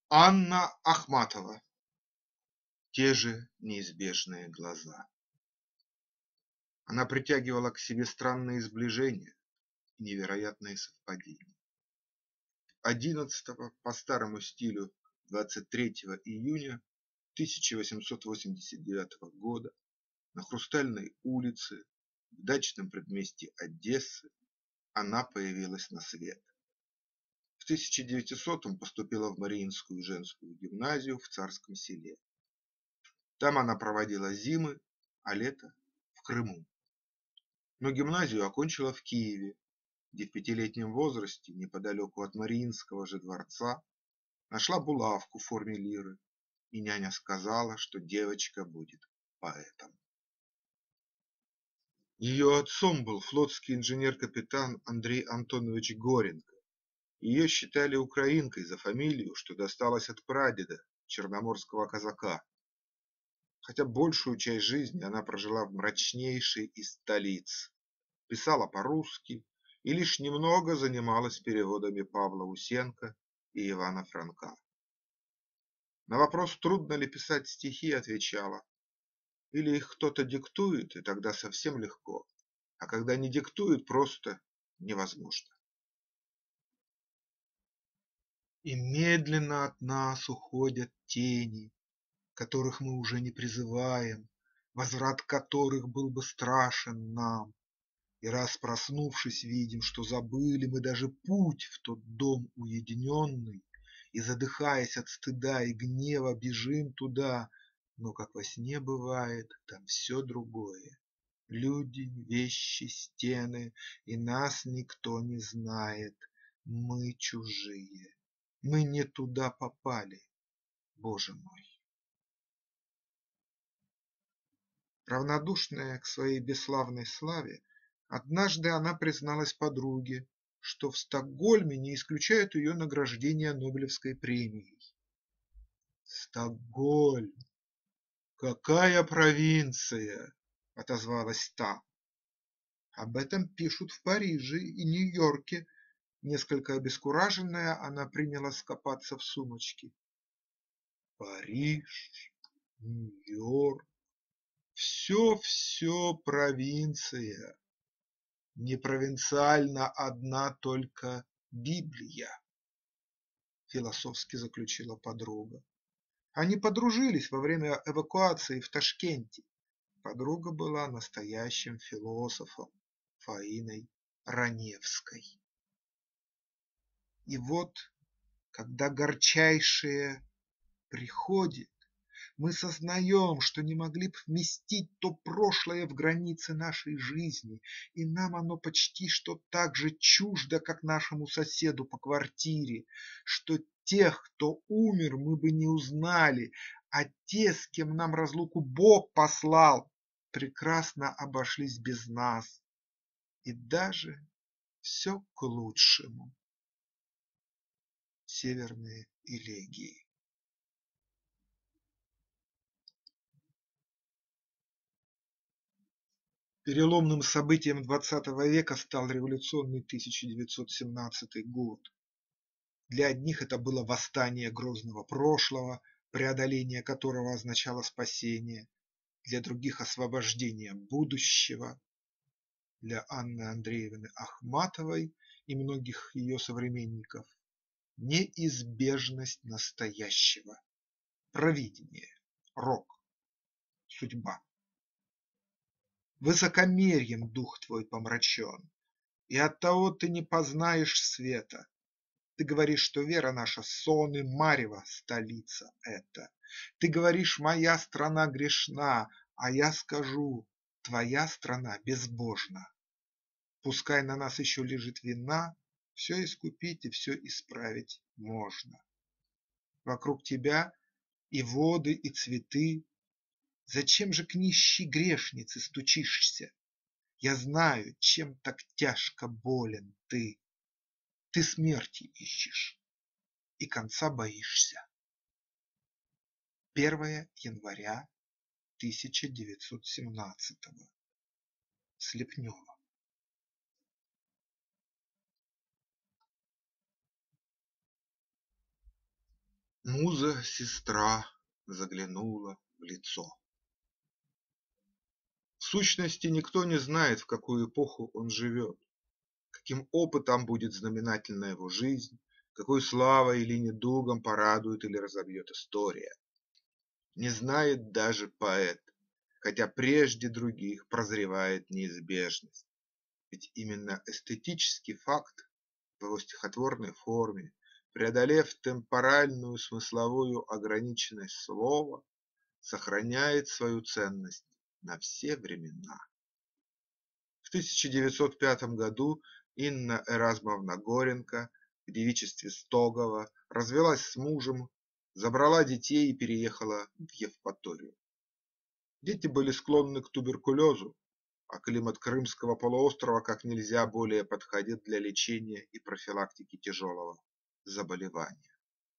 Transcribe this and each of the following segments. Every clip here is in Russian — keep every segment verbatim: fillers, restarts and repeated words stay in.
Анна Ахматова. Те же неизбежные глаза. Она притягивала к себе странные сближения и невероятные совпадения. Одиннадцатого по старому стилю двадцать третьего июня тысяча восемьсот восемьдесят девятого года на Хрустальной улице в дачном предместье Одессы она появилась на свет. В тысяча девятисотом поступила в Мариинскую женскую гимназию в Царском Селе. Там она проводила зимы, а лето в Крыму. Но гимназию окончила в Киеве, где в пятилетнем возрасте, неподалеку от Мариинского же дворца, нашла булавку в форме лиры, и няня сказала, что девочка будет поэтом. Ее отцом был флотский инженер-капитан Андрей Антонович Горенко. Ее считали украинкой за фамилию, что досталась от прадеда, черноморского казака. Хотя большую часть жизни она прожила в мрачнейшей из столиц, писала по-русски и лишь немного занималась переводами Павла Усенко и Ивана Франка. На вопрос, трудно ли писать стихи, отвечала: или их кто-то диктует, и тогда совсем легко, а когда не диктует, просто невозможно. И медленно от нас уходят тени, которых мы уже не призываем, возврат которых был бы страшен нам. И раз проснувшись, видим, что забыли мы даже путь в тот дом уединенный, и, задыхаясь от стыда и гнева, бежим туда, но, как во сне бывает, там все другое. Люди, вещи, стены, и нас никто не знает. Мы чужие, мы не туда попали, Боже мой. Равнодушная к своей бесславной славе, однажды она призналась подруге, что в Стокгольме не исключают ее награждения Нобелевской премией. «Стокгольм! Какая провинция!» – отозвалась та. Об этом пишут в Париже и Нью-Йорке. Несколько обескураженная, она принялась копаться в сумочке. Париж, Нью-Йорк. Все-все провинция. Не провинциальна одна только Библия, философски заключила подруга. Они подружились во время эвакуации в Ташкенте. Подруга была настоящим философом, Фаиной Раневской. И вот, когда горчайшее приходит, мы сознаем, что не могли б вместить то прошлое в границы нашей жизни, и нам оно почти что так же чуждо, как нашему соседу по квартире, что тех, кто умер, мы бы не узнали, а те, с кем нам разлуку Бог послал, прекрасно обошлись без нас, и даже все к лучшему. Северные элегии. Переломным событием двадцатого века стал революционный тысяча девятьсот семнадцатый год. Для одних это было восстание грозного прошлого, преодоление которого означало спасение, для других освобождение будущего. Для Анны Андреевны Ахматовой и многих ее современников неизбежность настоящего, провидение, рок, судьба. Высокомерьем дух твой помрачен, и оттого ты не познаешь света. Ты говоришь, что вера наша сон и марево, столица эта. Ты говоришь, моя страна грешна, а я скажу, твоя страна безбожна. Пускай на нас еще лежит вина, все искупить и все исправить можно. Вокруг тебя и воды, и цветы. Зачем же к нищей грешнице стучишься? Я знаю, чем так тяжко болен ты. Ты смерти ищешь и конца боишься. первое января тысяча девятьсот семнадцатого. Слепнева. Муза-сестра заглянула в лицо. В сущности, никто не знает, в какую эпоху он живет, каким опытом будет знаменательна его жизнь, какой славой или недугом порадует или разобьет история. Не знает даже поэт, хотя прежде других прозревает неизбежность. Ведь именно эстетический факт в его стихотворной форме, преодолев темпоральную смысловую ограниченность слова, сохраняет свою ценность на все времена. В тысяча девятьсот пятом году Инна Эразмовна Горенко в девичестве Стогова развелась с мужем, забрала детей и переехала в Евпаторию. Дети были склонны к туберкулезу, а климат Крымского полуострова как нельзя более подходит для лечения и профилактики тяжелого заболевания.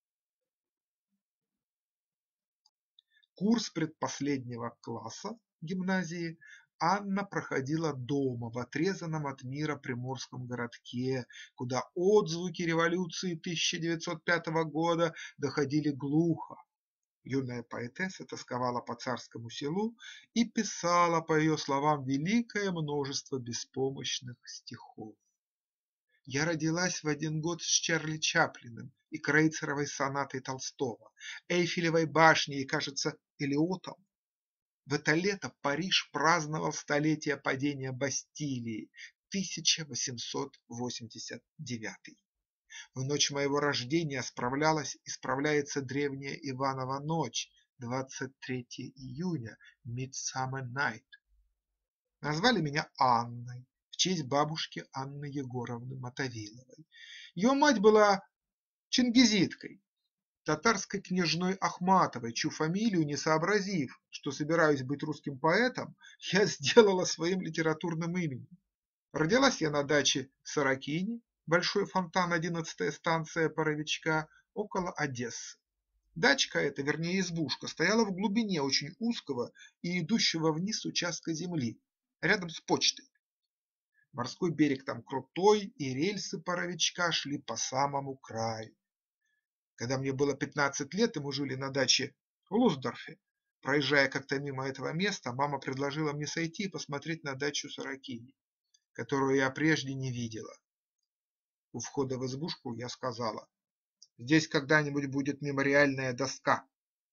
Курс предпоследнего класса гимназии Анна проходила дома в отрезанном от мира приморском городке, куда отзвуки революции тысяча девятьсот пятого года доходили глухо. Юная поэтесса тосковала по царскому селу и писала, по ее словам, великое множество беспомощных стихов. Я родилась в один год с Чарли Чаплиным и Крейцеровой сонатой Толстого, Эйфелевой башней и, кажется, Элиотом. В это лето Париж праздновал столетие падения Бастилии, тысяча восемьсот восемьдесят девятый. В ночь моего рождения справлялась и справляется древняя Иванова ночь, двадцать третьего июня, Midsummer Night. Назвали меня Анной в честь бабушки Анны Егоровны Мотовиловой. Ее мать была чингизиткой, татарской княжной Ахматовой, чью фамилию, не сообразив, что собираюсь быть русским поэтом, я сделала своим литературным именем. Родилась я на даче в Сорокине, Большой фонтан, одиннадцатая станция Паровичка, около Одессы. Дачка эта, вернее избушка, стояла в глубине очень узкого и идущего вниз участка земли, рядом с почтой. Морской берег там крутой, и рельсы Паровичка шли по самому краю. Когда мне было пятнадцать лет, и мы жили на даче в Лусдорфе, проезжая как-то мимо этого места, мама предложила мне сойти и посмотреть на дачу Сорокини, которую я прежде не видела. У входа в избушку я сказала: «Здесь когда-нибудь будет мемориальная доска».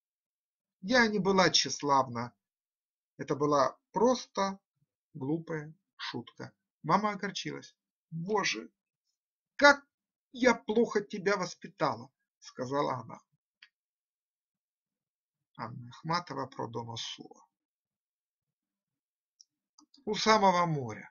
Я не была тщеславна, это была просто глупая шутка. Мама огорчилась. «Боже, как я плохо тебя воспитала», — сказала она. Анна Ахматова про дома Сула. У самого моря.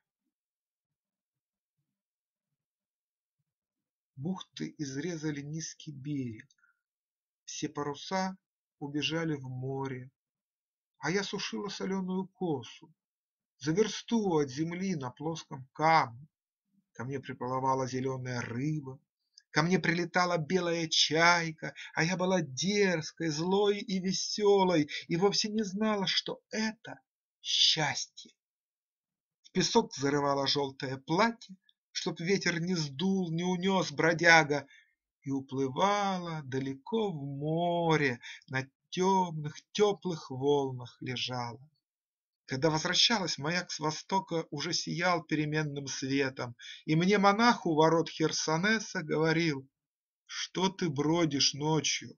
Бухты изрезали низкий берег, все паруса убежали в море, а я сушила соленую косу за версту от земли на плоском камне. Ко мне приплывала зеленая рыба, ко мне прилетала белая чайка, а я была дерзкой, злой и веселой и вовсе не знала, что это счастье. В песок зарывала желтое платье, чтоб ветер не сдул, не унес бродяга, и уплывала далеко в море, на темных теплых волнах лежала. Когда возвращалась, маяк с востока уже сиял переменным светом, и мне монах у ворот Херсонеса говорил: «Что ты бродишь ночью?»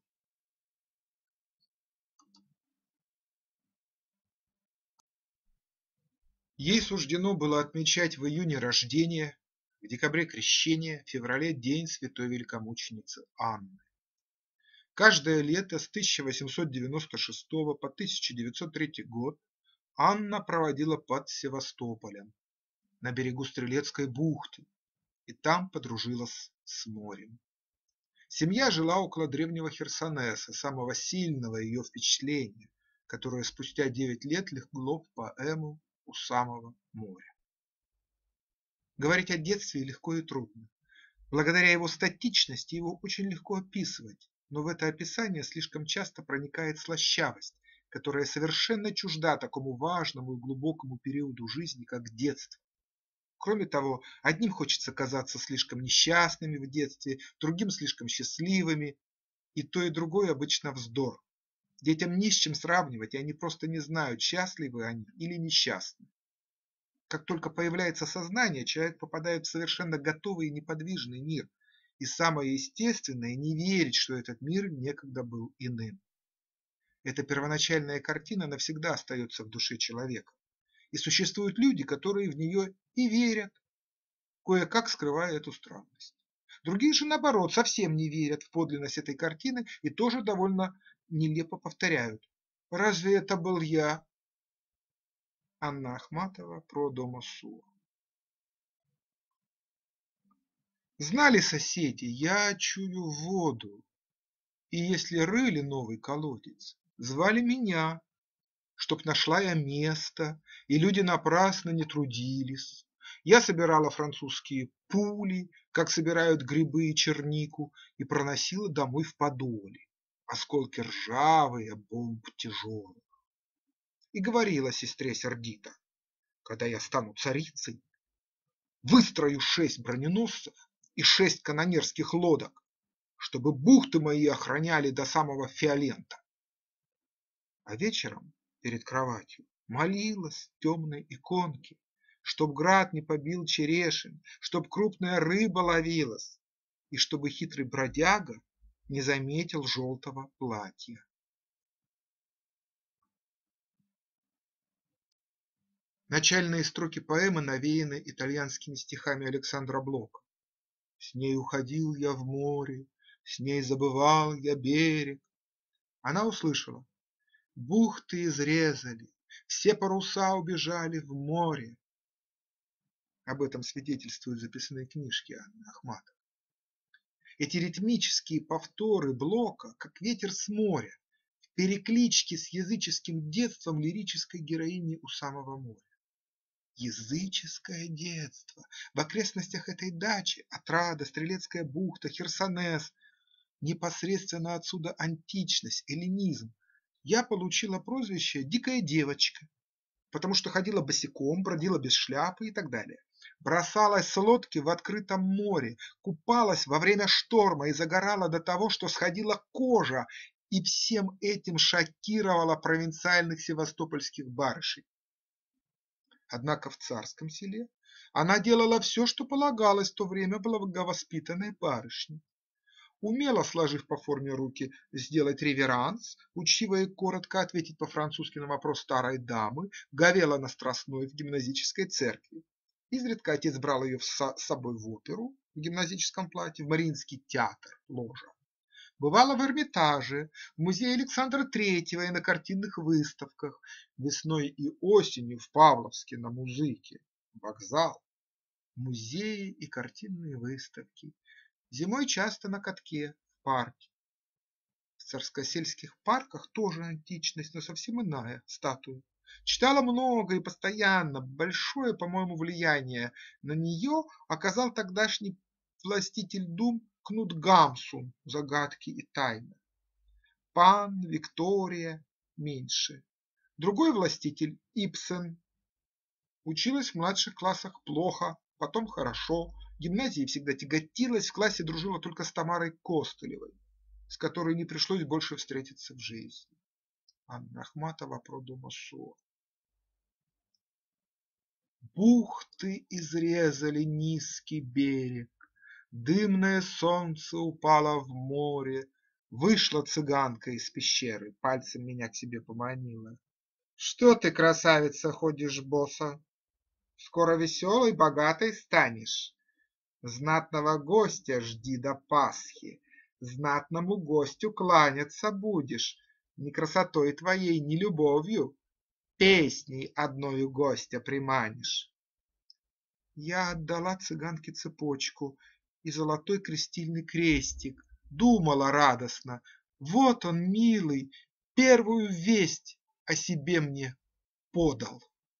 Ей суждено было отмечать в июне рождение, в декабре крещение, в феврале день святой великомученицы Анны. Каждое лето с тысяча восемьсот девяносто шестого по тысяча девятьсот третий год Анна проводила под Севастополем, на берегу Стрелецкой бухты, и там подружилась с морем. Семья жила около древнего Херсонеса, самого сильного ее впечатления, которое спустя девять лет легло в поэму «У самого моря». Говорить о детстве легко и трудно. Благодаря его статичности его очень легко описывать, но в это описание слишком часто проникает слащавость, которая совершенно чужда такому важному и глубокому периоду жизни, как детство. Кроме того, одним хочется казаться слишком несчастными в детстве, другим слишком счастливыми. И то, и другое обычно вздор. Детям не с чем сравнивать, и они просто не знают, счастливы они или несчастны. Как только появляется сознание, человек попадает в совершенно готовый и неподвижный мир. И самое естественное – не верить, что этот мир некогда был иным. Эта первоначальная картина навсегда остается в душе человека. И существуют люди, которые в нее и верят, кое-как скрывая эту странность. Другие же, наоборот, совсем не верят в подлинность этой картины и тоже довольно нелепо повторяют: «Разве это был я?» Анна Ахматова про дом Осуа. Знали соседи, я чую воду, и если рыли новый колодец, звали меня, чтоб нашла я место, и люди напрасно не трудились. Я собирала французские пули, как собирают грибы и чернику, и проносила домой в подоле осколки ржавые, бомб тяжелых. И говорила сестре сердито: когда я стану царицей, выстрою шесть броненосцев и шесть канонерских лодок, чтобы бухты мои охраняли до самого Фиолента. А вечером перед кроватью молилась темной иконке, чтоб град не побил черешин, чтоб крупная рыба ловилась, и чтобы хитрый бродяга не заметил желтого платья. Начальные строки поэмы навеяны итальянскими стихами Александра Блока. С ней уходил я в море, с ней забывал я берег. Она услышала: бухты изрезали, все паруса убежали в море. Об этом свидетельствуют записные книжки Анны Ахматовой. Эти ритмические повторы Блока, как ветер с моря, в перекличке с языческим детством лирической героини у самого моря. Языческое детство! В окрестностях этой дачи Отрада, Стрелецкая бухта, Херсонес. Непосредственно отсюда античность, эллинизм. Я получила прозвище «дикая девочка», потому что ходила босиком, бродила без шляпы и так далее. Бросалась с лодки в открытом море, купалась во время шторма и загорала до того, что сходила кожа, и всем этим шокировала провинциальных севастопольских барышей. Однако в царском селе она делала все, что полагалось в то время благовоспитанной барышне. Умела, сложив по форме руки, сделать реверанс, учтиво и коротко ответить по-французски на вопрос старой дамы, говела на Страстной в гимназической церкви. Изредка отец брал ее с собой в оперу в гимназическом платье, в Мариинский театр, ложа. Бывала в Эрмитаже, в музее Александра Третьего и на картинных выставках, весной и осенью в Павловске на Музыке, вокзал, музеи и картинные выставки. Зимой часто на катке, в парке. В царскосельских парках тоже античность, но совсем иная, статуи. Читала много и постоянно, большое, по-моему, влияние на нее оказал тогдашний властитель дум Кнут Гамсун «Загадки и тайны». Пан, Виктория меньше. Другой властитель Ибсен. Училась в младших классах плохо, потом хорошо. В гимназии всегда тяготилась, в классе дружила только с Тамарой Костылевой, с которой не пришлось больше встретиться в жизни. Анна Ахматова про дом Осуа. Бухты изрезали низкий берег, дымное солнце упало в море, вышла цыганка из пещеры, пальцем меня к себе поманила. Что ты, красавица, ходишь боса? Скоро веселой, богатой станешь. Знатного гостя жди до Пасхи, знатному гостю кланяться будешь, ни красотой твоей, ни любовью, песней одною гостя приманишь. Я отдала цыганке цепочку и золотой крестильный крестик, думала радостно: вот он, милый, первую весть о себе мне подал.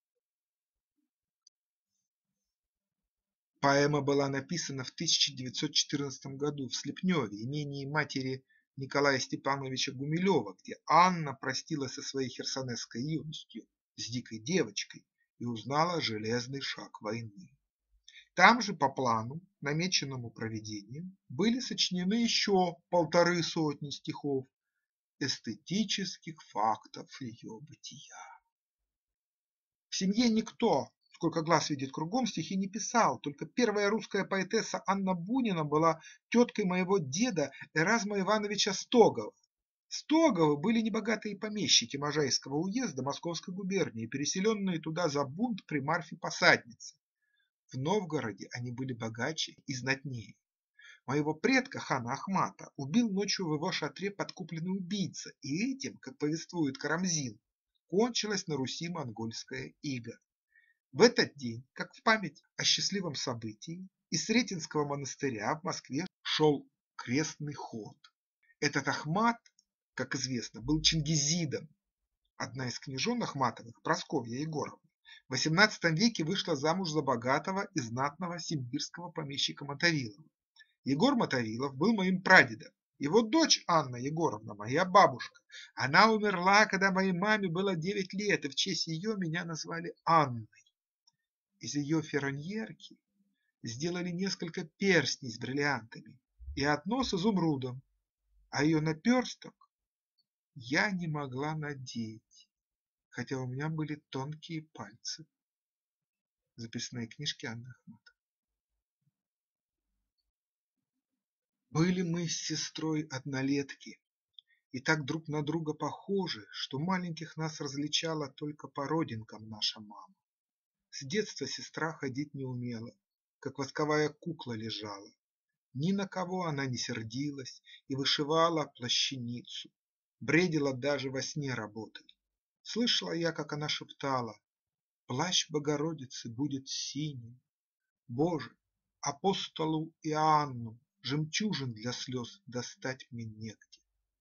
Поэма была написана в тысяча девятьсот четырнадцатом году в Слепневе, имении матери Николая Степановича Гумилева, где Анна простилась со своей херсонесской юностью, с дикой девочкой, и узнала железный шаг войны. Там же по плану, намеченному провидением, были сочинены еще полторы сотни стихов, эстетических фактов ее бытия. В семье никто, сколько глаз видит кругом, стихи не писал, только первая русская поэтесса Анна Бунина была теткой моего деда Эразма Ивановича Стогова. Стоговы были небогатые помещики Можайского уезда Московской губернии, переселенные туда за бунт при Марфе-Посаднице. В Новгороде они были богаче и знатнее. Моего предка хана Ахмата убил ночью в его шатре подкупленный убийца, и этим, как повествует Карамзин, кончилась на Руси монгольская ига. В этот день, как в память о счастливом событии, из Сретенского монастыря в Москве шел крестный ход. Этот Ахмат, как известно, был чингизидом. Одна из княжон Ахматовых, Прасковья Егоровна, в восемнадцатом веке вышла замуж за богатого и знатного симбирского помещика Мотовилова. Егор Мотовилов был моим прадедом. Его дочь Анна Егоровна, моя бабушка. Она умерла, когда моей маме было девять лет, и в честь ее меня назвали Анной. Из ее фероньерки сделали несколько перстней с бриллиантами и одно с изумрудом, а ее наперсток я не могла надеть, хотя у меня были тонкие пальцы. Записные книжки Анны Ахматовой. Были мы с сестрой однолетки и так друг на друга похожи, что маленьких нас различала только по родинкам наша мама. С детства сестра ходить не умела, как восковая кукла лежала. Ни на кого она не сердилась и вышивала плащаницу, бредила даже во сне работой. Слышала я, как она шептала: «Плащ Богородицы будет синим. Боже, апостолу Иоанну жемчужин для слез достать мне негде».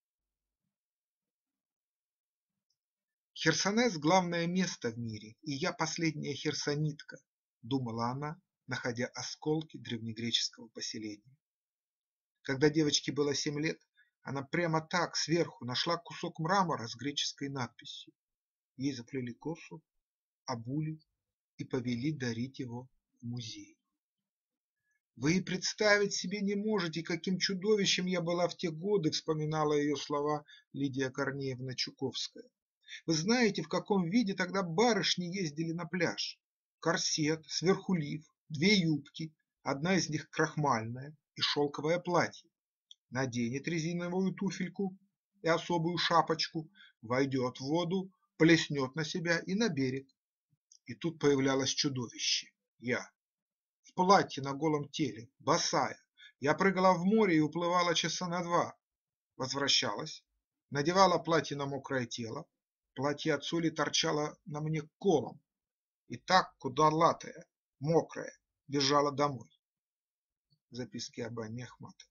Херсонес – главное место в мире, и я последняя херсонитка, думала она, находя осколки древнегреческого поселения. Когда девочке было семь лет, она прямо так сверху нашла кусок мрамора с греческой надписью. Ей заплели косу, обули и повели дарить его в музей. Вы и представить себе не можете, каким чудовищем я была в те годы, вспоминала ее слова Лидия Корнеевна Чуковская. Вы знаете, в каком виде тогда барышни ездили на пляж? Корсет, сверху лиф, две юбки, одна из них крахмальная и шелковое платье. Наденет резиновую туфельку и особую шапочку, войдет в воду, плеснет на себя и на берег. И тут появлялось чудовище. Я. В платье на голом теле, босая. Я прыгала в море и уплывала часа на два. Возвращалась, надевала платье на мокрое тело. Платье от соли торчало на мне колом. И так, кудалатая, мокрая, бежала домой. Записки об Анне Ахматовой.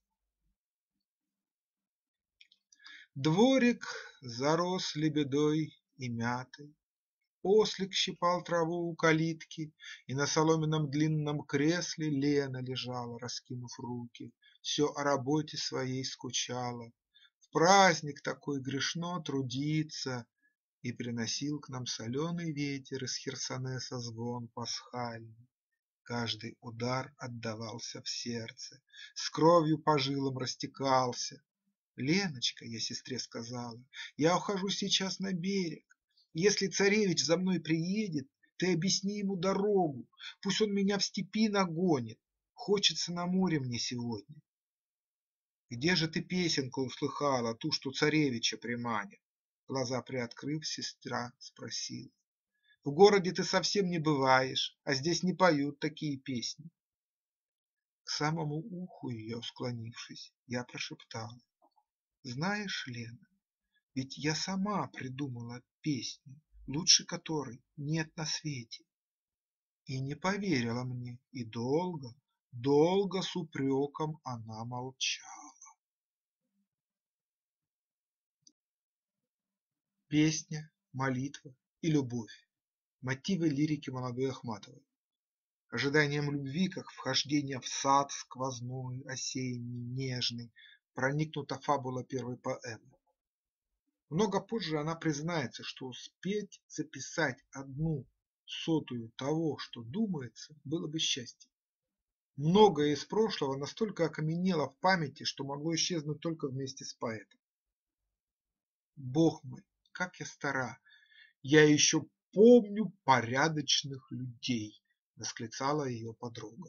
Дворик зарос лебедой и мятой. Ослик щипал траву у калитки, и на соломенном длинном кресле Лена лежала, раскинув руки, все о работе своей скучала. В праздник такой грешно трудиться, и приносил к нам соленый ветер из Херсонеса звон пасхальный. Каждый удар отдавался в сердце, с кровью по жилам растекался. Леночка, я сестре сказала, я ухожу сейчас на берег. Если царевич за мной приедет, ты объясни ему дорогу, пусть он меня в степи нагонит. Хочется на море мне сегодня. Где же ты песенку услыхала, ту, что царевича приманит? Глаза приоткрыв, сестра спросила. В городе ты совсем не бываешь, а здесь не поют такие песни. К самому уху ее склонившись, я прошептала. Знаешь, Лена, ведь я сама придумала песню, лучше которой нет на свете. И не поверила мне, и долго, долго с упреком она молчала. Песня, молитва и любовь – мотивы лирики молодой Ахматовой. Ожиданием любви, как вхождение в сад сквозной, осенний, нежный, проникнута фабула первой поэмы. Много позже она признается, что успеть записать одну сотую того, что думается, было бы счастье. Многое из прошлого настолько окаменело в памяти, что могло исчезнуть только вместе с поэтом. Бог мой, как я стара! Я еще помню порядочных людей, восклицала ее подруга.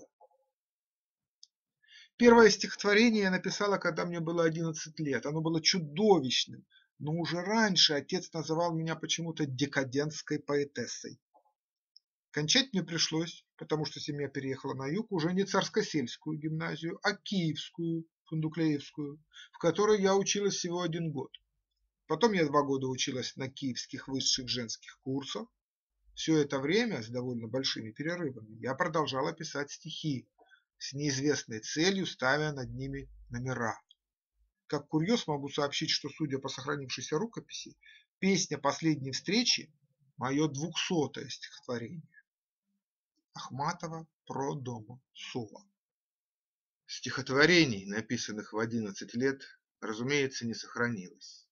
Первое стихотворение я написала, когда мне было одиннадцать лет. Оно было чудовищным, но уже раньше отец называл меня почему-то декадентской поэтессой. Кончать мне пришлось, потому что семья переехала на юг, уже не Царскосельскую гимназию, а Киевскую, Фундуклеевскую, в которой я училась всего один год. Потом я два года училась на киевских высших женских курсах. Все это время, с довольно большими перерывами, я продолжала писать стихи, с неизвестной целью ставя над ними номера. Как курьез могу сообщить, что, судя по сохранившейся рукописи, песня «Последней встречи» – мое двухсотое стихотворение. Ахматова про дома Сула. Стихотворений, написанных в одиннадцать лет, разумеется, не сохранилось.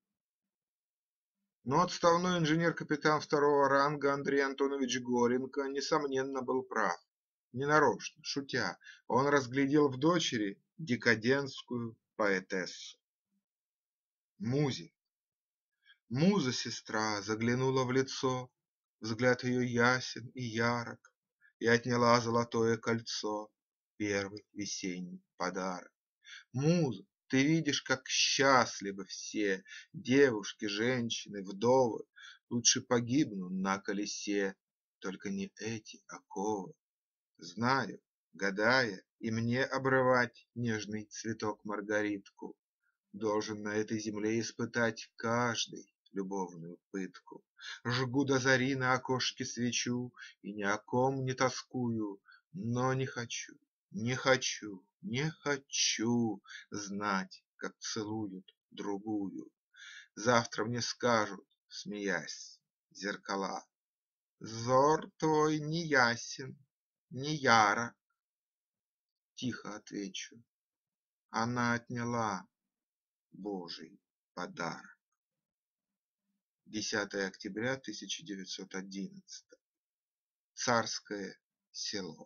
Но отставной инженер-капитан второго ранга Андрей Антонович Горенко, несомненно, был прав. Ненарочно, шутя, он разглядел в дочери декадентскую поэтессу. Музе. Муза-сестра заглянула в лицо, взгляд ее ясен и ярок, и отняла золотое кольцо, первый весенний подарок. Муза, ты видишь, как счастливы все девушки, женщины, вдовы. Лучше погибну на колесе, только не эти оковы. Знаю, гадая, и мне обрывать нежный цветок маргаритку. Должен на этой земле испытать каждый любовную пытку. Жгу до зари на окошке свечу и ни о ком не тоскую, но не хочу, не хочу, не хочу знать, как целуют другую. Завтра мне скажут, смеясь, зеркала: взор твой не ясен, не ярок. Тихо отвечу: она отняла Божий подарок. десятое октября тысяча девятьсот одиннадцатого. Царское Село.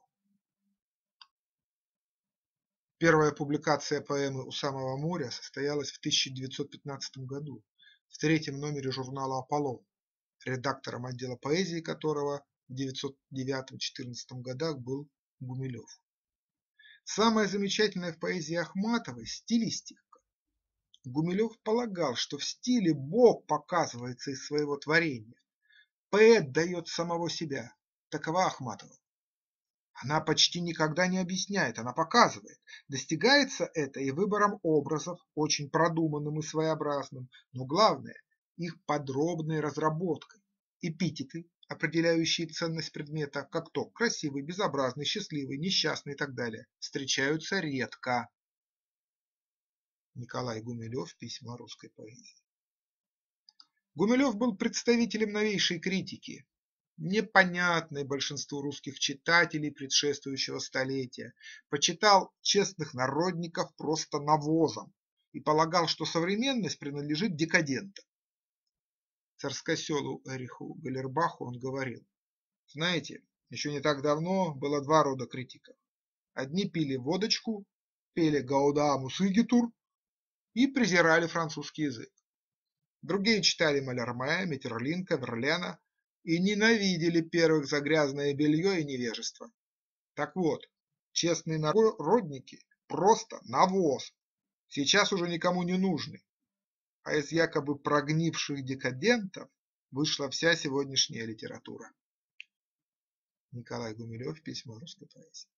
Первая публикация поэмы «У самого моря» состоялась в тысяча девятьсот пятнадцатом году в третьем номере журнала «Аполлон», редактором отдела поэзии которого в девятьсот девятом-четырнадцатом годах был Гумилев. Самое замечательное в поэзии Ахматовой – стилистика. Гумилев полагал, что в стиле Бог показывается из своего творения. Поэт дает самого себя. Такова Ахматова. Она почти никогда не объясняет, она показывает. Достигается это и выбором образов, очень продуманным и своеобразным, но главное – их подробной разработкой. Эпитеты, определяющие ценность предмета, как то красивый, безобразный, счастливый, несчастный и так далее, встречаются редко. Николай Гумилев. Письма о русской поэзии. Гумилев был представителем новейшей критики, непонятной большинству русских читателей предшествующего столетия, почитал честных народников просто навозом и полагал, что современность принадлежит декадентам. Царскоселу Эриху Галлербаху он говорил: знаете, еще не так давно было два рода критиков. Одни пили водочку, пели Гаудамус Игитур и презирали французский язык. Другие читали Малярме, Метерлинка, Верлена и ненавидели первых за грязное белье и невежество. Так вот, честные народники просто навоз, сейчас уже никому не нужны, а из якобы прогнивших декадентов вышла вся сегодняшняя литература. Николай Гумилев. Письма о русской поэзии.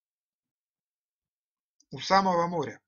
У самого моря.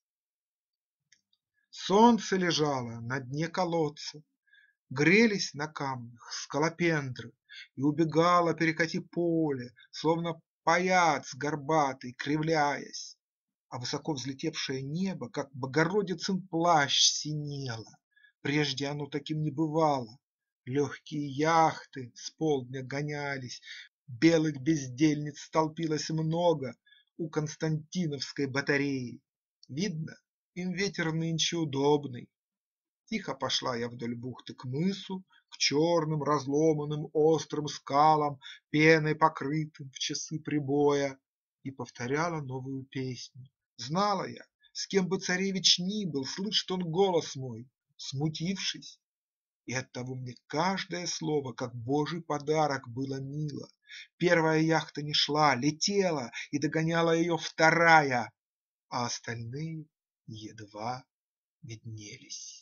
Солнце лежало на дне колодца, грелись на камнях скалопендры, и убегало перекати поле, словно паяц горбатый, кривляясь, а высоко взлетевшее небо, как Богородицын плащ, синело. Прежде оно таким не бывало. Легкие яхты с полдня гонялись, белых бездельниц столпилось много у Константиновской батареи. Видно, им ветер нынче удобный. Тихо пошла я вдоль бухты к мысу, к черным разломанным острым скалам, пеной покрытым в часы прибоя. и повторяла новую песню. Знала я, с кем бы царевич ни был, слышит он голос мой, смутившись. И оттого мне каждое слово, как божий подарок, было мило. Первая яхта не шла, летела, и догоняла ее вторая, а остальные едва виднелись.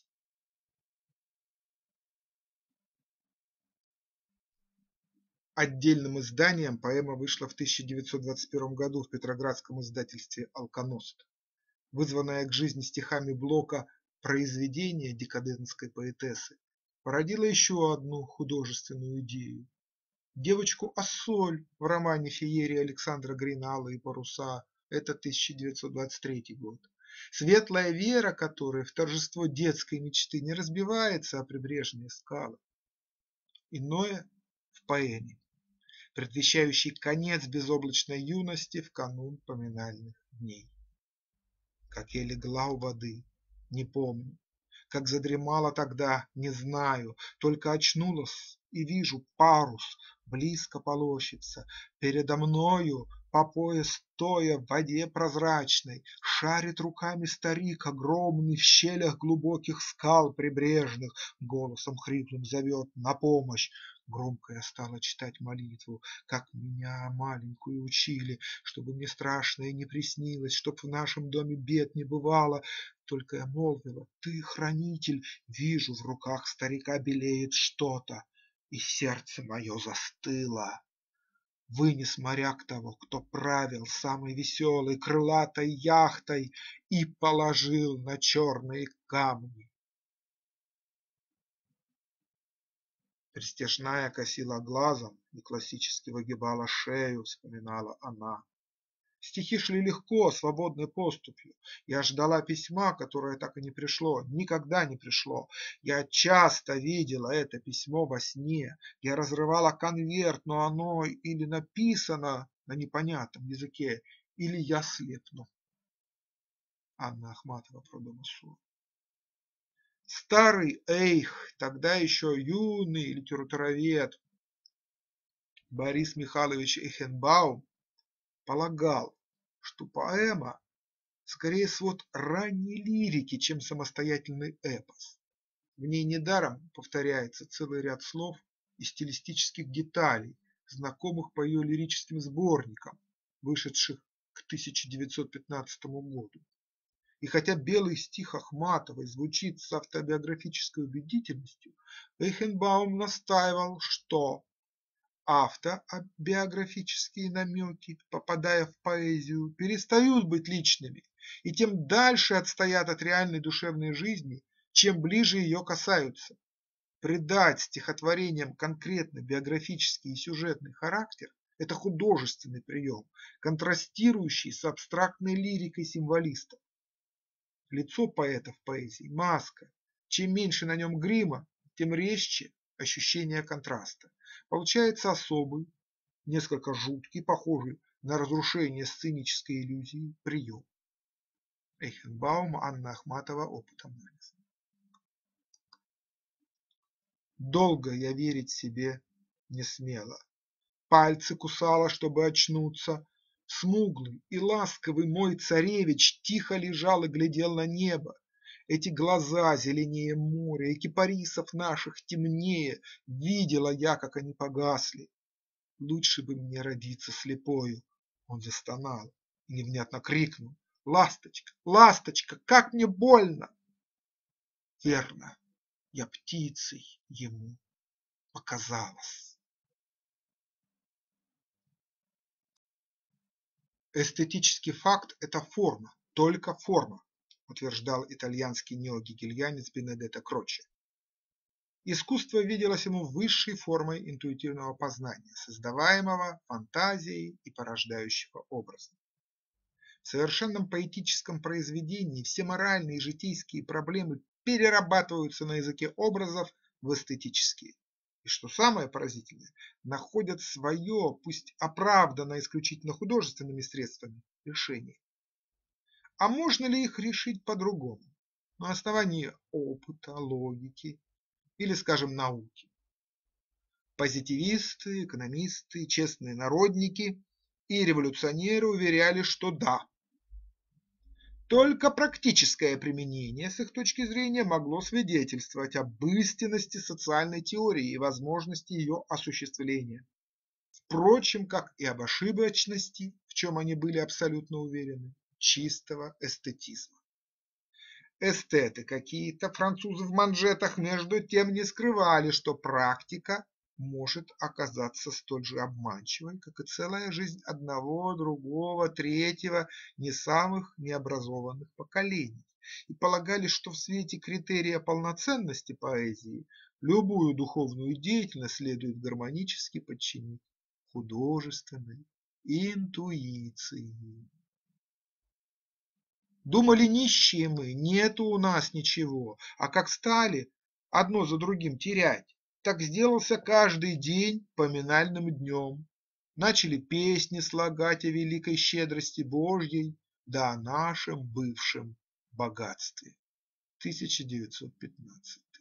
Отдельным изданием поэма вышла в тысяча девятьсот двадцать первом году в петроградском издательстве «Алконост». Вызванное к жизни стихами Блока произведение декадентской поэтессы породило еще одну художественную идею. Девочку Ассоль в романе «Феерия» Александра Грина «Алые паруса» – это тысяча девятьсот двадцать третий год. Светлая вера которой в торжество детской мечты не разбивается о прибрежные скалы. Иное в поэме, предвещающий конец безоблачной юности в канун поминальных дней. Как я легла у воды, не помню, как задремала тогда, не знаю, только очнулась и вижу парус близко полощется, передо мною по пояс стоя в воде прозрачной, шарит руками старик огромный в щелях глубоких скал прибрежных, голосом хриплым зовет на помощь. Громко я стала читать молитву, как меня маленькую учили, чтобы мне страшное не приснилось, чтоб в нашем доме бед не бывало. Только я молвила: ты хранитель, вижу, в руках старика белеет что-то, и сердце мое застыло. Вынес моряк того, кто правил самой веселой крылатой яхтой, и положил на черные камни. Пристяжная косила глазом и классически выгибала шею, вспоминала она. Стихи шли легко, свободной поступью. Я ждала письма, которое так и не пришло, никогда не пришло. Я часто видела это письмо во сне. Я разрывала конверт, но оно или написано на непонятном языке, или я слепну. Анна Ахматова, про дом Асу. Старый эйх, тогда еще юный литературовед Борис Михайлович Эйхенбаум полагал, что поэма скорее свод ранней лирики, чем самостоятельный эпос. В ней недаром повторяется целый ряд слов и стилистических деталей, знакомых по ее лирическим сборникам, вышедших к тысяча девятьсот пятнадцатому году. И хотя белый стих Ахматовой звучит с автобиографической убедительностью, Эйхенбаум настаивал, что автобиографические намеки, попадая в поэзию, перестают быть личными и тем дальше отстоят от реальной душевной жизни, чем ближе ее касаются. Придать стихотворениям конкретно биографический и сюжетный характер – это художественный прием, контрастирующий с абстрактной лирикой символистов. Лицо поэта в поэзии – маска. Чем меньше на нем грима, тем резче ощущение контраста. Получается особый, несколько жуткий, похожий на разрушение сценической иллюзии прием. Эйхенбаум, Анна Ахматова, опыт анализа. Долго я верить себе не смела. Пальцы кусала, чтобы очнуться. Смуглый и ласковый мой царевич тихо лежал и глядел на небо. Эти глаза зеленее моря, и кипарисов наших темнее. Видела я, как они погасли. Лучше бы мне родиться слепою. Он застонал и невнятно крикнул: ласточка, ласточка, как мне больно! Верно, я птицей ему показалась. Эстетический факт – это форма, только форма, утверждал итальянский неогегельянец Бенедетто Кроче. Искусство виделось ему высшей формой интуитивного познания, создаваемого фантазией и порождающего образом. В совершенном поэтическом произведении все моральные и житейские проблемы перерабатываются на языке образов в эстетические. И что самое поразительное, находят свое, пусть оправданно исключительно художественными средствами, решение. А можно ли их решить по-другому? На основании опыта, логики или, скажем, науки. Позитивисты, экономисты, честные народники и революционеры уверяли, что да. Только практическое применение, с их точки зрения, могло свидетельствовать об истинности социальной теории и возможности ее осуществления. Впрочем, как и об ошибочности, в чем они были абсолютно уверены, чистого эстетизма. Эстеты какие-то, французы в манжетах, между тем не скрывали, что практика может оказаться столь же обманчивой, как и целая жизнь одного, другого, третьего, не самых необразованных поколений, и полагали, что в свете критерия полноценности поэзии любую духовную деятельность следует гармонически подчинить художественной интуиции. Думали нищие мы, нету у нас ничего, а как стали одно за другим терять, так сделался каждый день поминальным днем. Начали песни слагать о великой щедрости Божьей, да о нашем бывшем богатстве. тысяча девятьсот пятнадцатый.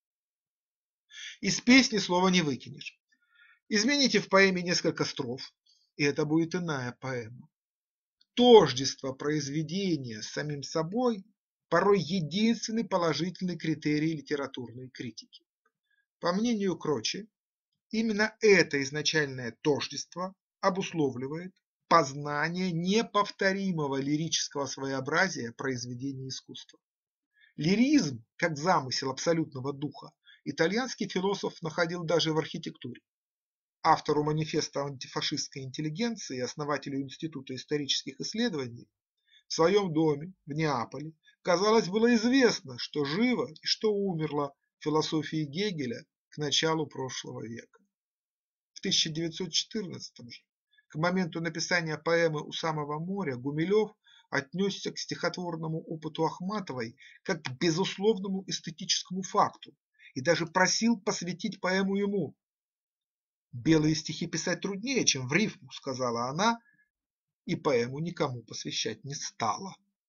Из песни слова не выкинешь. Измените в поэме несколько строф, и это будет иная поэма. Тождество произведения с самим собой порой единственный положительный критерий литературной критики. По мнению Крочи, именно это изначальное тождество обусловливает познание неповторимого лирического своеобразия произведения искусства. Лиризм, как замысел абсолютного духа, итальянский философ находил даже в архитектуре. Автору манифеста антифашистской интеллигенции и основателю Института исторических исследований в своем доме в Неаполе, казалось, было известно, что живо и что умерло в философии Гегеля к началу прошлого века. В тысяча девятьсот четырнадцатом же, к моменту написания поэмы «У самого моря», Гумилев отнесся к стихотворному опыту Ахматовой как к безусловному эстетическому факту и даже просил посвятить поэму ему. «Белые стихи писать труднее, чем в рифму», — сказала она, и поэму никому посвящать не стала.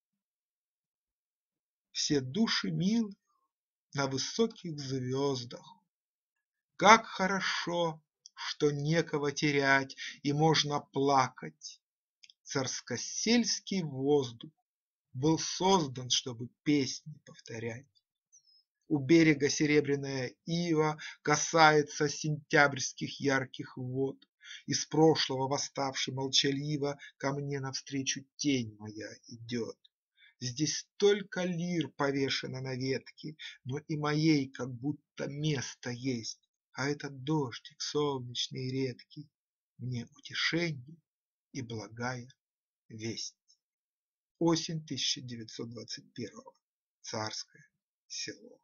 Все души милы на высоких звездах. Как хорошо, что некого терять и можно плакать. Царскосельский воздух был создан, чтобы песни повторять. У берега серебряная ива касается сентябрьских ярких вод. Из прошлого восставший молчаливо ко мне навстречу тень моя идет. Здесь столько лир повешено на ветке, но и моей как будто место есть, а этот дождик солнечный и редкий мне утешенье и благая весть. Осень тысяча девятьсот двадцать первого. Царское село.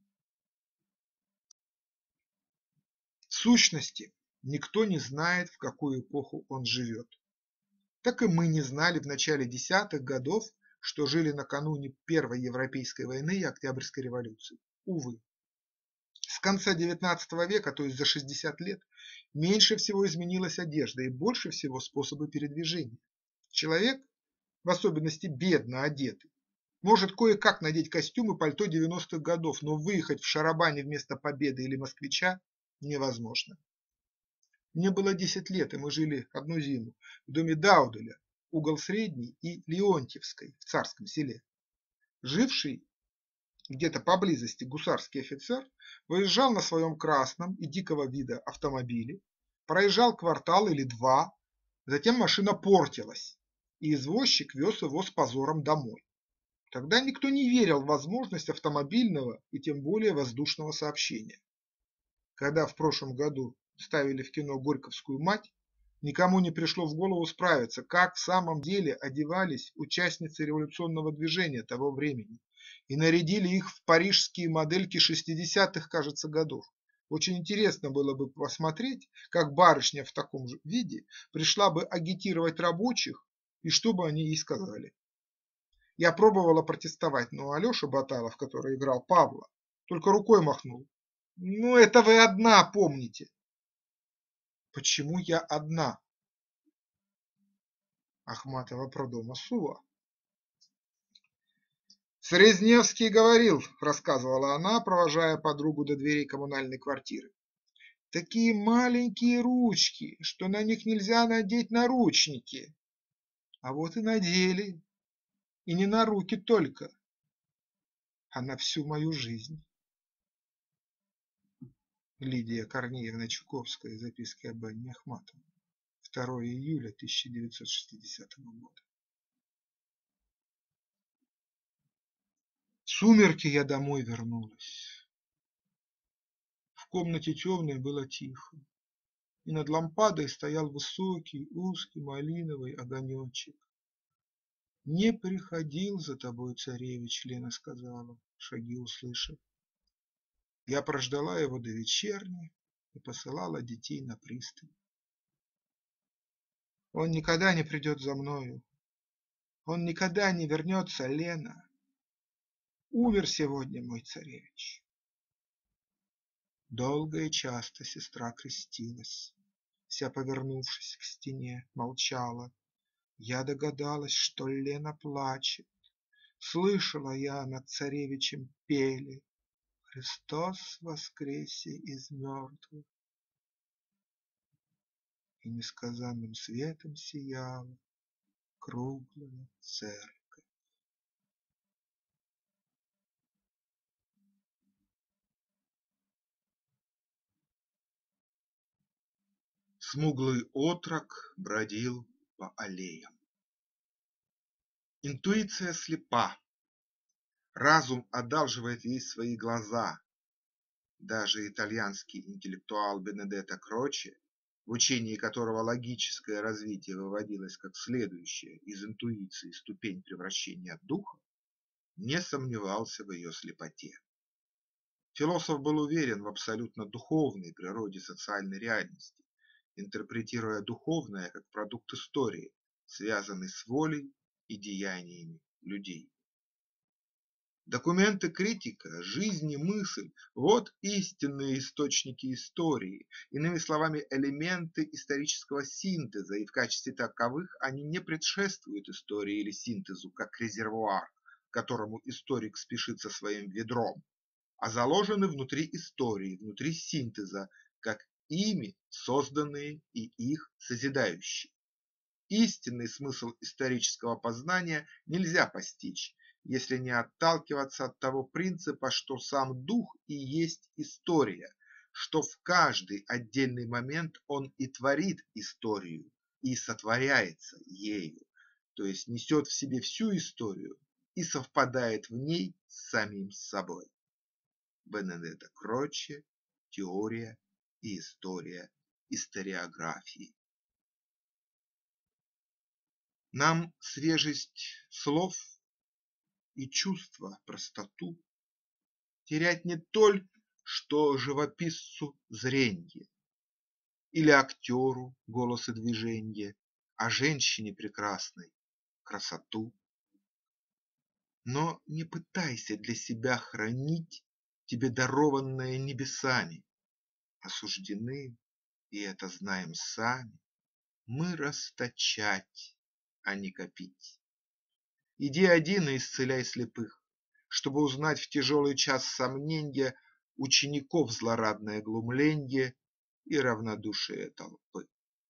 В сущности, никто не знает, в какую эпоху он живет. Так и мы не знали в начале десятых годов, что жили накануне Первой Европейской войны и Октябрьской революции. Увы. С конца девятнадцатого века, то есть за шестьдесят лет, меньше всего изменилась одежда и больше всего способы передвижения. Человек, в особенности бедно одетый, может кое-как надеть костюм и пальто девяностых годов, но выехать в шарабане вместо Победы или Москвича невозможно. Мне было десять лет, и мы жили одну зиму в доме Дауделя, угол Средней и Леонтьевской в Царском селе. Живший где-то поблизости гусарский офицер выезжал на своем красном и дикого вида автомобиле, проезжал квартал или два, затем машина портилась, и извозчик вез его с позором домой. Тогда никто не верил в возможность автомобильного и тем более воздушного сообщения. Когда в прошлом году ставили в кино «Горьковскую мать», никому не пришло в голову справиться, как в самом деле одевались участницы революционного движения того времени, и нарядили их в парижские модельки шестидесятых, кажется, годов. Очень интересно было бы посмотреть, как барышня в таком же виде пришла бы агитировать рабочих, и что бы они ей сказали. Я пробовала протестовать, но Алеша Баталов, который играл Павла, только рукой махнул. Ну, это вы одна помните. Почему я одна? Ахматова про дома Сула. Срезневский говорил, рассказывала она, провожая подругу до дверей коммунальной квартиры. Такие маленькие ручки, что на них нельзя надеть наручники. А вот и надели. И не на руки только, а на всю мою жизнь. Лидия Корнеевна Чуковская. Записки об Анне Ахматовой. второе июля тысяча девятьсот шестидесятого года. В сумерки я домой вернулась. В комнате темной было тихо, и над лампадой стоял высокий, узкий малиновый огонечек. «Не приходил за тобой царевич», — Лена сказала, шаги услышав. Я прождала его до вечерни и посылала детей на пристань. Он никогда не придет за мною. Он никогда не вернется, Лена. Умер сегодня мой царевич. Долго и часто сестра крестилась, вся повернувшись к стене, молчала. Я догадалась, что Лена плачет. Слышала я, над царевичем пели: «Христос воскресе из мертвых». И несказанным светом сияла круглая церковь. Смуглый отрок бродил по аллеям. Интуиция слепа, разум одалживает ей свои глаза. Даже итальянский интеллектуал Бенедетто Кроче, в учении которого логическое развитие выводилось как следующая из интуиции ступень превращения духа, не сомневался в ее слепоте. Философ был уверен в абсолютно духовной природе социальной реальности, интерпретируя духовное как продукт истории, связанный с волей и деяниями людей. Документы критика, жизнь и мысль – вот истинные источники истории, иными словами, элементы исторического синтеза, и в качестве таковых они не предшествуют истории или синтезу, как резервуар, к которому историк спешит со своим ведром, а заложены внутри истории, внутри синтеза, как ими созданные и их созидающие. Истинный смысл исторического познания нельзя постичь, если не отталкиваться от того принципа, что сам дух и есть история, что в каждый отдельный момент он и творит историю, и сотворяется ею, то есть несет в себе всю историю и совпадает в ней с самим собой. Бенедетто Кроче. Теория и история историографии. Нам свежесть слов и чувства, простоту терять не только что живописцу зренье или актеру голос и движенье, а женщине прекрасной красоту. Но не пытайся для себя хранить тебе дарованное небесами. Осуждены, и это знаем сами, мы расточать, а не копить. Иди один и исцеляй слепых, чтобы узнать в тяжелый час сомненья учеников злорадное глумленье и равнодушие толпы.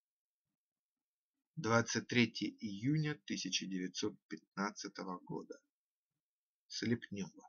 двадцать третье июня тысяча девятьсот пятнадцатого года. Слепнева.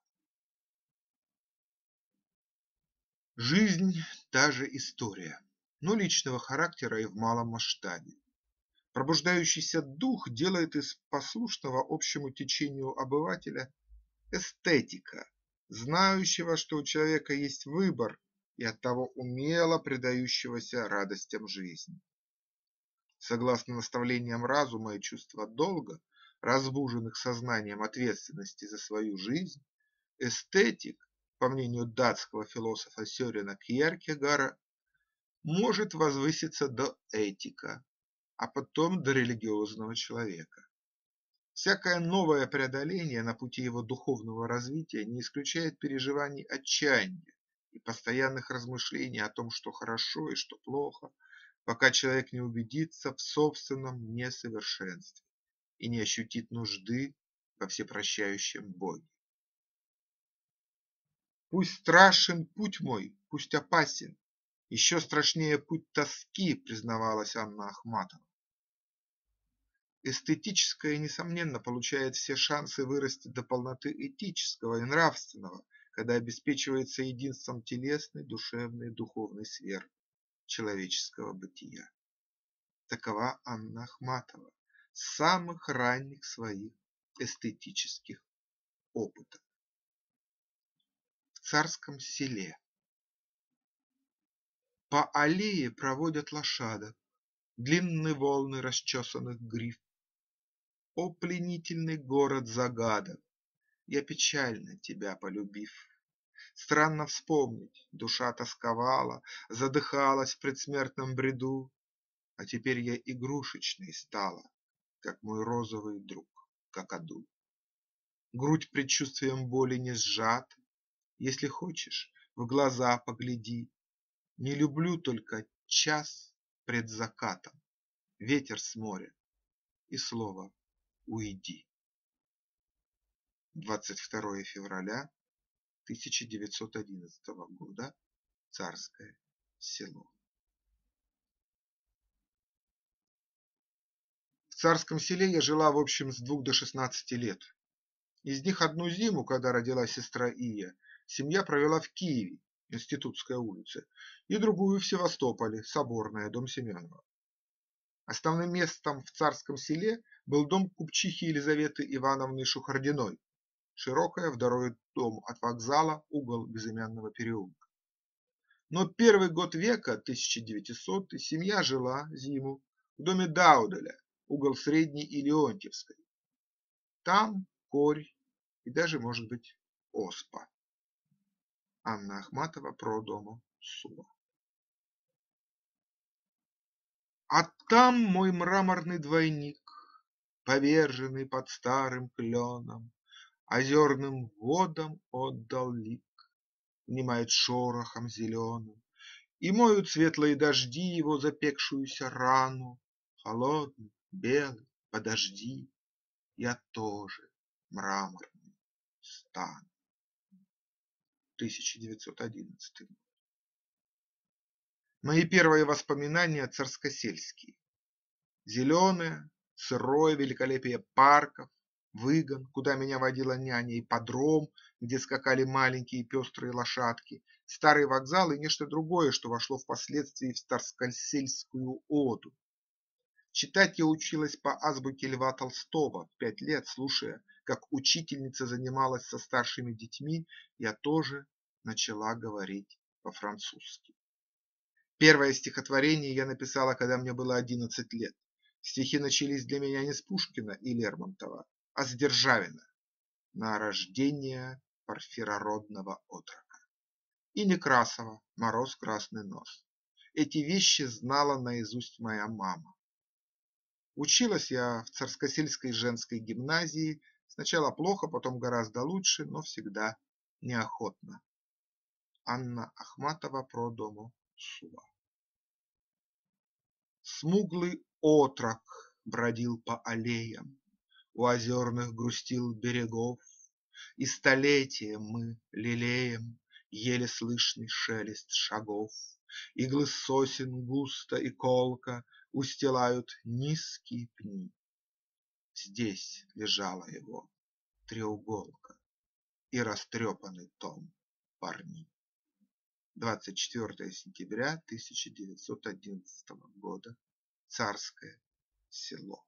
Жизнь – та же история, но личного характера и в малом масштабе. Пробуждающийся дух делает из послушного общему течению обывателя эстетика, знающего, что у человека есть выбор, и оттого умело предающегося радостям жизни. Согласно наставлениям разума и чувства долга, разбуженных сознанием ответственности за свою жизнь, эстетик, по мнению датского философа Сёрена Кьеркегара, может возвыситься до этика, а потом до религиозного человека. Всякое новое преодоление на пути его духовного развития не исключает переживаний отчаяния и постоянных размышлений о том, что хорошо и что плохо, пока человек не убедится в собственном несовершенстве и не ощутит нужды во всепрощающем Боге. Пусть страшен путь мой, пусть опасен, Еще страшнее путь тоски, признавалась Анна Ахматова. Эстетическое, несомненно, получает все шансы вырасти до полноты этического и нравственного, когда обеспечивается единством телесной, душевной, духовной сфер человеческого бытия. Такова Анна Ахматова с самых ранних своих эстетических опытов. В Царском Селе. По аллее проводят лошадок, длинные волны расчесанных гриф. О, пленительный город загадок, я печально тебя полюбив. Странно вспомнить, душа тосковала, задыхалась в предсмертном бреду, а теперь я игрушечной стала, как мой розовый друг какаду. Грудь предчувствием боли не сжата, если хочешь, в глаза погляди. Не люблю только час пред закатом, ветер с моря и слово «уйди». двадцать второе февраля тысяча девятьсот одиннадцатого года. Царское Село. В Царском Селе я жила в общем с двух до шестнадцати лет. Из них одну зиму, когда родилась сестра Ия, семья провела в Киеве, Институтская улица, и другую в Севастополе, Соборная, дом Семенова. Основным местом в Царском Селе был дом купчихи Елизаветы Ивановны Шухардиной, широкая второй дом от вокзала, угол безымянного переулка. Но первый год века, тысяча девятисотый, семья жила зиму в доме Дауделя, угол Средней и Леонтьевской. Там корь и даже, может быть, оспа. Анна Ахматова про дому Сула. А там мой мраморный двойник, поверженный под старым кленом, озерным водам отдал лик, внимает шорохом зеленым, и моют светлые дожди его запекшуюся рану. Холодный, белый, подожди, я тоже мраморный стану. тысяча девятьсот одиннадцатый год. Мои первые воспоминания царскосельские. Зеленое, сырое великолепие парков, выгон, куда меня водила няня, ипподром, где скакали маленькие пестрые лошадки, старый вокзал и нечто другое, что вошло впоследствии в царскосельскую оду. Читать я училась по азбуке Льва Толстого в пять лет, слушая, как учительница занималась со старшими детьми, я тоже начала говорить по-французски. Первое стихотворение я написала, когда мне было одиннадцать лет. Стихи начались для меня не с Пушкина и Лермонтова, а с Державина на рождение парфирородного отрока. И Некрасова «Мороз, красный нос». Эти вещи знала наизусть моя мама. Училась я в Царскосельской женской гимназии, сначала плохо, потом гораздо лучше, но всегда неохотно. Анна Ахматова про дому Сула. Смуглый отрок бродил по аллеям, у озерных грустил берегов, и столетия мы лелеем еле слышный шелест шагов. Иглы сосен густо и колко устилают низкие пни. Здесь лежала его треуголка и растрепанный том парни. двадцать четвёртое сентября тысяча девятьсот одиннадцатого года. Царское Село.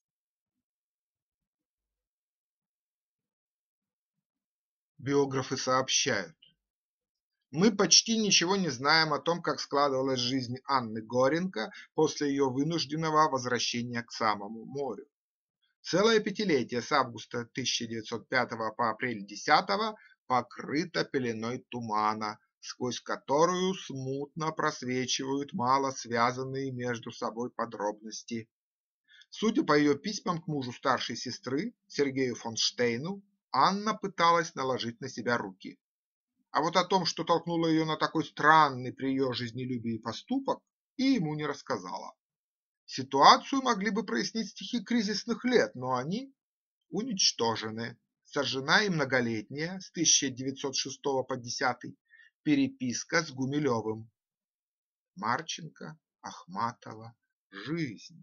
Биографы сообщают: мы почти ничего не знаем о том, как складывалась жизнь Анны Горенко после ее вынужденного возвращения к самому морю. Целое пятилетие с августа тысяча девятьсот пятого по апрель десятого покрыто пеленой тумана, сквозь которую смутно просвечивают мало связанные между собой подробности. Судя по ее письмам к мужу старшей сестры, Сергею фон Штейну, Анна пыталась наложить на себя руки. А вот о том, что толкнуло ее на такой странный при ее жизнелюбии поступок, и ему не рассказала. Ситуацию могли бы прояснить стихи кризисных лет, но они уничтожены. Сожжена и многолетняя, с тысяча девятьсот шестого по десятый, переписка с Гумилевым. Марченко, Ахматова, жизнь.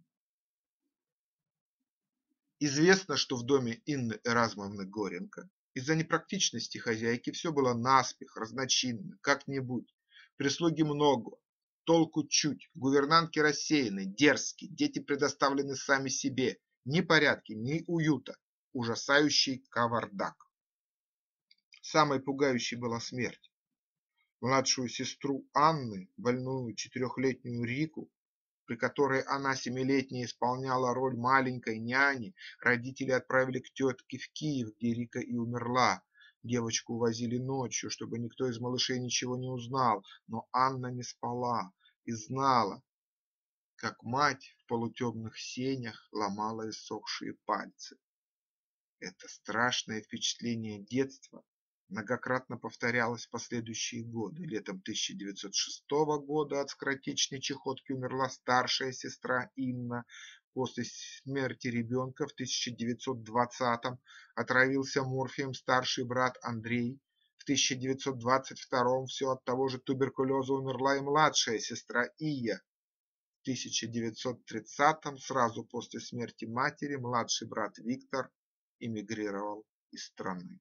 Известно, что в доме Инны Эразмовны Горенко из-за непрактичности хозяйки все было наспех, разночинно, как-нибудь. Прислуги много, толку чуть, гувернантки рассеяны, дерзки, дети предоставлены сами себе, ни порядки, ни уюта, ужасающий кавардак. Самой пугающей была смерть. Младшую сестру Анны, больную четырехлетнюю Рику, при которой она семилетняя исполняла роль маленькой няни, родители отправили к тетке в Киев, где Рика и умерла. Девочку увозили ночью, чтобы никто из малышей ничего не узнал, но Анна не спала и знала, как мать в полутемных сенях ломала иссохшие пальцы. Это страшное впечатление детства многократно повторялось в последующие годы. Летом тысяча девятьсот шестого года от скоротечной чахотки умерла старшая сестра Инна. После смерти ребенка в тысяча девятьсот двадцатом отравился морфием старший брат Андрей. В тысяча девятьсот двадцать втором все от того же туберкулеза умерла и младшая сестра Ия. В тысяча девятьсот тридцатом, сразу после смерти матери, младший брат Виктор эмигрировал из страны.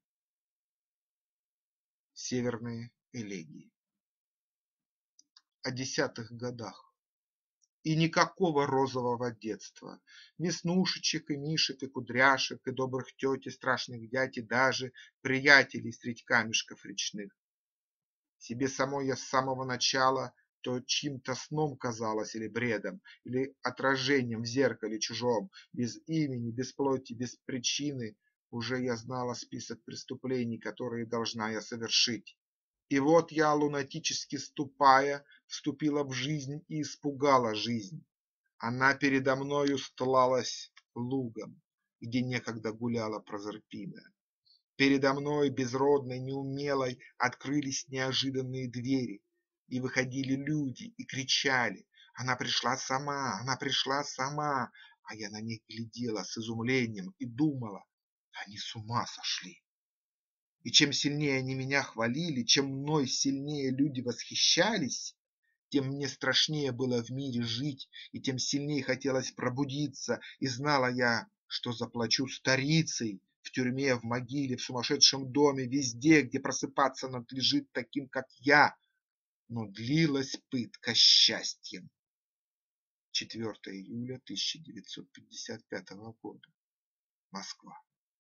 Северные элегии. О десятых годах. И никакого розового детства, веснушечек и мишек и кудряшек, и добрых тет и страшных дядь, и даже приятелей средь камешков речных. Себе самой я с самого начала то чьим-то сном казалось или бредом, или отражением в зеркале чужом, без имени, без плоти, без причины. Уже я знала список преступлений, которые должна я совершить. И вот я, лунатически ступая, вступила в жизнь и испугала жизнь. Она передо мною стлалась лугом, где некогда гуляла Прозерпина. Передо мной, безродной, неумелой, открылись неожиданные двери, и выходили люди и кричали: «Она пришла сама! Она пришла сама!» А я на них глядела с изумлением и думала: они с ума сошли. И чем сильнее они меня хвалили, чем мной сильнее люди восхищались, тем мне страшнее было в мире жить, и тем сильнее хотелось пробудиться, и знала я, что заплачу старицей в тюрьме, в могиле, в сумасшедшем доме, везде, где просыпаться надлежит таким, как я. Но длилась пытка счастьем. четвёртого июля тысяча девятьсот пятьдесят пятого года. Москва.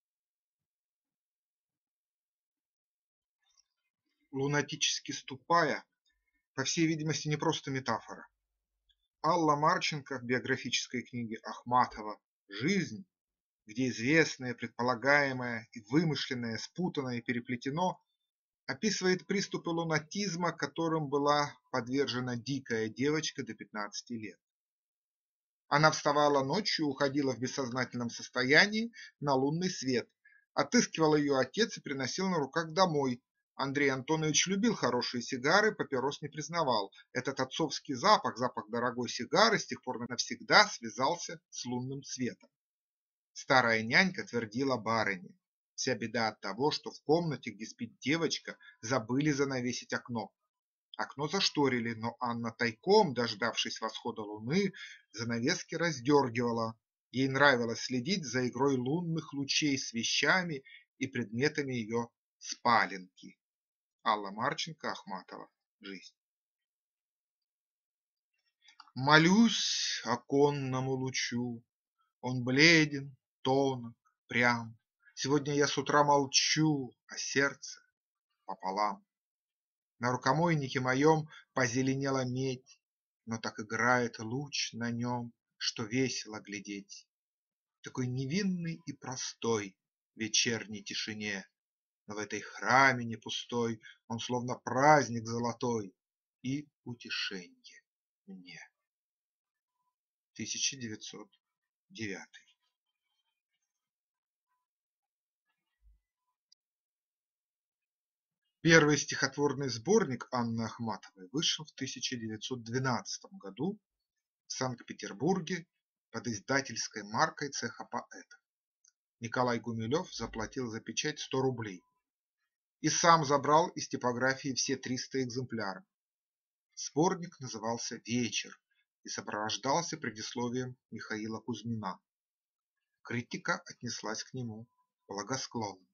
Лунатически ступая, по всей видимости, не просто метафора. Алла Марченко в биографической книге Ахматова «Жизнь», где известное, предполагаемое и вымышленное спутано и переплетено, описывает приступы лунатизма, которым была подвержена дикая девочка до пятнадцати лет. Она вставала ночью, уходила в бессознательном состоянии на лунный свет, отыскивал ее отец и приносил на руках домой. Андрей Антонович любил хорошие сигары, папирос не признавал. Этот отцовский запах, запах дорогой сигары, с тех пор навсегда связался с лунным светом. Старая нянька твердила барыне: вся беда от того, что в комнате, где спит девочка, забыли занавесить окно. Окно зашторили, но Анна тайком, дождавшись восхода луны, занавески раздергивала. Ей нравилось следить за игрой лунных лучей с вещами и предметами ее спаленки. Алла Марченко, Ахматова. Жизнь. Молюсь оконному лучу, он бледен, тонок, прям. Сегодня я с утра молчу, а сердце пополам. На рукомойнике моем позеленела медь, но так играет луч на нем, что весело глядеть. Такой невинный и простой в вечерней тишине, но в этой храмине пустой он словно праздник золотой и утешенье мне. тысяча девятьсот девятый. Первый стихотворный сборник Анны Ахматовой вышел в тысяча девятьсот двенадцатом году в Санкт-Петербурге под издательской маркой цеха поэтов. Николай Гумилев заплатил за печать сто рублей и сам забрал из типографии все триста экземпляров. Сборник назывался «Вечер» и сопровождался предисловием Михаила Кузьмина. Критика отнеслась к нему благосклонно.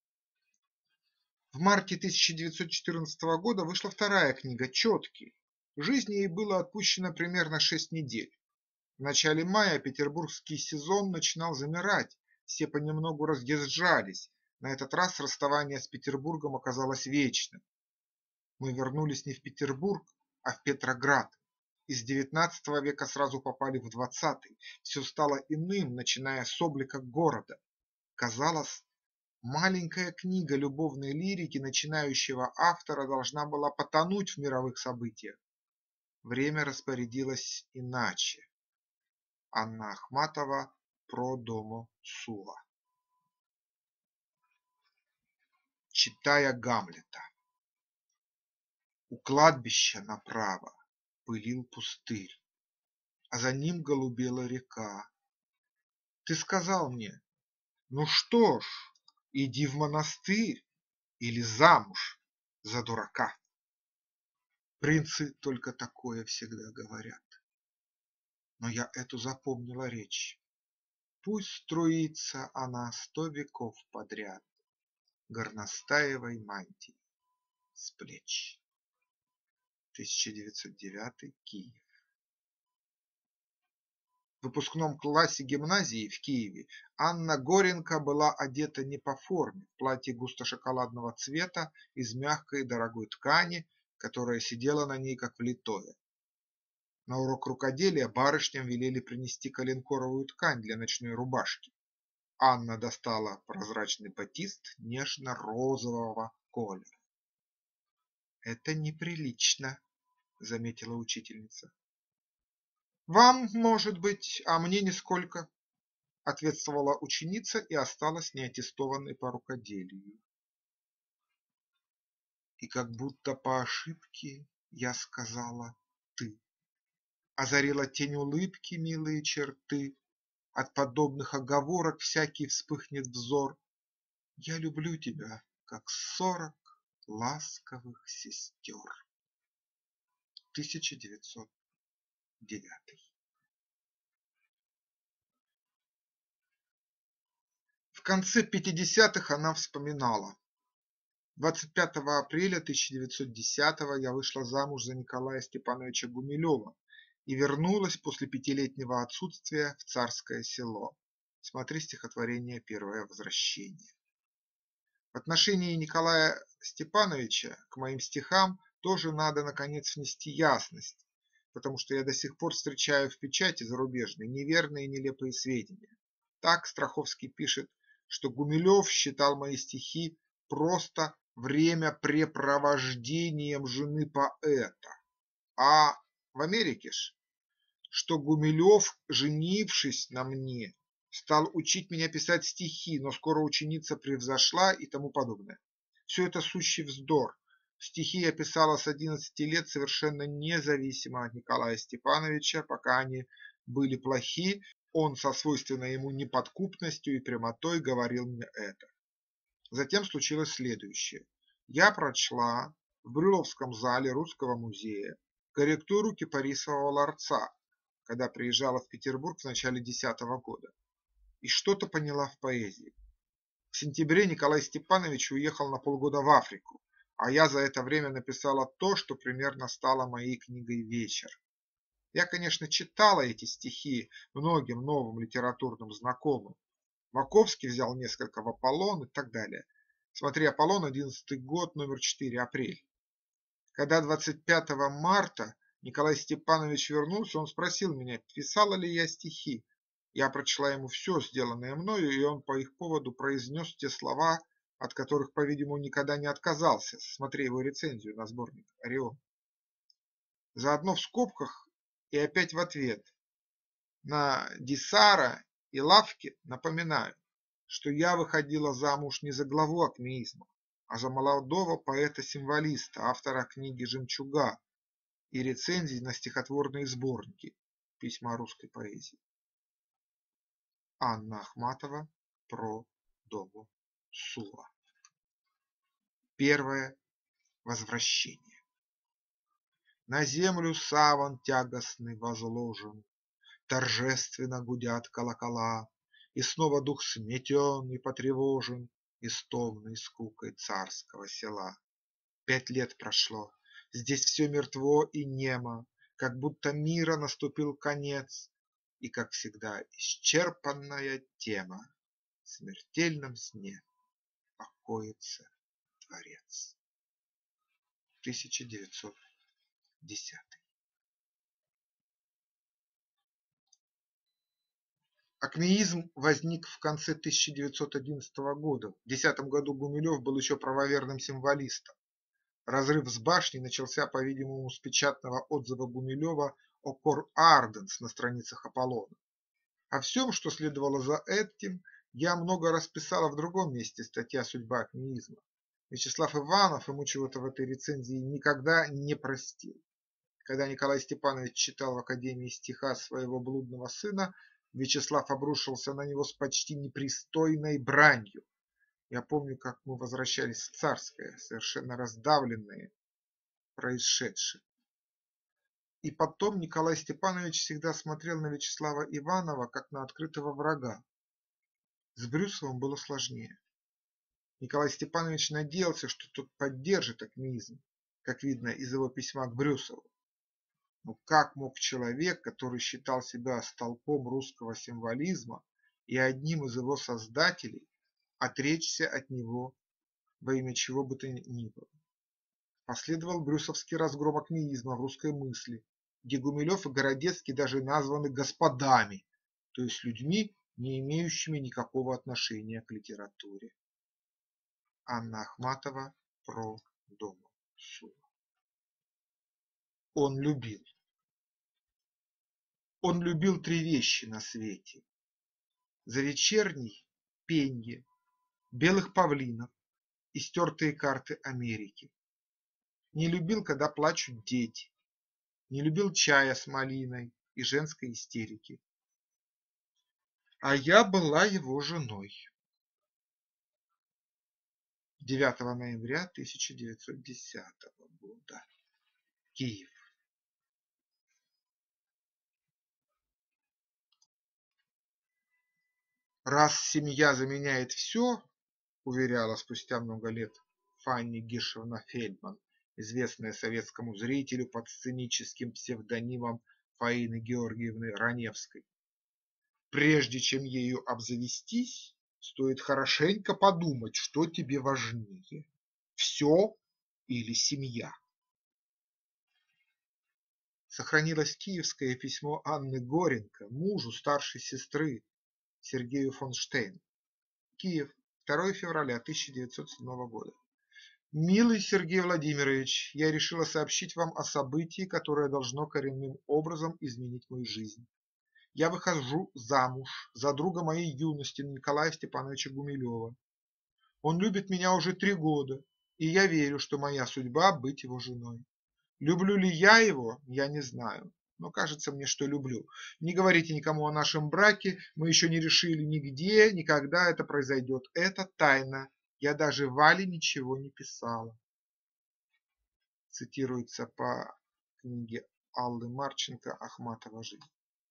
В марте тысяча девятьсот четырнадцатого года вышла вторая книга «Четкий». Жизни ей было отпущено примерно шесть недель. В начале мая петербургский сезон начинал замирать, все понемногу разъезжались. На этот раз расставание с Петербургом оказалось вечным. Мы вернулись не в Петербург, а в Петроград. Из девятнадцатого века сразу попали в двадцатый. Все стало иным, начиная с облика города. Казалось, маленькая книга любовной лирики начинающего автора должна была потонуть в мировых событиях. Время распорядилось иначе. Анна Ахматова про дому Сула. Читая Гамлета. У кладбища направо пылил пустырь, а за ним голубела река. Ты сказал мне: ну что ж, иди в монастырь или замуж за дурака. Принцы только такое всегда говорят. Но я эту запомнила речь. Пусть струится она сто веков подряд горностаевой мантии с плеч. тысяча девятьсот девятый, Киев. В выпускном классе гимназии в Киеве Анна Горенко была одета не по форме, в платье густо-шоколадного цвета из мягкой дорогой ткани, которая сидела на ней как влитое. На урок рукоделия барышням велели принести коленкоровую ткань для ночной рубашки. Анна достала прозрачный батист нежно-розового колера. «Это неприлично», – заметила учительница. «Вам, может быть, а мне нисколько», – ответствовала ученица и осталась неаттестованной по рукоделию. И как будто по ошибке я сказала «ты». Озарила тень улыбки милые черты, от подобных оговорок всякий вспыхнет взор. Я люблю тебя, как сорок ласковых сестер. тысяча девятьсот девятый. В конце пятидесятых она вспоминала: двадцать пятого апреля тысяча девятьсот десятого я вышла замуж за Николая Степановича Гумилева и вернулась после пятилетнего отсутствия в Царское Село. Смотри стихотворение «Первое возвращение». В отношении Николая Степановича к моим стихам тоже надо наконец внести ясность, потому что я до сих пор встречаю в печати зарубежной неверные и нелепые сведения. Так Страховский пишет, что Гумилев считал мои стихи просто времяпрепровождением жены поэта, а в Америке ж, что Гумилев, женившись на мне, стал учить меня писать стихи, но скоро ученица превзошла и тому подобное. Все это сущий вздор. Стихи я писала с одиннадцати лет совершенно независимо от Николая Степановича, пока они были плохи, он со свойственной ему неподкупностью и прямотой говорил мне это. Затем случилось следующее. Я прочла в Брюловском зале Русского музея корректуру Кипарисового ларца, когда приезжала в Петербург в начале десятого года, и что-то поняла в поэзии. В сентябре Николай Степанович уехал на полгода в Африку, а я за это время написала то, что примерно стало моей книгой «Вечер». Я, конечно, читала эти стихи многим новым литературным знакомым. Маковский взял несколько в «Аполлон» и так далее. Смотри «Аполлон», одиннадцатый год, номер четыре, апрель. Когда двадцать пятого марта Николай Степанович вернулся, он спросил меня, писала ли я стихи. Я прочла ему все, сделанное мною, и он по их поводу произнес те слова, от которых, по-видимому, никогда не отказался. Смотри его рецензию на сборник «Орион». Заодно в скобках и опять в ответ на Дисара и Лавки напоминаю, что я выходила замуж не за главу акмеизма, а за молодого поэта-символиста, автора книги «Жемчуга» и рецензий на стихотворные сборники «Письма русской поэзии». Анна Ахматова про дому Сула. Первое возвращение. На землю саван тягостный возложен, торжественно гудят колокола, и снова дух сметен и потревожен истомной скукой царского села. Пять лет прошло, здесь все мертво и немо, как будто мира наступил конец, и, как всегда, исчерпанная тема. В смертельном сне покоится Творец. тысяча девятьсот десятый. Акмеизм возник в конце тысяча девятьсот одиннадцатого года. В две тысячи десятом году Гумилев был еще правоверным символистом. Разрыв с башней начался, по-видимому, с печатного отзыва Гумилева о Кор Арденс на страницах Аполлона. О всем, что следовало за этим, я много раз писала в другом месте, статья «Судьба акмеизма». Вячеслав Иванов, ему чего-то в этой рецензии никогда не простил. Когда Николай Степанович читал в Академии стиха своего блудного сына, Вячеслав обрушился на него с почти непристойной бранью. Я помню, как мы возвращались в Царское, совершенно раздавленные происшедшим. И потом Николай Степанович всегда смотрел на Вячеслава Иванова как на открытого врага. С Брюсовым было сложнее. Николай Степанович надеялся, что тот поддержит акмеизм, как видно из его письма к Брюсову. Но как мог человек, который считал себя столпом русского символизма и одним из его создателей, отречься от него во имя чего бы то ни было? Последовал брюсовский разгром акмеизма в русской мысли, где Гумилев и Городецкий даже названы господами, то есть людьми, не имеющими никакого отношения к литературе. Анна Ахматова про Дома Сула. Он любил. Он любил три вещи на свете: за вечерний пенье, белых павлинов и стертые карты Америки. Не любил, когда плачут дети. Не любил чая с малиной и женской истерики. А я была его женой. девятого ноября тысяча девятьсот десятого года. Киев. Раз семья заменяет все, уверяла спустя много лет Фанни Гиршевна Фельдман, известная советскому зрителю под сценическим псевдонимом Фаины Георгиевны Раневской. Прежде чем ею обзавестись, стоит хорошенько подумать, что тебе важнее – все или семья. Сохранилось киевское письмо Анны Горенко мужу старшей сестры Сергею фон Штейну. Киев, второго февраля тысяча девятьсот седьмого года. Милый Сергей Владимирович, я решила сообщить вам о событии, которое должно коренным образом изменить мою жизнь. Я выхожу замуж за друга моей юности Николая Степановича Гумилева. Он любит меня уже три года, и я верю, что моя судьба быть его женой. Люблю ли я его, я не знаю, но кажется мне, что люблю. Не говорите никому о нашем браке, мы еще не решили нигде, никогда это произойдет. Это тайна. Я даже Вале ничего не писала. Цитируется по книге Аллы Марченко «Ахматова жизнь».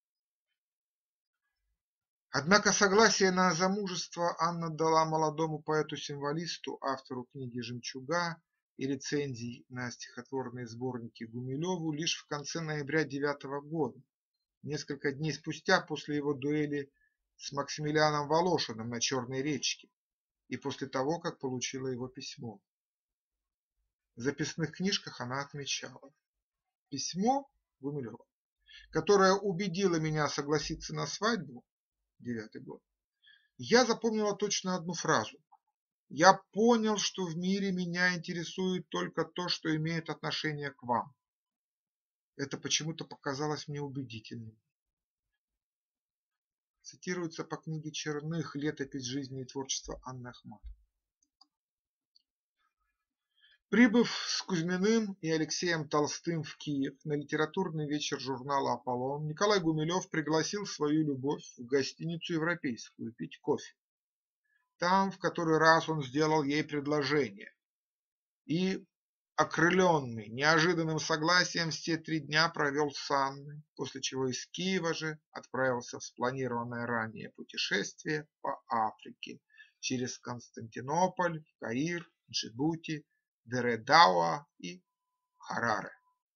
Однако согласие на замужество Анна дала молодому поэту-символисту, автору книги «Жемчуга» и рецензий на стихотворные сборники Гумилеву лишь в конце ноября девятого года, несколько дней спустя после его дуэли с Максимилианом Волошиным на Черной речке и после того, как получила его письмо. В записных книжках она отмечала: письмо Гумилева, которое убедило меня согласиться на свадьбу, девятый год, я запомнила точно одну фразу: я понял, что в мире меня интересует только то, что имеет отношение к вам. Это почему-то показалось мне убедительным. Цитируется по книге Черных «Летопись жизни и творчества Анны Ахматовой». Прибыв с Кузьминым и Алексеем Толстым в Киев на литературный вечер журнала «Аполлон», Николай Гумилев пригласил свою любовь в гостиницу «Европейскую» пить кофе. Там в который раз он сделал ей предложение и Окрыленный неожиданным согласием все три дня провел с Анной, после чего из Киева же отправился в спланированное ранее путешествие по Африке через Константинополь, Каир, Джибути, Дередауа и Хараре.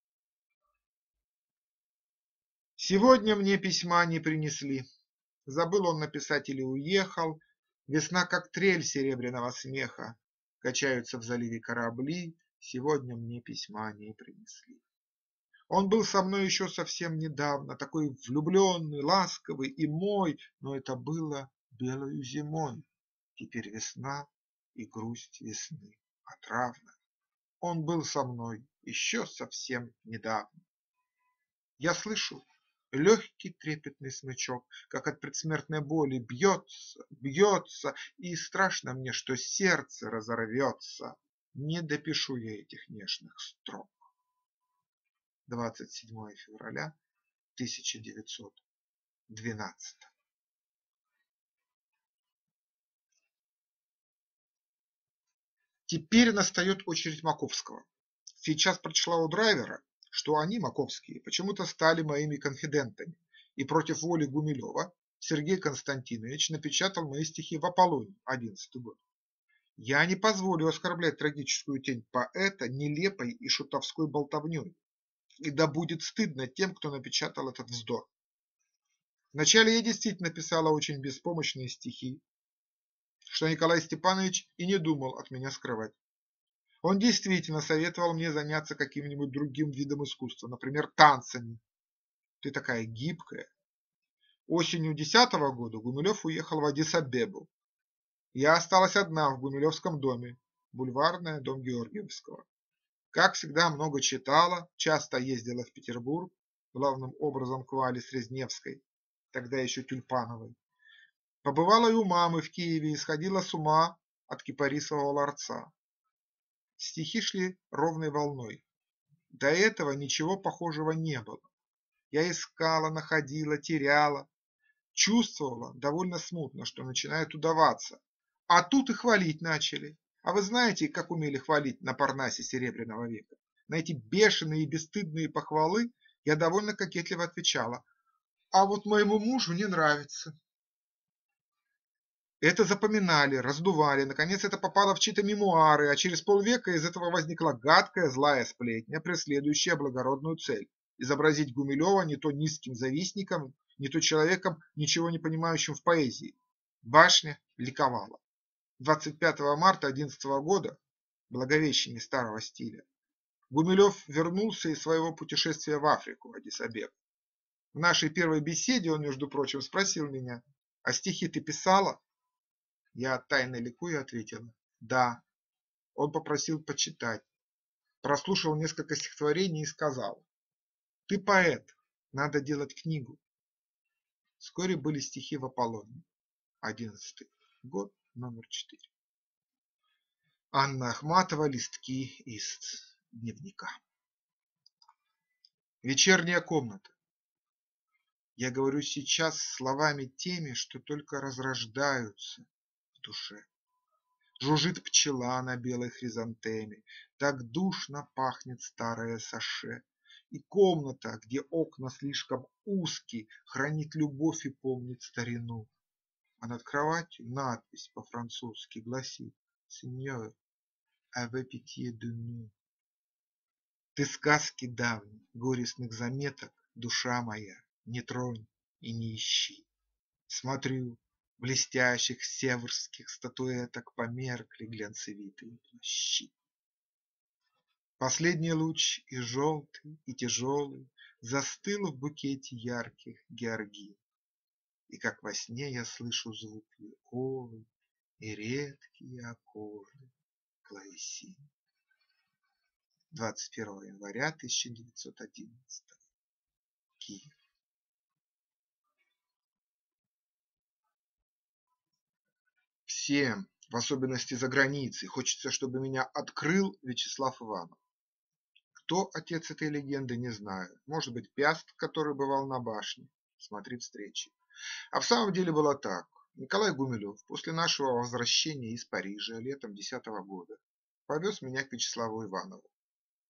Сегодня мне письма не принесли. Забыл он написать или уехал. Весна, как трель серебряного смеха. Качаются в заливе корабли. Сегодня мне письма не принесли. Он был со мной еще совсем недавно, такой влюбленный, ласковый и мой, но это было белою зимой. Теперь весна и грусть весны отравна. Он был со мной еще совсем недавно. Я слышу легкий трепетный смычок, как от предсмертной боли бьется, бьется, и страшно мне, что сердце разорвется. Не допишу я этих нежных строк. двадцать седьмое февраля тысяча девятьсот двенадцатого. Теперь настает очередь Маковского. Сейчас прочла у Драйвера, что они, маковские, почему-то стали моими конфидентами, и против воли Гумилева Сергей Константинович напечатал мои стихи в Аполлоне, одиннадцатый год. Я не позволю оскорблять трагическую тень поэта нелепой и шутовской болтовней, и да будет стыдно тем, кто напечатал этот вздор. Вначале я действительно писала очень беспомощные стихи, что Николай Степанович и не думал от меня скрывать. Он действительно советовал мне заняться каким-нибудь другим видом искусства, например, танцами. Ты такая гибкая. Осенью десятого года Гумилев уехал в Аддис-Абебу. Я осталась одна в Гумилевском доме, бульварная, дом Георгиевского. Как всегда, много читала, часто ездила в Петербург, главным образом к Вале Срезневской, тогда еще Тюльпановой. Побывала и у мамы в Киеве и сходила с ума от кипарисового ларца. Стихи шли ровной волной. До этого ничего похожего не было. Я искала, находила, теряла. Чувствовала довольно смутно, что начинает удаваться. А тут и хвалить начали. А вы знаете, как умели хвалить на Парнасе Серебряного века? На эти бешеные и бесстыдные похвалы я довольно кокетливо отвечала: а вот моему мужу не нравится. Это запоминали, раздували, наконец это попало в чьи-то мемуары, а через полвека из этого возникла гадкая злая сплетня, преследующая благородную цель – изобразить Гумилева не то низким завистником, не то человеком, ничего не понимающим в поэзии. Башня ликовала. двадцать пятого марта одиннадцатого года, Благовещение старого стиля, Гумилев вернулся из своего путешествия в Африку, Аддис-Абебу. В нашей первой беседе он, между прочим, спросил меня: а стихи ты писала? Я тайно ликуя ответила: да. Он попросил почитать, прослушал несколько стихотворений и сказал: ты поэт, надо делать книгу. Вскоре были стихи в Аполлоне, одиннадцатый год, номер четыре. Анна Ахматова, листки из дневника. Вечерняя комната. Я говорю сейчас словами теми, что только разрождаются в душе. Жужжит пчела на белой хризантеме, так душно пахнет старое саше. И комната, где окна слишком узкие, хранит любовь и помнит старину. А над кроватью надпись по-французски гласит: «Сеньор, avez pitié de nous». Ты сказки давней, горестных заметок, душа моя, не тронь и не ищи. Смотрю, блестящих северских статуэток померкли глянцевитые плащи. Последний луч и желтый, и тяжелый застыл в букете ярких георгин. И как во сне я слышу звук виолы и редкие аккорды клавесин. двадцать первого января тысяча девятьсот одиннадцатого. Киев. Всем, в особенности за границей, хочется, чтобы меня открыл Вячеслав Иванов. Кто отец этой легенды, не знаю. Может быть, Пяст, который бывал на башне. Смотри встречи. А в самом деле было так. Николай Гумилев после нашего возвращения из Парижа летом десятого года повез меня к Вячеславу Иванову.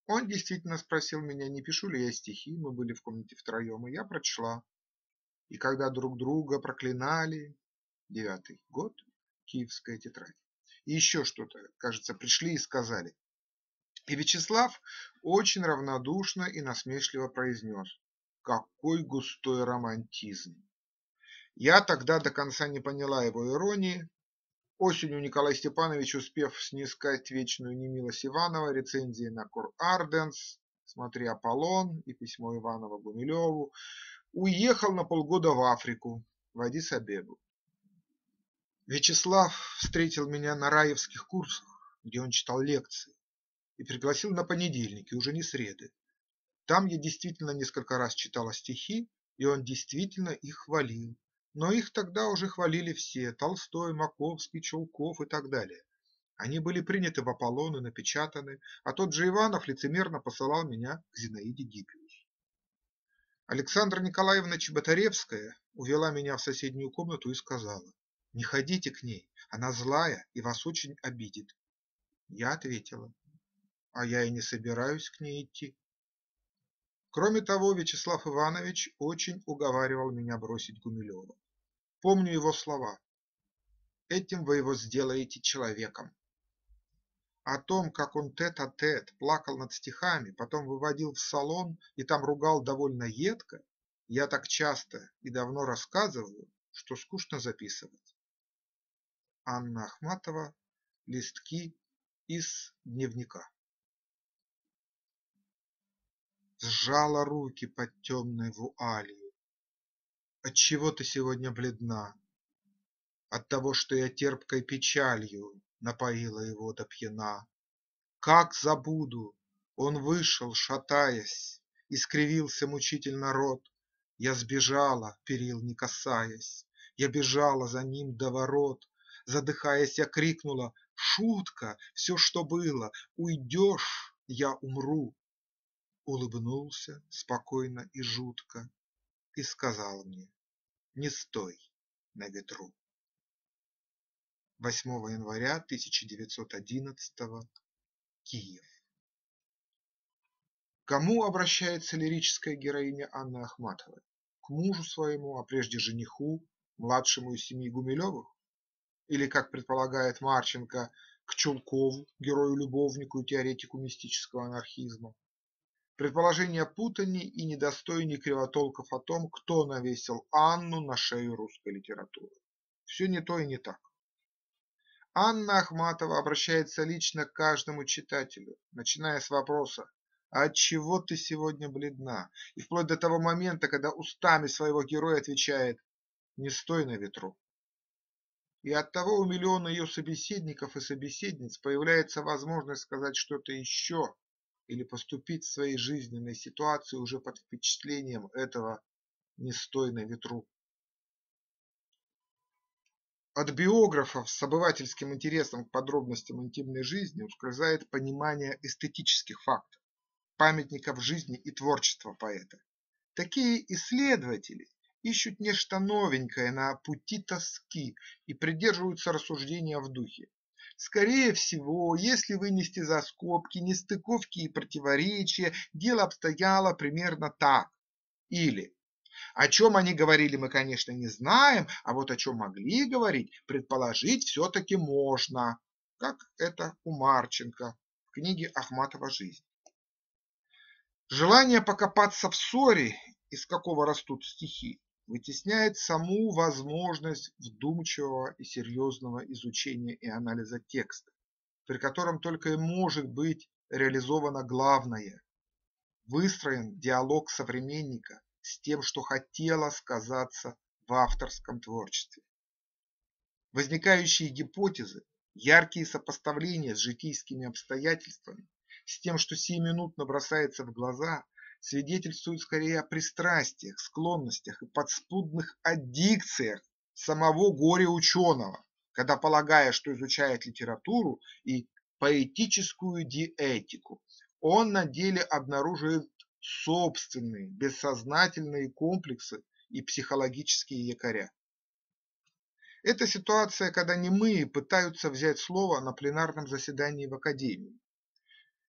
Он действительно спросил меня, не пишу ли я стихи, мы были в комнате втроем, и я прочла. И когда друг друга проклинали, девятый год, киевская тетрадь, и еще что-то, кажется, пришли и сказали. И Вячеслав очень равнодушно и насмешливо произнес: какой густой романтизм! Я тогда до конца не поняла его иронии. Осенью Николай Степанович, успев снискать вечную немилость Иванова, рецензии на Кур Арденс, смотри Аполлон и письмо Иванова Гумилеву, уехал на полгода в Африку, в Аддис-Абебу. Вячеслав встретил меня на раевских курсах, где он читал лекции, и пригласил на понедельники, уже не среды. Там я действительно несколько раз читала стихи, и он действительно их хвалил. Но их тогда уже хвалили все – Толстой, Маковский, Чулков и так далее. Они были приняты в Аполлон и напечатаны, а тот же Иванов лицемерно посылал меня к Зинаиде Гиппиус. Александра Николаевна Чеботаревская увела меня в соседнюю комнату и сказала: не ходите к ней, она злая и вас очень обидит. Я ответила: а я и не собираюсь к ней идти. Кроме того, Вячеслав Иванович очень уговаривал меня бросить Гумилева. Помню его слова: этим вы его сделаете человеком. О том, как он тет-а-тет плакал над стихами, потом выводил в салон и там ругал довольно едко, я так часто и давно рассказываю, что скучно записывать. Анна Ахматова. Листки из дневника. Сжала руки под темной вуалью. Отчего ты сегодня бледна? От того, что я терпкой печалью напоила его до пьяна. Как забуду? Он вышел, шатаясь, и скривился мучительно рот. Я сбежала, перил не касаясь, я бежала за ним до ворот. Задыхаясь, я крикнула: шутка, все, что было, уйдешь, я умру. Улыбнулся спокойно и жутко и сказал мне: не стой на ветру. восьмого января тысяча девятьсот одиннадцатого. Киев. К кому обращается лирическая героиня Анны Ахматовой? К мужу своему, а прежде жениху, младшему из семьи Гумилевых? Или, как предполагает Марченко, к Чулкову, герою-любовнику и теоретику мистического анархизма? Предположения путани и недостойны кривотолков о том, кто навесил Анну на шею русской литературы. Все не то и не так. Анна Ахматова обращается лично к каждому читателю, начиная с вопроса: «А отчего ты сегодня бледна?» и вплоть до того момента, когда устами своего героя отвечает: «Не стой на ветру». И оттого у миллиона ее собеседников и собеседниц появляется возможность сказать что-то еще или поступить в своей жизненной ситуации уже под впечатлением этого «не стой на ветру». От биографов с обывательским интересом к подробностям интимной жизни ускользает понимание эстетических фактов, памятников жизни и творчества поэта. Такие исследователи ищут нечто новенькое на пути тоски и придерживаются рассуждения в духе: скорее всего, если вынести за скобки нестыковки и противоречия, дело обстояло примерно так. Или: о чем они говорили, мы, конечно, не знаем, а вот о чем могли говорить, предположить все-таки можно, как это у Марченко в книге Ахматова «Жизнь». Желание покопаться в ссоре, из какого растут стихи, вытесняет саму возможность вдумчивого и серьезного изучения и анализа текста, при котором только и может быть реализовано главное – выстроен диалог современника с тем, что хотело сказаться в авторском творчестве. Возникающие гипотезы, яркие сопоставления с житейскими обстоятельствами, с тем, что сиюминутно бросается в глаза, свидетельствуют скорее о пристрастиях, склонностях и подспудных аддикциях самого горе-ученого, когда, полагая, что изучает литературу и поэтическую диэтику, он на деле обнаруживает собственные бессознательные комплексы и психологические якоря. Это ситуация, когда немые пытаются взять слово на пленарном заседании в академии.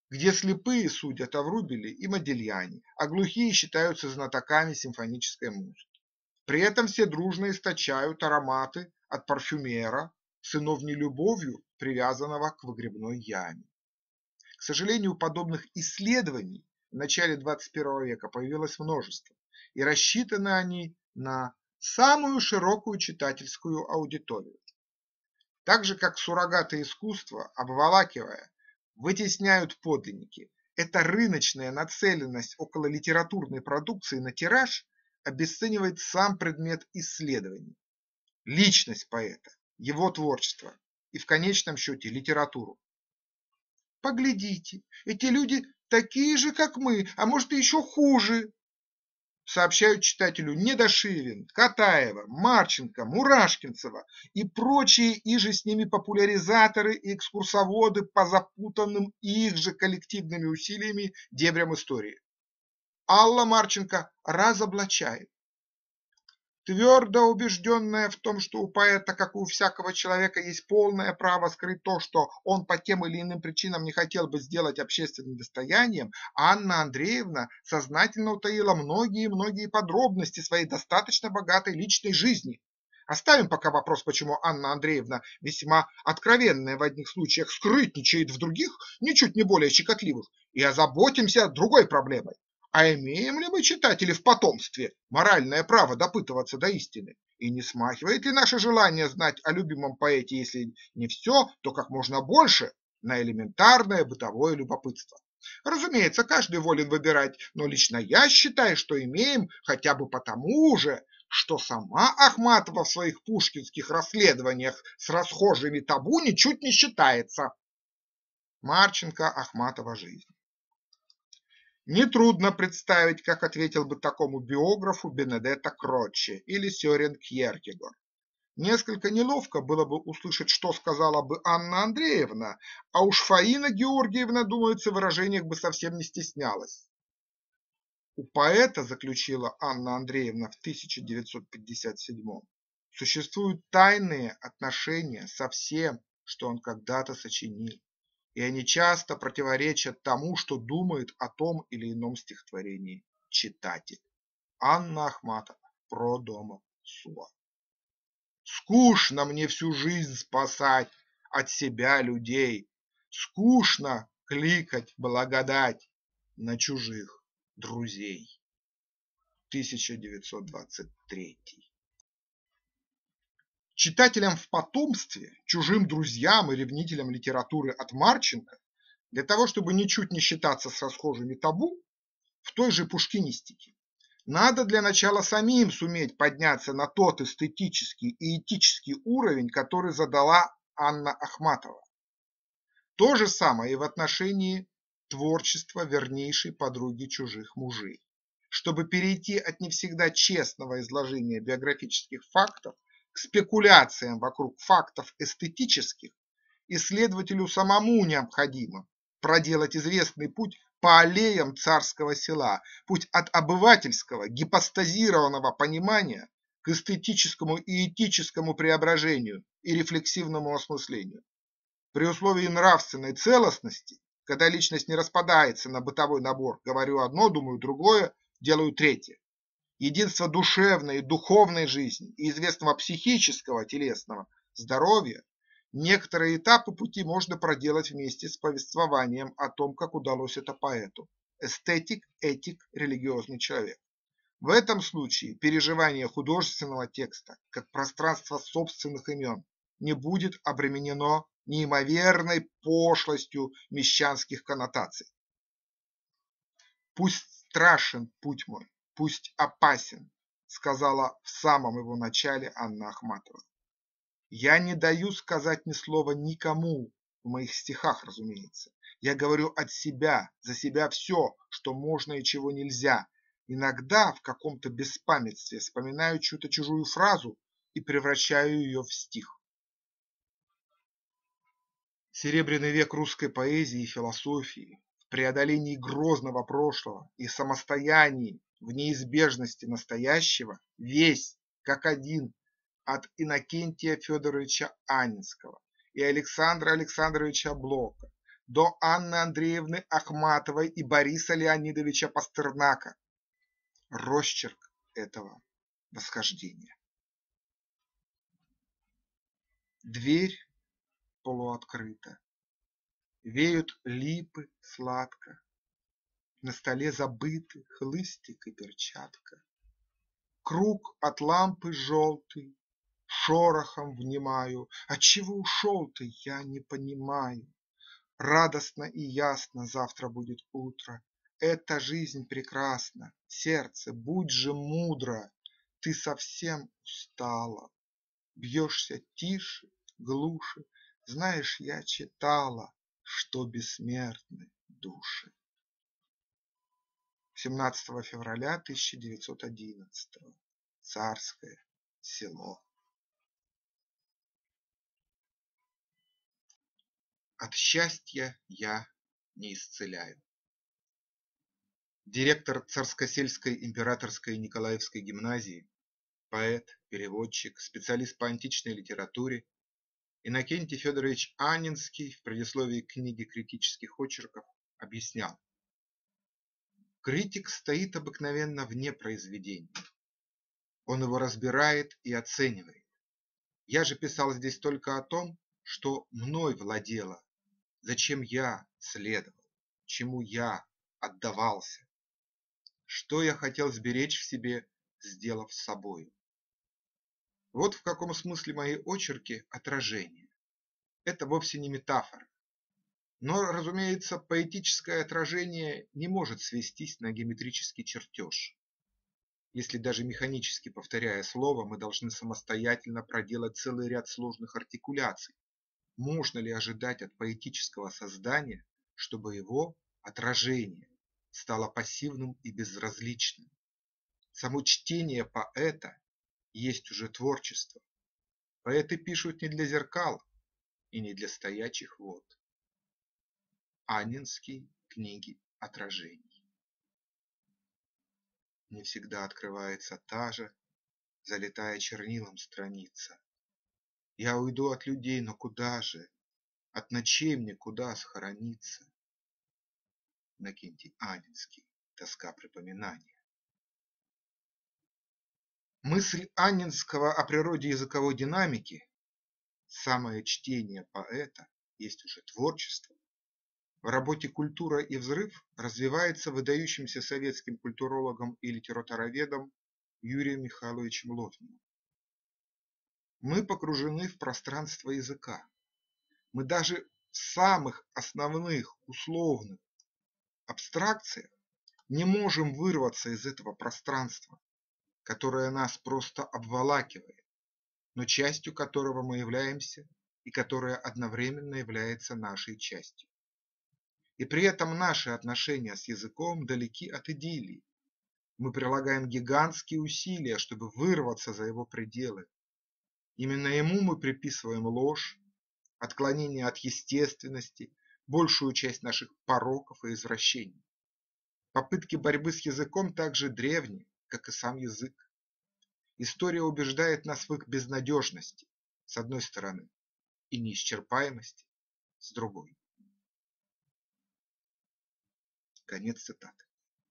где слепые судят о Врубеле и Модильяне, а глухие считаются знатоками симфонической музыки. При этом все дружно источают ароматы от парфюмера, сынов нелюбовью, привязанного к выгребной яме. К сожалению, подобных исследований в начале двадцать первого века появилось множество, и рассчитаны они на самую широкую читательскую аудиторию. Так же, как суррогаты искусства, обволакивая, вытесняют подлинники, эта рыночная нацеленность около литературной продукции на тираж обесценивает сам предмет исследований, личность поэта, его творчество и в конечном счете литературу. Поглядите, эти люди такие же, как мы, а может и еще хуже, сообщают читателю Недошивин, Катаева, Марченко, Мурашкинцева и прочие иже с ними популяризаторы и экскурсоводы по запутанным их же коллективными усилиями дебрям истории. Алла Марченко разоблачает. Твердо убежденная в том, что у поэта, как и у всякого человека, есть полное право скрыть то, что он по тем или иным причинам не хотел бы сделать общественным достоянием, Анна Андреевна сознательно утаила многие-многие подробности своей достаточно богатой личной жизни. Оставим пока вопрос, почему Анна Андреевна, весьма откровенная в одних случаях, скрытничает в других, ничуть не более щекотливых, и озаботимся другой проблемой. А имеем ли мы, читатели, в потомстве моральное право допытываться до истины? И не смахивает ли наше желание знать о любимом поэте, если не все, то как можно больше, на элементарное бытовое любопытство? Разумеется, каждый волен выбирать, но лично я считаю, что имеем хотя бы потому же, что сама Ахматова в своих пушкинских расследованиях с расхожими табу ничуть не считается. Марченко, Ахматова, жизнь. Нетрудно представить, как ответил бы такому биографу Бенедетто Кроччи или Сёрен Кьеркегор. Несколько неловко было бы услышать, что сказала бы Анна Андреевна, а уж Фаина Георгиевна, думается, в выражениях бы совсем не стеснялась. У поэта, заключила Анна Андреевна в тысяча девятьсот пятьдесят седьмом, существуют тайные отношения со всем, что он когда-то сочинил, и они часто противоречат тому, что думает о том или ином стихотворении читатель. Анна Ахматова, про дома Суа. Скучно мне всю жизнь спасать от себя людей, скучно кликать благодать на чужих друзей. тысяча девятьсот двадцать третий. Читателям в потомстве, чужим друзьям и ревнителям литературы от Марченко, для того, чтобы ничуть не считаться с расхожими табу, в той же пушкинистике, надо для начала самим суметь подняться на тот эстетический и этический уровень, который задала Анна Ахматова. То же самое и в отношении творчества вернейшей подруги чужих мужей. Чтобы перейти от не всегда честного изложения биографических фактов к спекуляциям вокруг фактов эстетических, исследователю самому необходимо проделать известный путь по аллеям царского села, путь от обывательского, гипостазированного понимания к эстетическому и этическому преображению и рефлексивному осмыслению. При условии нравственной целостности, когда личность не распадается на бытовой набор, говорю одно, думаю другое, делаю третье. Единство душевной и духовной жизни и известного психического, телесного здоровья, некоторые этапы пути можно проделать вместе с повествованием о том, как удалось это поэту. Эстетик, этик, религиозный человек. В этом случае переживание художественного текста, как пространство собственных имен, не будет обременено неимоверной пошлостью мещанских коннотаций. Пусть страшен путь мой, пусть опасен, сказала в самом его начале Анна Ахматова. Я не даю сказать ни слова никому, в моих стихах, разумеется. Я говорю от себя, за себя все, что можно и чего нельзя. Иногда в каком-то беспамятстве вспоминаю чью-то чужую фразу и превращаю ее в стих. Серебряный век русской поэзии и философии, в преодолении грозного прошлого и самостоянии в неизбежности настоящего, весь, как один, от Иннокентия Федоровича Анинского и Александра Александровича Блока до Анны Андреевны Ахматовой и Бориса Леонидовича Пастернака. Росчерк этого восхождения. Дверь полуоткрыта, веют липы сладко, на столе забыты хлыстик и перчатка. Круг от лампы желтый, шорохом внимаю. Отчего ушел ты, я не понимаю. Радостно и ясно завтра будет утро. Эта жизнь прекрасна, сердце, будь же мудро. Ты совсем устала, бьешься тише, глуше. Знаешь, я читала, что бессмертны души. семнадцатого февраля тысяча девятьсот одиннадцатого. Царское Село. От счастья я не исцеляю. Директор Царскосельской императорской Николаевской гимназии, поэт, переводчик, специалист по античной литературе Иннокентий Федорович Анненский в предисловии к книге критических очерков объяснял: критик стоит обыкновенно вне произведения. Он его разбирает и оценивает. Я же писал здесь только о том, что мной владело, зачем я следовал, чему я отдавался, что я хотел сберечь в себе, сделав с собою. Вот в каком смысле мои очерки отражение. Это вовсе не метафора. Но, разумеется, поэтическое отражение не может свестись на геометрический чертеж. Если даже механически повторяя слово, мы должны самостоятельно проделать целый ряд сложных артикуляций, можно ли ожидать от поэтического создания, чтобы его отражение стало пассивным и безразличным? Само чтение поэта есть уже творчество. Поэты пишут не для зеркал и не для стоячих вод. Анненский. Книги отражений. Не всегда открывается та же, залитая чернилом страница. Я уйду от людей, но куда же? От ночей мне куда схорониться? Иннокентий Анненский. Тоска припоминания. Мысль Анненского о природе языковой динамики, самое чтение поэта есть уже творчество, в работе «Культура и взрыв» развивается выдающимся советским культурологом и литературоведом Юрием Михайловичем Лотманом. Мы погружены в пространство языка. Мы даже в самых основных, условных абстракциях не можем вырваться из этого пространства, которое нас просто обволакивает, но частью которого мы являемся и которое одновременно является нашей частью. И при этом наши отношения с языком далеки от идиллии. Мы прилагаем гигантские усилия, чтобы вырваться за его пределы. Именно ему мы приписываем ложь, отклонение от естественности, большую часть наших пороков и извращений. Попытки борьбы с языком так же древни, как и сам язык. История убеждает нас в их безнадежности, с одной стороны, и неисчерпаемости, с другой. Конец цитаты.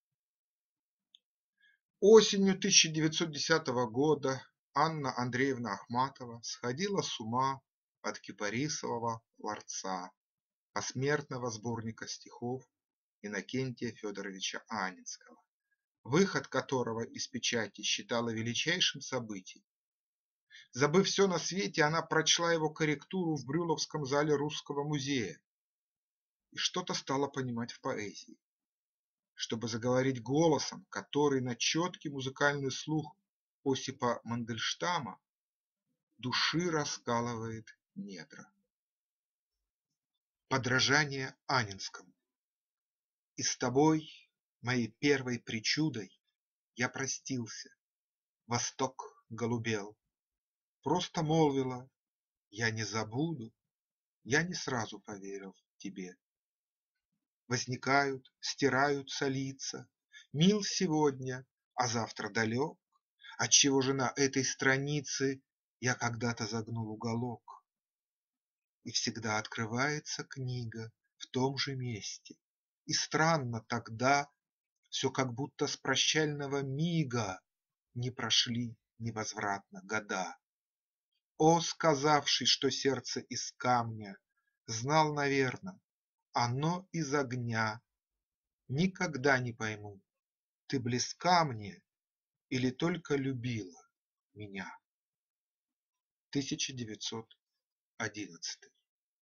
Осенью тысяча девятьсот десятого года Анна Андреевна Ахматова сходила с ума от Кипарисового ларца, посмертного сборника стихов Иннокентия Федоровича Анненского, выход которого из печати считала величайшим событием. Забыв все на свете, она прочла его корректуру в Брюловском зале Русского музея и что-то стала понимать в поэзии. Чтобы заговорить голосом, который на четкий музыкальный слух Осипа Мандельштама души раскалывает недра. Подражание Анненскому. И с тобой, моей первой причудой, я простился. Восток голубел. Просто молвила: я не забуду. Я не сразу поверил тебе. Возникают, стираются лица. Мил сегодня, а завтра далек. Отчего же на этой странице я когда-то загнул уголок? И всегда открывается книга в в том же месте. И странно тогда, все как будто с прощального мига не прошли невозвратно года. О, сказавший, что сердце из камня, знал, наверно, оно из огня. Никогда не пойму, ты близка мне или только любила меня. тысяча девятьсот одиннадцатый.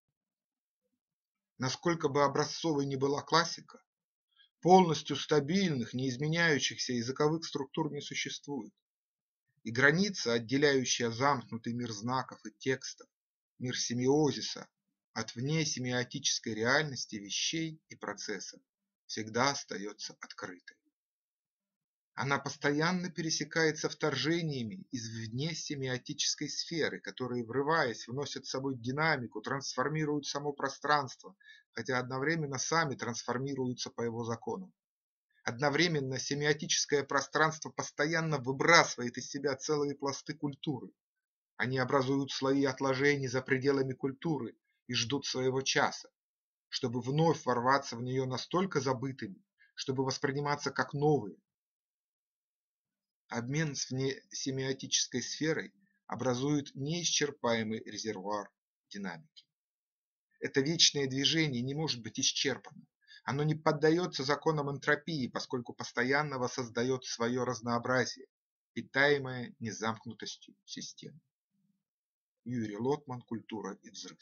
Насколько бы образцовой ни была классика, полностью стабильных, не изменяющихся языковых структур не существует. И граница, отделяющая замкнутый мир знаков и текстов, мир семиозиса от внесемиотической реальности вещей и процессов, всегда остается открытой. Она постоянно пересекается вторжениями из внесемиотической сферы, которые, врываясь, вносят с собой динамику, трансформируют само пространство, хотя одновременно сами трансформируются по его законам. Одновременно семиотическое пространство постоянно выбрасывает из себя целые пласты культуры. Они образуют слои отложений за пределами культуры и ждут своего часа, чтобы вновь ворваться в нее настолько забытыми, чтобы восприниматься как новые. Обмен с внесемиотической сферой образует неисчерпаемый резервуар динамики. Это вечное движение не может быть исчерпано. Оно не поддается законам энтропии, поскольку постоянно воссоздает свое разнообразие, питаемое незамкнутостью системы. Юрий Лотман. Культура и взрыв.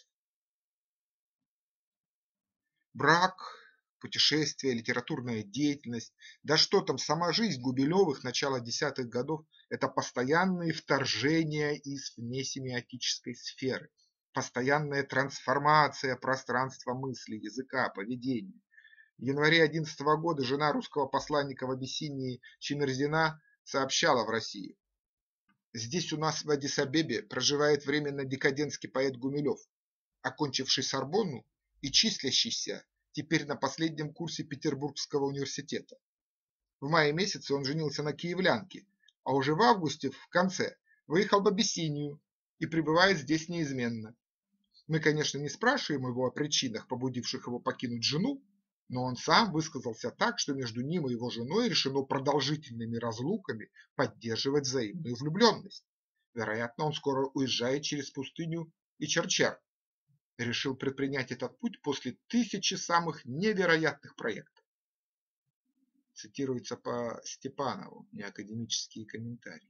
Брак, путешествия, литературная деятельность, да что там, сама жизнь Гумилевых начала десятых годов – это постоянные вторжения из внесемиотической сферы, постоянная трансформация пространства мысли, языка, поведения. В январе одиннадцатого года жена русского посланника в Абиссинии Чинерзина сообщала в России: «Здесь у нас в Аддис-Абебе проживает временно декадентский поэт Гумилев, окончивший Сорбонну и числящийся теперь на последнем курсе Петербургского университета. В мае месяце он женился на киевлянке, а уже в августе в конце выехал в Абиссинию и пребывает здесь неизменно. Мы, конечно, не спрашиваем его о причинах, побудивших его покинуть жену, но он сам высказался так, что между ним и его женой решено продолжительными разлуками поддерживать взаимную влюбленность. Вероятно, он скоро уезжает через пустыню и Черчер. Решил предпринять этот путь после тысячи самых невероятных проектов». Цитируется по Степанову, неакадемические комментарии.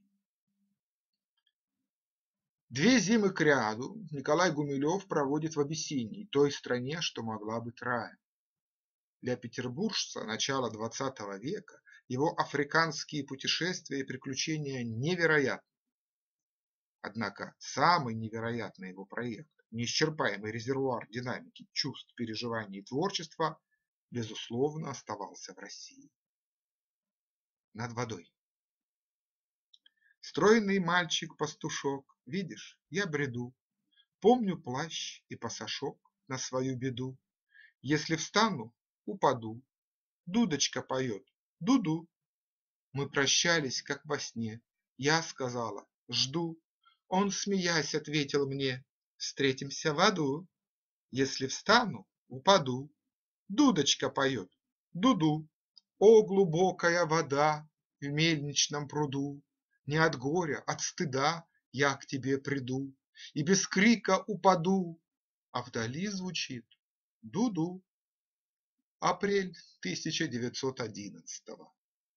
Две зимы кряду Николай Гумилев проводит в Абиссинии, той стране, что могла быть раем. Для петербуржца начала двадцатого века его африканские путешествия и приключения невероятны. Однако самый невероятный его проект, неисчерпаемый резервуар динамики, чувств, переживаний и творчества, безусловно, оставался в России. Над водой. Стройный мальчик-пастушок, видишь, я бреду, помню плащ и пасашок на свою беду. Если встану, упаду, дудочка поет, дуду. Мы прощались, как во сне, я сказала, жду. Он, смеясь, ответил мне, встретимся в аду. Если встану, упаду, дудочка поет, дуду. О, глубокая вода в мельничном пруду, не от горя, от стыда я к тебе приду и без крика упаду, а вдали звучит дуду. Апрель тысяча девятьсот одиннадцатого.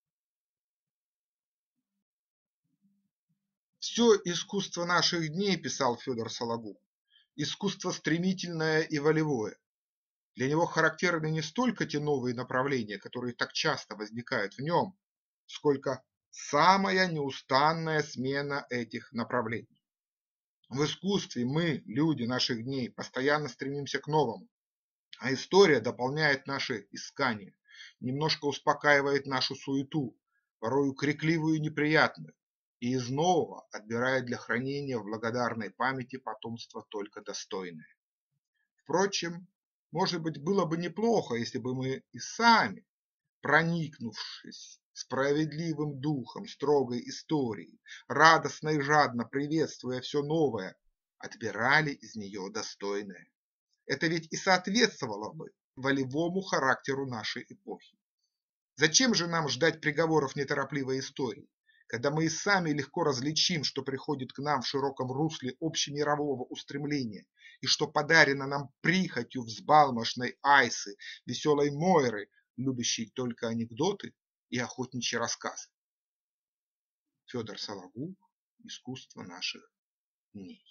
Все искусство наших дней, писал Федор Сологуб, искусство стремительное и волевое. Для него характерны не столько те новые направления, которые так часто возникают в нем, сколько самая неустанная смена этих направлений. В искусстве мы, люди наших дней, постоянно стремимся к новому, а история дополняет наши искания, немножко успокаивает нашу суету, порою крикливую и неприятную, и из нового отбирает для хранения в благодарной памяти потомство только достойное. Впрочем, может быть, было бы неплохо, если бы мы и сами, проникнувшись справедливым духом строгой истории, радостно и жадно приветствуя все новое, отбирали из нее достойное. Это ведь и соответствовало бы волевому характеру нашей эпохи. Зачем же нам ждать приговоров неторопливой истории, когда мы и сами легко различим, что приходит к нам в широком русле общемирового устремления и что подарено нам прихотью взбалмошной Айсы, веселой Мойры, любящей только анекдоты и охотничьи рассказы? Федор Сологуб. Искусство наших дней.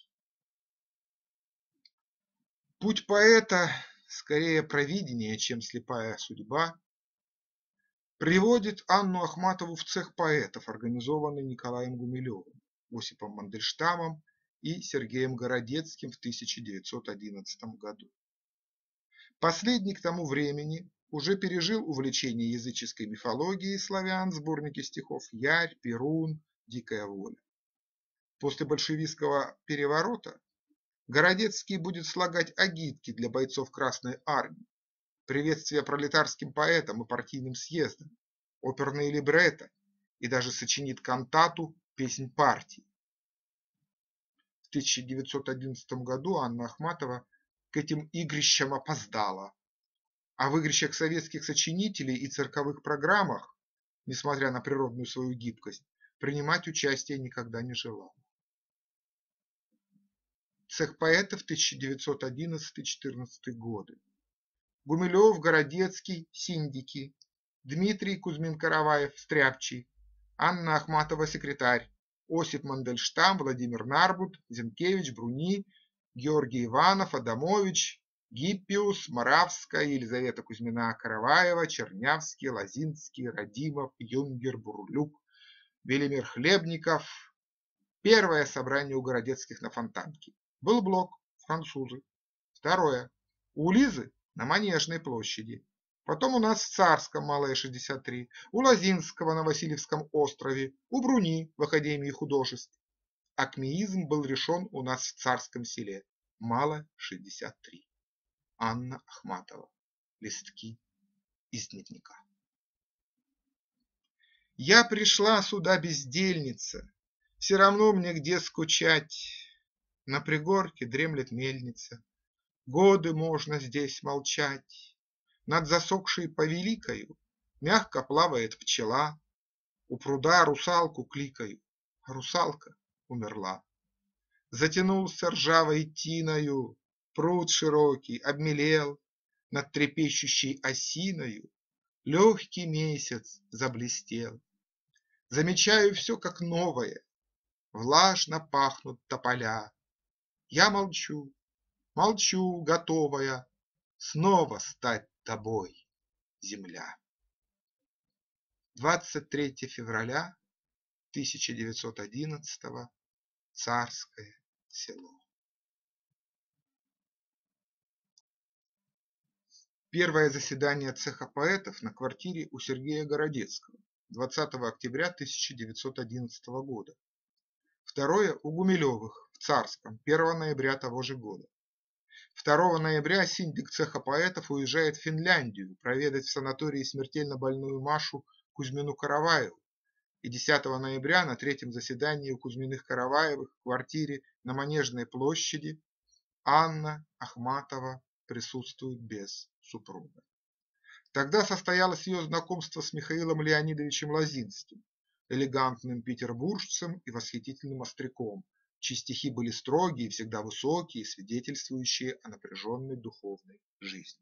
Путь поэта, скорее провидение, чем слепая судьба, приводит Анну Ахматову в цех поэтов, организованный Николаем Гумилевым, Осипом Мандельштамом и Сергеем Городецким в тысяча девятьсот одиннадцатом году. Последний к тому времени уже пережил увлечение языческой мифологией славян в сборнике стихов «Ярь», «Перун», «Дикая воля». После большевистского переворота Городецкий будет слагать агитки для бойцов Красной Армии, приветствия пролетарским поэтам и партийным съездам, оперные либретто и даже сочинит кантату «Песнь партии». В тысяча девятьсот одиннадцатом году Анна Ахматова к этим игрищам опоздала, а в игрищах советских сочинителей и цирковых программах, несмотря на природную свою гибкость, принимать участие никогда не желала. Цех поэтов тысяча девятьсот одиннадцатый — четырнадцатый годы. Гумилев, Городецкий, синдики, Дмитрий Кузьмин-Караваев, стряпчий, Анна Ахматова, секретарь, Осип Мандельштам, Владимир Нарбут, Зенкевич, Бруни, Георгий Иванов, Адамович, Гиппиус, Моравская, Елизавета Кузьмина-Караваева, Чернявский, Лозинский, Радимов, Юнгер, Бурлюк, Велимир Хлебников. Первое собрание у Городецких на Фонтанке. Был блок, французы. Второе. У Лизы на Манежной площади. Потом у нас в Царском, Малая, шестьдесят три. У Лозинского на Васильевском острове. У Бруни в Академии художеств. Акмеизм был решен у нас в Царском селе. Малая, шестьдесят три. Анна Ахматова. Листки из дневника. Я пришла сюда бездельница. Все равно мне где скучать. На пригорке дремлет мельница. Годы можно здесь молчать. Над засохшей повеликою мягко плавает пчела. У пруда русалку кликаю, а русалка умерла. Затянулся ржавой тиною, пруд широкий обмелел. Над трепещущей осиною легкий месяц заблестел. Замечаю все как новое, влажно пахнут тополя. Я молчу, молчу, готовая снова стать тобой, земля. двадцать третьего февраля тысяча девятьсот одиннадцатого. Царское село. Первое заседание цеха поэтов на квартире у Сергея Городецкого двадцатого октября тысяча девятьсот одиннадцатого года. Второе у Гумилевых в Царском первого ноября того же года. второго ноября синдик цеха поэтов уезжает в Финляндию проведать в санатории смертельно больную Машу Кузьмину-Караваеву, и десятого ноября на третьем заседании у Кузьминых-Караваевых в квартире на Манежной площади Анна Ахматова присутствует без супруга. Тогда состоялось ее знакомство с Михаилом Леонидовичем Лозинским, элегантным петербуржцем и восхитительным остряком, чьи стихи были строгие, всегда высокие, свидетельствующие о напряженной духовной жизни.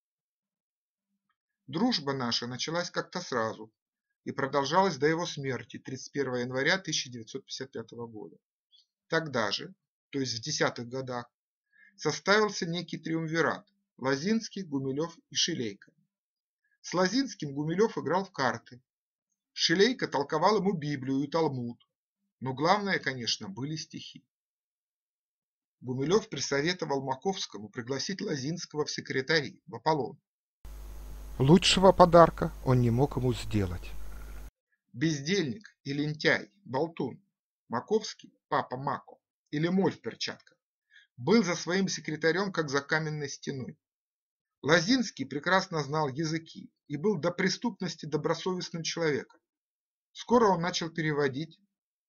Дружба наша началась как-то сразу и продолжалась до его смерти тридцать первого января тысяча девятьсот пятьдесят пятого года. Тогда же, то есть в десятых годах, составился некий триумвират – Лозинский, Гумилев и Шилейко. С Лозинским Гумилев играл в карты. Шилейко толковал ему Библию и Талмуд, но главное, конечно, были стихи. Гумилев присоветовал Маковскому пригласить Лозинского в секретари, в Аполлон. Лучшего подарка он не мог ему сделать. Бездельник и лентяй, болтун, Маковский, папа Мако, или моль в перчатках, был за своим секретарем, как за каменной стеной. Лозинский прекрасно знал языки и был до преступности добросовестным человеком. Скоро он начал переводить,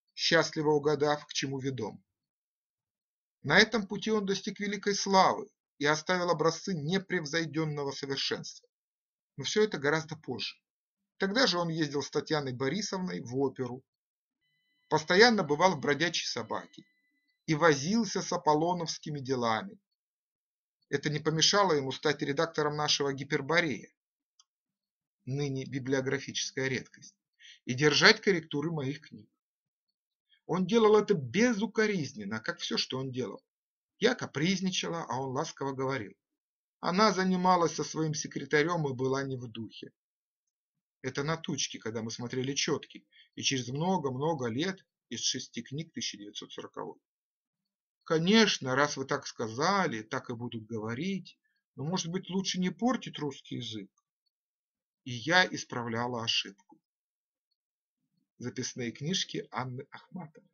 счастливо угадав, к чему ведом. На этом пути он достиг великой славы, и оставил образцы непревзойденного совершенства. Но все это гораздо позже. Тогда же он ездил с Татьяной Борисовной в оперу, постоянно бывал в «Бродячей собаке» и возился с аполлоновскими делами. Это не помешало ему стать редактором нашего «Гиперборея», ныне библиографическая редкость, и держать корректуры моих книг. Он делал это безукоризненно, как все, что он делал. Я капризничала, а он ласково говорил. Она занималась со своим секретарем и была не в духе. Это на тучке, когда мы смотрели четки, и через много-много лет из шести книг тысяча девятьсот сороковой. Конечно, раз вы так сказали, так и будут говорить, но, может быть, лучше не портить русский язык. И я исправляла ошибку. Записные книжки Анны Ахматовой.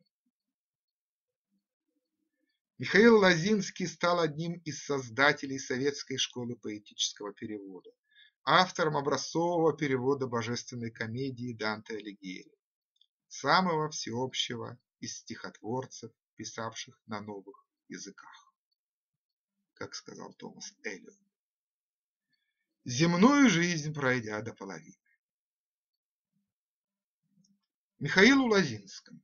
Михаил Лозинский стал одним из создателей советской школы поэтического перевода, автором образцового перевода божественной комедии Данте Алигьери, самого всеобщего из стихотворцев, писавших на новых языках, как сказал Томас Эллиот. Земную жизнь пройдя до половины. Михаилу Лозинскому.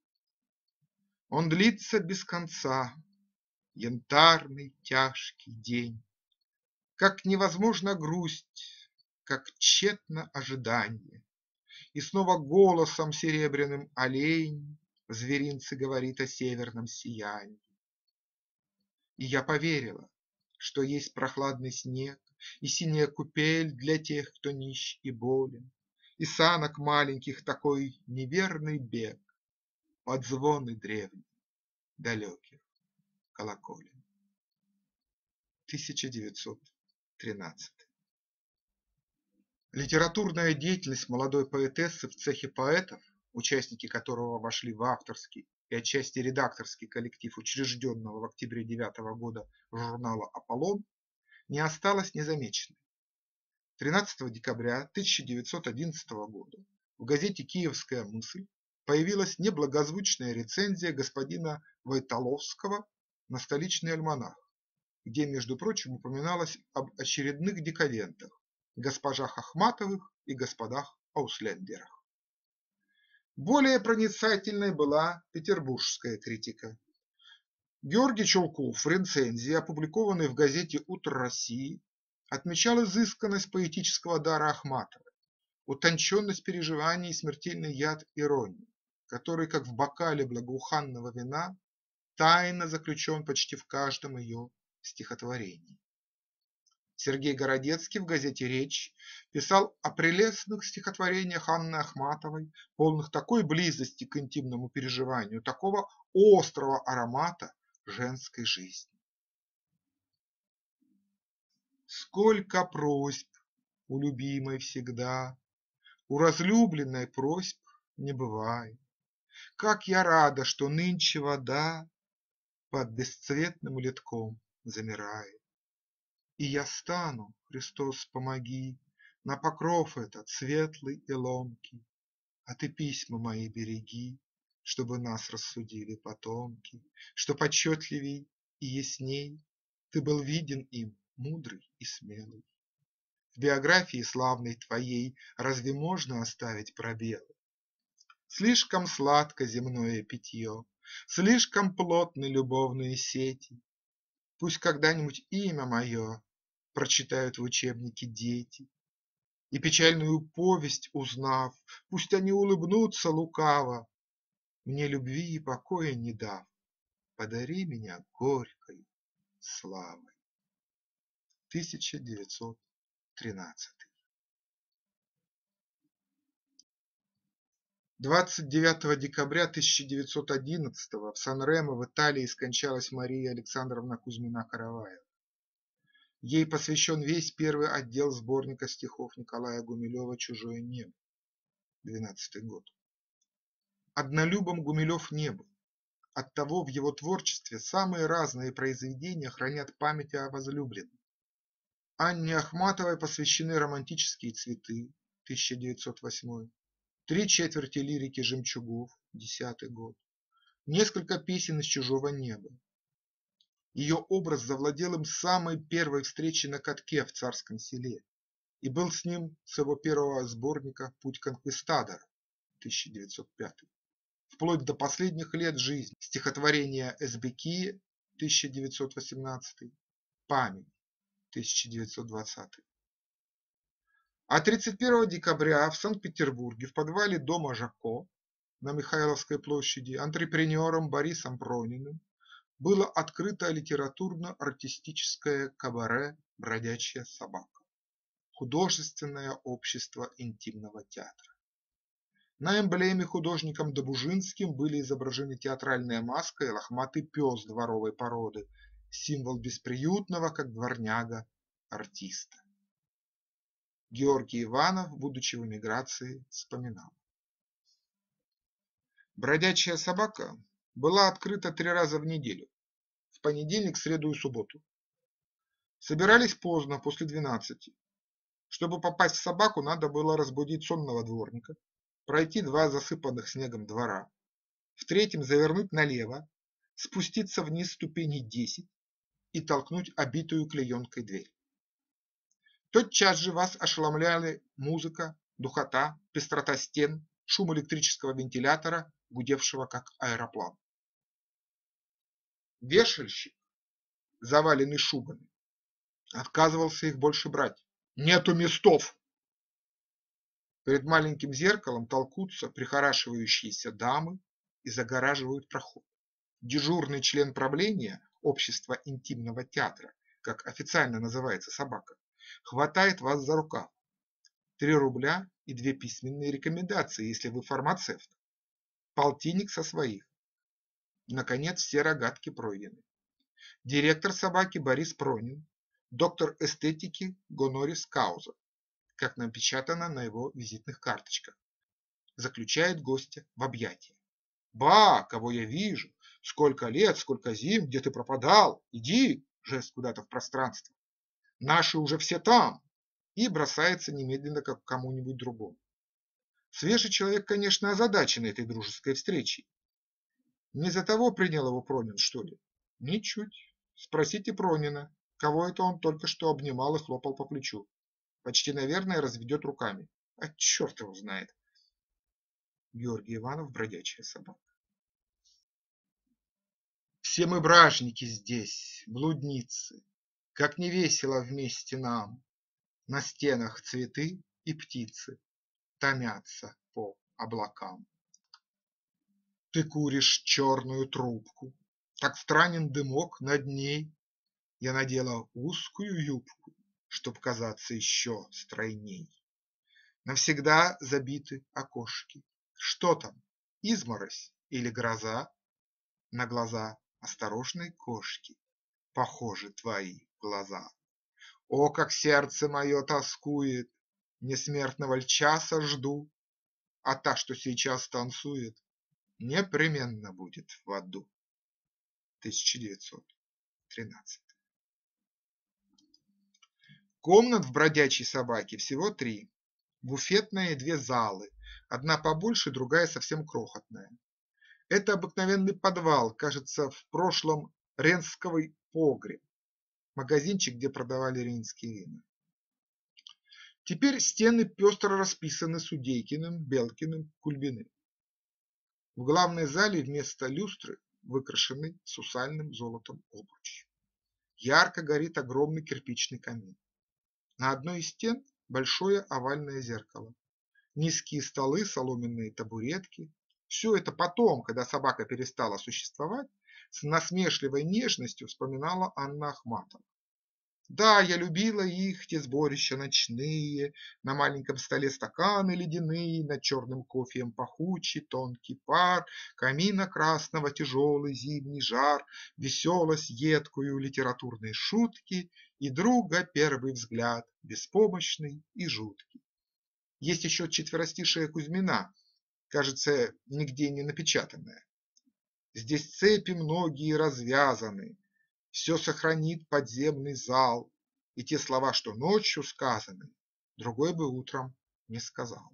Он длится без конца, янтарный тяжкий день, как невозможна грусть, как тщетно ожидание. И снова голосом серебряным олень в зверинце говорит о северном сиянии. И я поверила, что есть прохладный снег и синяя купель для тех, кто нищ и болен, и санок маленьких такой неверный бег под звоны древних далеких колоколен. тысяча девятьсот тринадцатый. Литературная деятельность молодой поэтессы в цехе поэтов, участники которого вошли в авторский и отчасти редакторский коллектив учрежденного в октябре девятого года журнала «Аполлон», не осталась незамеченной. тринадцатого декабря тысяча девятьсот одиннадцатого года в газете «Киевская мысль» появилась неблагозвучная рецензия господина Войтоловского на столичный альманах, где, между прочим, упоминалось об очередных декадентах, госпожах Ахматовых и господах Ауслендерах. Более проницательной была петербургская критика. Георгий Чулков в рецензии, опубликованной в газете «Утро России», отмечал изысканность поэтического дара Ахматовой, утонченность переживаний и смертельный яд иронии, который, как в бокале благоуханного вина, тайно заключен почти в каждом ее стихотворении. Сергей Городецкий в газете «Речь» писал о прелестных стихотворениях Анны Ахматовой, полных такой близости к интимному переживанию, такого острого аромата женской жизни. Сколько просьб у любимой всегда, у разлюбленной просьб не бывает. Как я рада, что нынче вода под бесцветным литком замирает. И я стану, Христос, помоги, на покров этот светлый и ломкий, а ты письма мои береги, чтобы нас рассудили потомки, чтоб отчетливей и ясней ты был виден им, мудрый и смелый. В биографии славной твоей разве можно оставить пробелы? Слишком сладко земное питье, слишком плотны любовные сети. Пусть когда-нибудь имя мое прочитают в учебнике дети, и печальную повесть узнав, пусть они улыбнутся лукаво, мне любви и покоя не дав, подари меня горькой славой. тысяча девятьсот тринадцатый. двадцать девятого декабря тысяча девятьсот одиннадцатого в Сан-Ремо в Италии скончалась Мария Александровна Кузьмина-Караваева. Ей посвящен весь первый отдел сборника стихов Николая Гумилева «Чужое небо», двенадцатый год. Однолюбом Гумилев не был, оттого в его творчестве самые разные произведения хранят память о возлюбленном. Анне Ахматовой посвящены романтические цветы, тысяча девятьсот восьмой, три четверти лирики Жемчугов, десятый год, несколько песен из «Чужого неба». Ее образ завладел им с самой первой встречи на катке в Царском Селе и был с ним с его первого сборника «Путь конквистадора» тысяча девятьсот пятый, вплоть до последних лет жизни, стихотворения Эсбекии тысяча девятьсот восемнадцатый, «Память» тысяча девятьсот двадцатый. А тридцать первого декабря в Санкт-Петербурге в подвале дома Жако на Михайловской площади антрепренером Борисом Прониным было открыто литературно-артистическое кабаре «Бродячая собака» – художественное общество интимного театра. На эмблеме художником Добужинским были изображены театральная маска и лохматый пес дворовой породы, символ бесприютного, как дворняга, артиста. Георгий Иванов, будучи в эмиграции, вспоминал: «Бродячая собака была открыта три раза в неделю – в понедельник, среду и субботу. Собирались поздно, после двенадцати. Чтобы попасть в собаку, надо было разбудить сонного дворника, пройти два засыпанных снегом двора, в третьем завернуть налево, спуститься вниз ступеней десять и толкнуть обитую клеенкой дверь. Тотчас же вас ошеломляли музыка, духота, пестрота стен, шум электрического вентилятора, гудевшего как аэроплан. Вешальщик, заваленный шубами, отказывался их больше брать. Нету местов! Перед маленьким зеркалом толкутся прихорашивающиеся дамы и загораживают проход. Дежурный член правления общества интимного театра, как официально называется собака, хватает вас за рукав. Три рубля и две письменные рекомендации, если вы фармацевт. Полтинник со своих. Наконец, все рогатки пройдены. Директор собаки Борис Пронин, доктор эстетики Гонорис Кауза, как напечатано на его визитных карточках, заключает гостя в объятия. «Ба, кого я вижу! Сколько лет, сколько зим, где ты пропадал? Иди!» – жест куда-то в пространство. «Наши уже все там!» И бросается немедленно как к кому-нибудь другому. Свежий человек, конечно, озадачен этой дружеской встречей. Не за того принял его Пронин, что ли? Ничуть. Спросите Пронина, кого это он только что обнимал и хлопал по плечу. Почти, наверное, разведет руками. А черт его знает. Георгий Иванов, «Бродячая собака». Все мы бражники здесь, блудницы, как не весело вместе нам. На стенах цветы и птицы томятся по облакам. Ты куришь черную трубку, так странен дымок над ней. Я надела узкую юбку, чтоб казаться еще стройней. Навсегда забиты окошки. Что там, изморозь или гроза? На глаза осторожной кошки похожи твои глаза. О, как сердце мое тоскует, несмертного ль часа жду, а та, что сейчас танцует, непременно будет в аду. тысяча девятьсот тринадцатый. Комнат в бродячей собаке всего три. Буфетная и две залы, одна побольше, другая совсем крохотная. Это обыкновенный подвал, кажется, в прошлом Ренсковый погреб, магазинчик, где продавали рейнские вина. Теперь стены пестро расписаны Судейкиным, Белкиным, Кульбиным. В главной зале вместо люстры выкрашены сусальным золотом обручи. Ярко горит огромный кирпичный камин. На одной из стен большое овальное зеркало. Низкие столы, соломенные табуретки. Все это потом, когда собака перестала существовать, с насмешливой нежностью вспоминала Анна Ахматова. Да, я любила их, те сборища ночные, на маленьком столе стаканы ледяные, над черным кофеем пахучий тонкий пар, камина красного тяжелый зимний жар, веселость едкую литературные шутки и друга первый взгляд, беспомощный и жуткий. Есть еще четверостишие Кузьмина, кажется, нигде не напечатанное. Здесь цепи многие развязаны, все сохранит подземный зал, и те слова, что ночью сказаны, другой бы утром не сказал.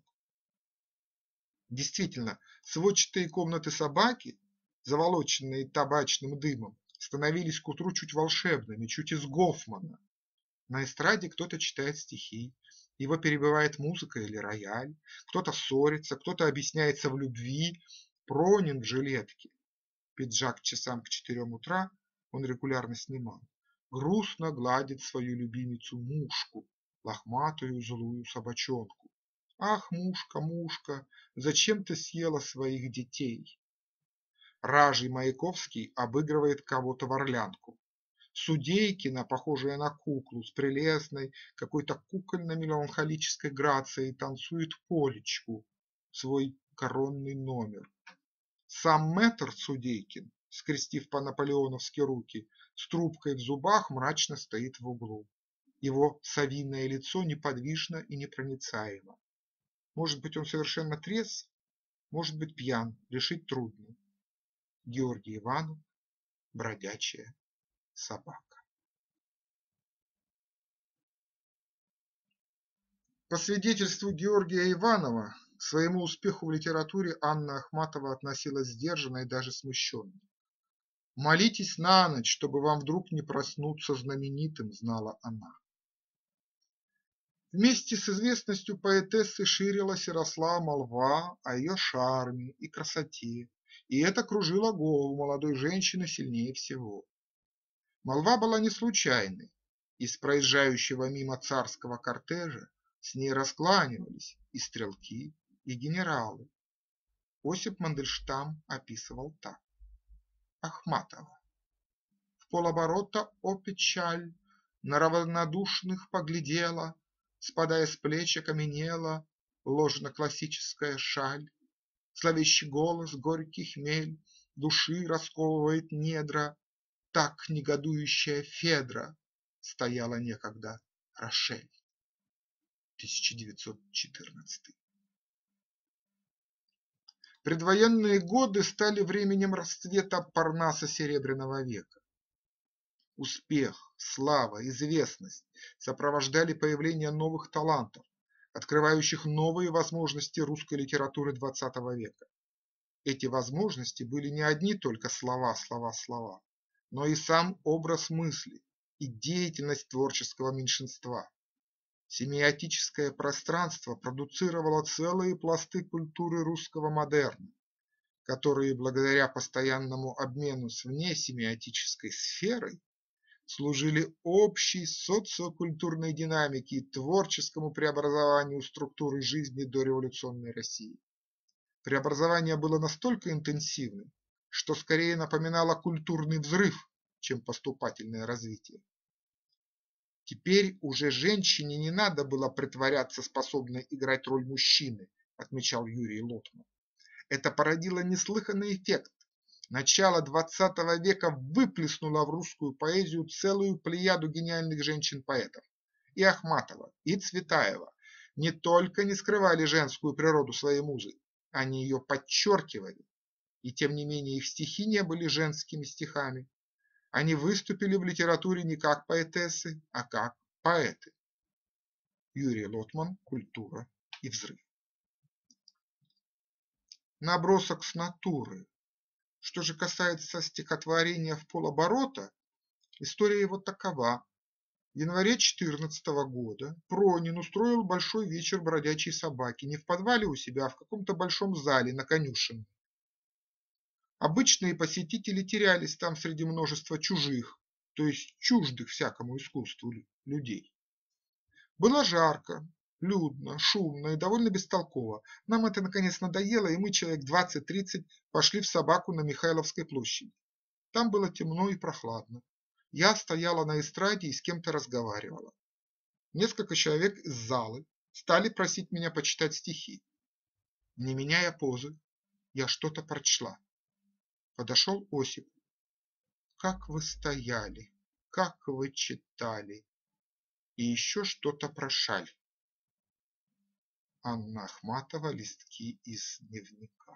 Действительно, сводчатые комнаты собаки, заволоченные табачным дымом, становились к утру чуть волшебными, чуть из Гофмана. На эстраде кто-то читает стихи, его перебивает музыка или рояль, кто-то ссорится, кто-то объясняется в любви. Пронин в жилетке, пиджак часам к четырем утра он регулярно снимал, грустно гладит свою любимицу Мушку, лохматую злую собачонку. Ах, Мушка, Мушка, зачем ты съела своих детей? Ражий Маяковский обыгрывает кого-то в орлянку. Судейкина, похожая на куклу, с прелестной, какой-то кукольно-меланхолической грацией танцует полечку, свой коронный номер. Сам мэтр Судейкин, скрестив по-наполеоновски руки, с трубкой в зубах мрачно стоит в углу. Его совиное лицо неподвижно и непроницаемо. Может быть, он совершенно трезв, может быть, пьян, решить трудно. Георгий Иванов, бродячая собака. По свидетельству Георгия Иванова, к своему успеху в литературе Анна Ахматова относилась сдержанно и даже смущенно. «Молитесь на ночь, чтобы вам вдруг не проснуться знаменитым», – знала она. Вместе с известностью поэтессы ширилась и росла молва о ее шарме и красоте, и это кружило голову молодой женщины сильнее всего. Молва была не случайной. Из проезжающего мимо царского кортежа с ней раскланивались и стрелки, и генералы. Осип Мандельштам описывал так. Ахматова. В полоборота, о печаль, на равнодушных поглядела, спадая с плеч окаменела ложно-классическая шаль. Зловещий голос, горький хмель души расковывает недра, так негодующая Федра стояла некогда Рошель. тысяча девятьсот четырнадцатый. Предвоенные годы стали временем расцвета Парнаса Серебряного века. Успех, слава, известность сопровождали появление новых талантов, открывающих новые возможности русской литературы двадцатого века. Эти возможности были не одни только слова, слова, слова, но и сам образ мысли и деятельность творческого меньшинства. Семиотическое пространство продуцировало целые пласты культуры русского модерна, которые благодаря постоянному обмену с внесемиотической сферой служили общей социокультурной динамике и творческому преобразованию структуры жизни дореволюционной России. Преобразование было настолько интенсивным, что скорее напоминало культурный взрыв, чем поступательное развитие. Теперь уже женщине не надо было притворяться способной играть роль мужчины, отмечал Юрий Лотман. Это породило неслыханный эффект. Начало двадцатого века выплеснуло в русскую поэзию целую плеяду гениальных женщин-поэтов. И Ахматова, и Цветаева не только не скрывали женскую природу своей музы, они ее подчеркивали, и тем не менее их стихи не были женскими стихами. Они выступили в литературе не как поэтессы, а как поэты. Юрий Лотман «Культура и взрыв». Набросок с натуры. Что же касается стихотворения «В полоборота», история его такова. В январе четырнадцатого года Пронин устроил большой вечер бродячей собаки не в подвале у себя, а в каком-то большом зале на конюшенной. Обычные посетители терялись там среди множества чужих, то есть чуждых всякому искусству людей. Было жарко, людно, шумно и довольно бестолково. Нам это наконец надоело, и мы, человек двадцать-тридцать, пошли в собаку на Михайловской площади. Там было темно и прохладно. Я стояла на эстраде и с кем-то разговаривала. Несколько человек из залы стали просить меня почитать стихи. Не меняя позы, я что-то прочла. Подошел Осип. Как вы стояли, как вы читали. И еще что-то про шаль. Анна Ахматова, листки из дневника.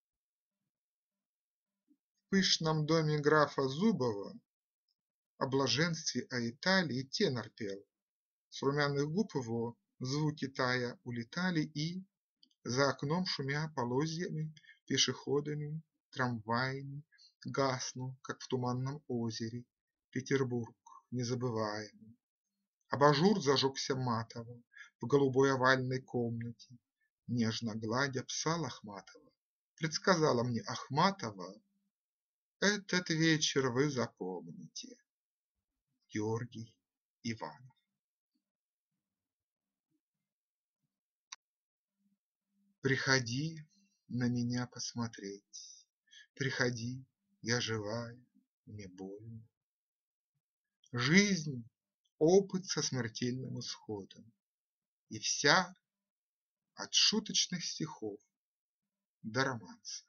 В пышном доме графа Зубова о блаженстве, о Италии тенор пел. С румяных губ его звуки тая улетали, и за окном шумя полозьями, пешеходами, трамваями, Гасну, как в туманном озере, Петербург незабываемый. Абажур зажегся матово В голубой овальной комнате. Нежно гладя пса лохматого, Предсказала мне Ахматова: этот вечер вы запомните. Георгий Иванов. Приходи на меня посмотреть, Приходи, я живая, мне больно. Жизнь – опыт со смертельным исходом, И вся от шуточных стихов до романса.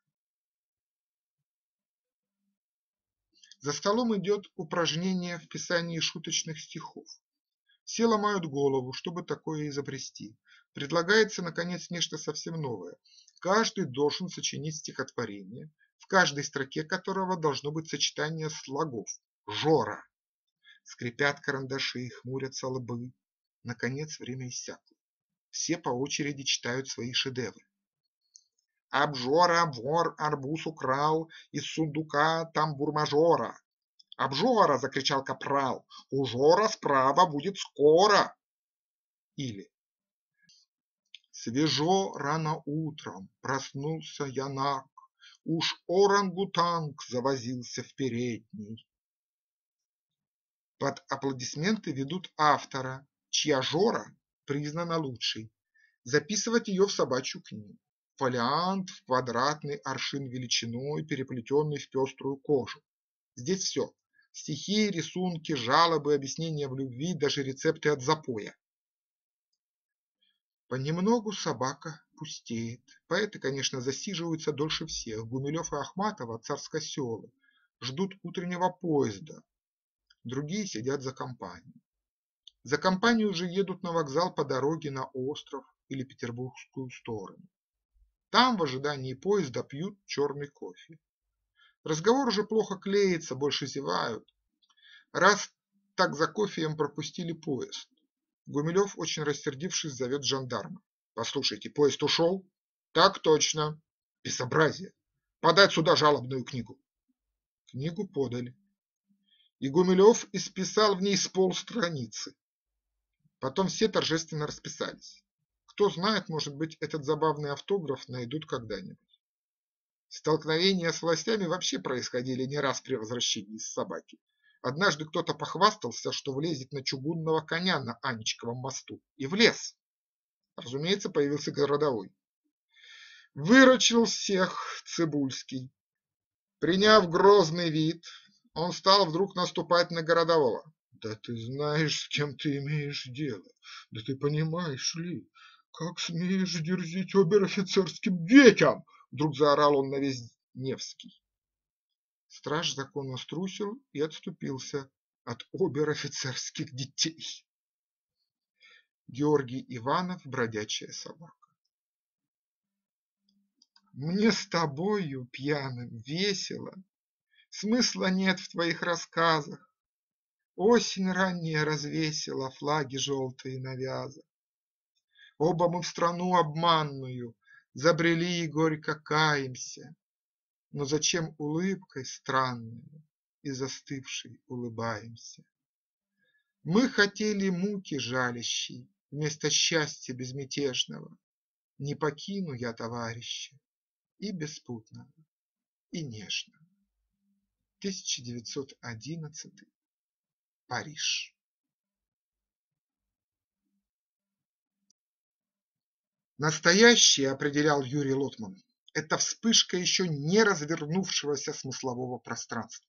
За столом идет упражнение в писании шуточных стихов. Все ломают голову, чтобы такое изобрести. Предлагается, наконец, нечто совсем новое. Каждый должен сочинить стихотворение, в каждой строке которого должно быть сочетание слогов. Жора. Скрипят карандаши, хмурятся лбы. Наконец время иссякло. Все по очереди читают свои шедевры. Обжора, вор, арбуз украл из сундука тамбур-мажора. «Обжора!» – закричал капрал. «У Жора справа будет скоро!» Или: свежо рано утром проснулся янак, Уж орангутанг завозился в передней. Под аплодисменты ведут автора, чья Жора признана лучшей, записывать ее в собачью книгу. Фолиант в квадратный аршин величиной, переплетенный в пеструю кожу. Здесь все. Стихи, рисунки, жалобы, объяснения в любви, даже рецепты от запоя. Понемногу собака пустеет. Поэты, конечно, засиживаются дольше всех. Гумилев и Ахматова, царскоселы, ждут утреннего поезда. Другие сидят за компанию. За компанию уже едут на вокзал по дороге на остров или петербургскую сторону. Там в ожидании поезда пьют черный кофе. Разговор уже плохо клеится, больше зевают. Раз так за кофеем пропустили поезд. Гумилев, очень рассердившись, зовет жандарма. Послушайте, поезд ушел? Так точно. Безобразие. Подать сюда жалобную книгу. Книгу подали. И Гумилев исписал в ней с полстраницы. Потом все торжественно расписались. Кто знает, может быть, этот забавный автограф найдут когда-нибудь. Столкновения с властями вообще происходили не раз при возвращении из собаки. Однажды кто-то похвастался, что влезет на чугунного коня на Анечковом мосту, и влез. Разумеется, появился городовой. Выручил всех Цибульский. Приняв грозный вид, он стал вдруг наступать на городового. Да ты знаешь, с кем ты имеешь дело? Да ты понимаешь ли, как смеешь дерзить обер-офицерским детям? Вдруг заорал он на весь Невский. Страж закона струсил и отступился от обер-офицерских детей. Георгий Иванов, бродячая собака. Мне с тобою, пьяным, весело, Смысла нет в твоих рассказах. Осень ранняя развесила флаги желтые на вязах. Оба мы в страну обманную забрели и горько каемся. Но зачем улыбкой странной и застывшей улыбаемся? Мы хотели муки жалящей вместо счастья безмятежного. Не покину я товарища и беспутного, и нежного. тысяча девятьсот одиннадцатый. Париж. Настоящее, определял Юрий Лотман, это вспышка еще не развернувшегося смыслового пространства.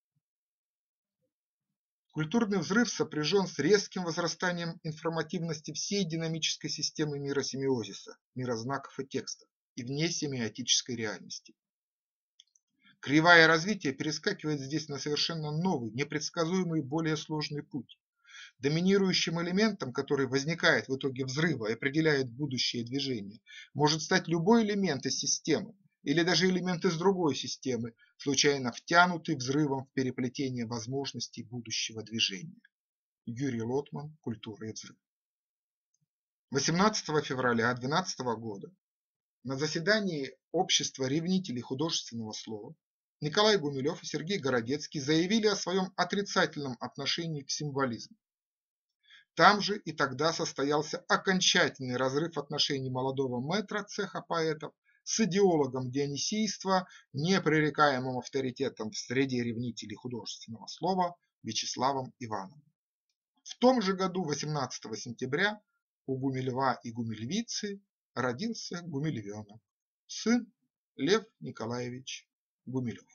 Культурный взрыв сопряжен с резким возрастанием информативности всей динамической системы миросемиозиса, мира знаков и текстов, и вне семиотической реальности. Кривая развития перескакивает здесь на совершенно новый, непредсказуемый, более сложный путь. Доминирующим элементом, который возникает в итоге взрыва и определяет будущее движение, может стать любой элемент из системы или даже элемент из другой системы, случайно втянутый взрывом в переплетение возможностей будущего движения. Юрий Лотман. Культура и взрыв. восемнадцатого февраля две тысячи двенадцатого года на заседании Общества ревнителей художественного слова Николай Гумилев и Сергей Городецкий заявили о своем отрицательном отношении к символизму. Там же и тогда состоялся окончательный разрыв отношений молодого мэтра цеха поэтов с идеологом дионисийства, непререкаемым авторитетом в среде ревнителей художественного слова Вячеславом Ивановым. В том же году, восемнадцатого сентября, у Гумилева и Гумилевицы родился Гумилевенок, сын Лев Николаевич Гумилев.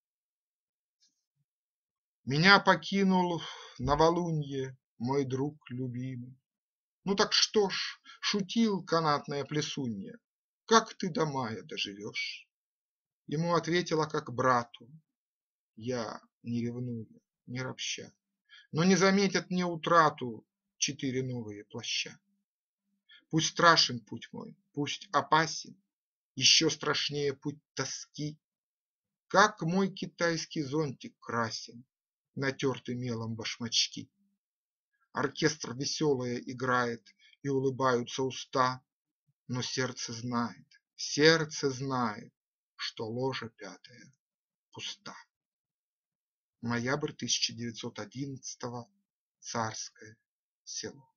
Меня покинул новолунье мой друг любимый. Ну так что ж, шутил канатная плесунья, как ты до мая доживешь? Ему ответила как брату: я не ревную, не ропща, но не заметят мне утрату четыре новые плаща. Пусть страшен путь мой, пусть опасен, еще страшнее путь тоски. Как мой китайский зонтик красен, натертый мелом башмачки. Оркестр веселое играет, и улыбаются уста, но сердце знает, сердце знает, что ложа пятая пуста. Ноябрь тысяча девятьсот одиннадцатого. Царское село.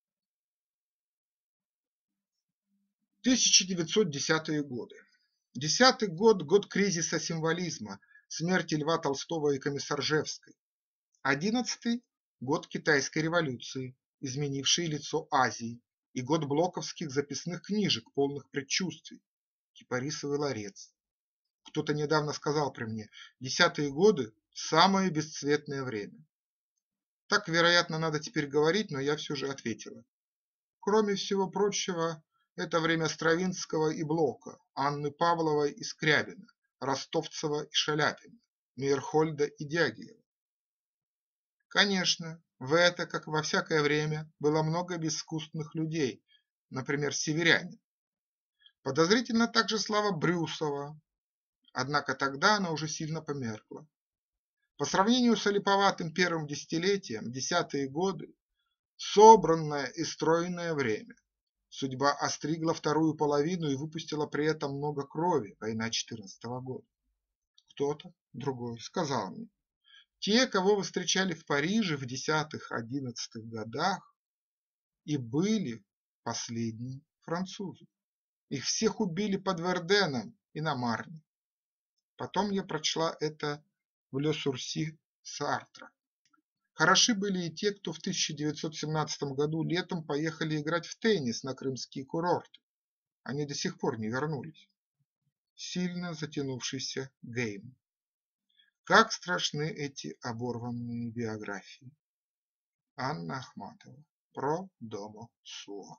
тысяча девятьсот десятые годы. Десятый год – год кризиса символизма, смерти Льва Толстого и Комиссаржевской. Одиннадцатый – год китайской революции, изменившей лицо Азии, и год блоковских записных книжек, полных предчувствий. Кипарисовый ларец. Кто-то недавно сказал при мне: десятые годы – самое бесцветное время. Так, вероятно, надо теперь говорить, но я все же ответила. Кроме всего прочего, это время Стравинского и Блока, Анны Павловой и Скрябина, Ростовцева и Шаляпина, Мейерхольда и Дягилева. Конечно, в это, как во всякое время, было много безвкусных людей, например, северянин. Подозрительно также слава Брюсова, однако тогда она уже сильно померкла. По сравнению с олиповатым первым десятилетием, десятые годы – собранное и стройное время. Судьба остригла вторую половину и выпустила при этом много крови, война четырнадцатого года. Кто-то другой сказал мне: те, кого вы встречали в Париже в десятых-одиннадцатых годах, и были последние французы. Их всех убили под Верденом и на Марне. Потом я прочла это в Ле Сурси Сартра. Хороши были и те, кто в тысяча девятьсот семнадцатом году летом поехали играть в теннис на крымские курорты. Они до сих пор не вернулись. Сильно затянувшийся гейм. Как страшны эти оборванные биографии. Анна Ахматова. Про домо суо.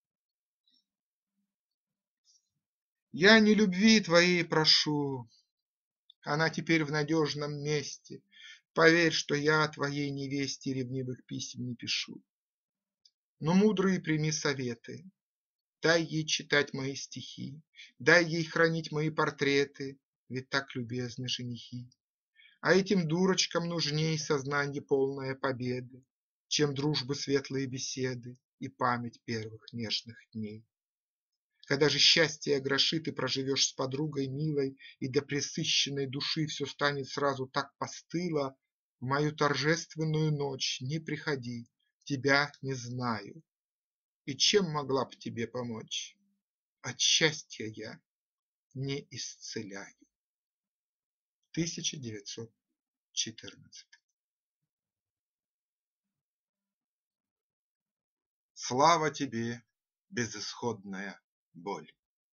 Я не любви твоей прошу, она теперь в надежном месте. Поверь, что я твоей невесте ревнивых писем не пишу. Но мудрые прими советы. Дай ей читать мои стихи, дай ей хранить мои портреты, ведь так любезны женихи. А этим дурочкам нужней сознанье полное победы, чем дружбы светлые беседы и память первых нежных дней. Когда же счастье огрошит, и проживешь с подругой милой, и до пресыщенной души все станет сразу так постыло, в мою торжественную ночь не приходи, тебя не знаю. И чем могла б тебе помочь? От счастья я не исцеляю. тысяча девятьсот четырнадцатый. Слава тебе, безысходная боль!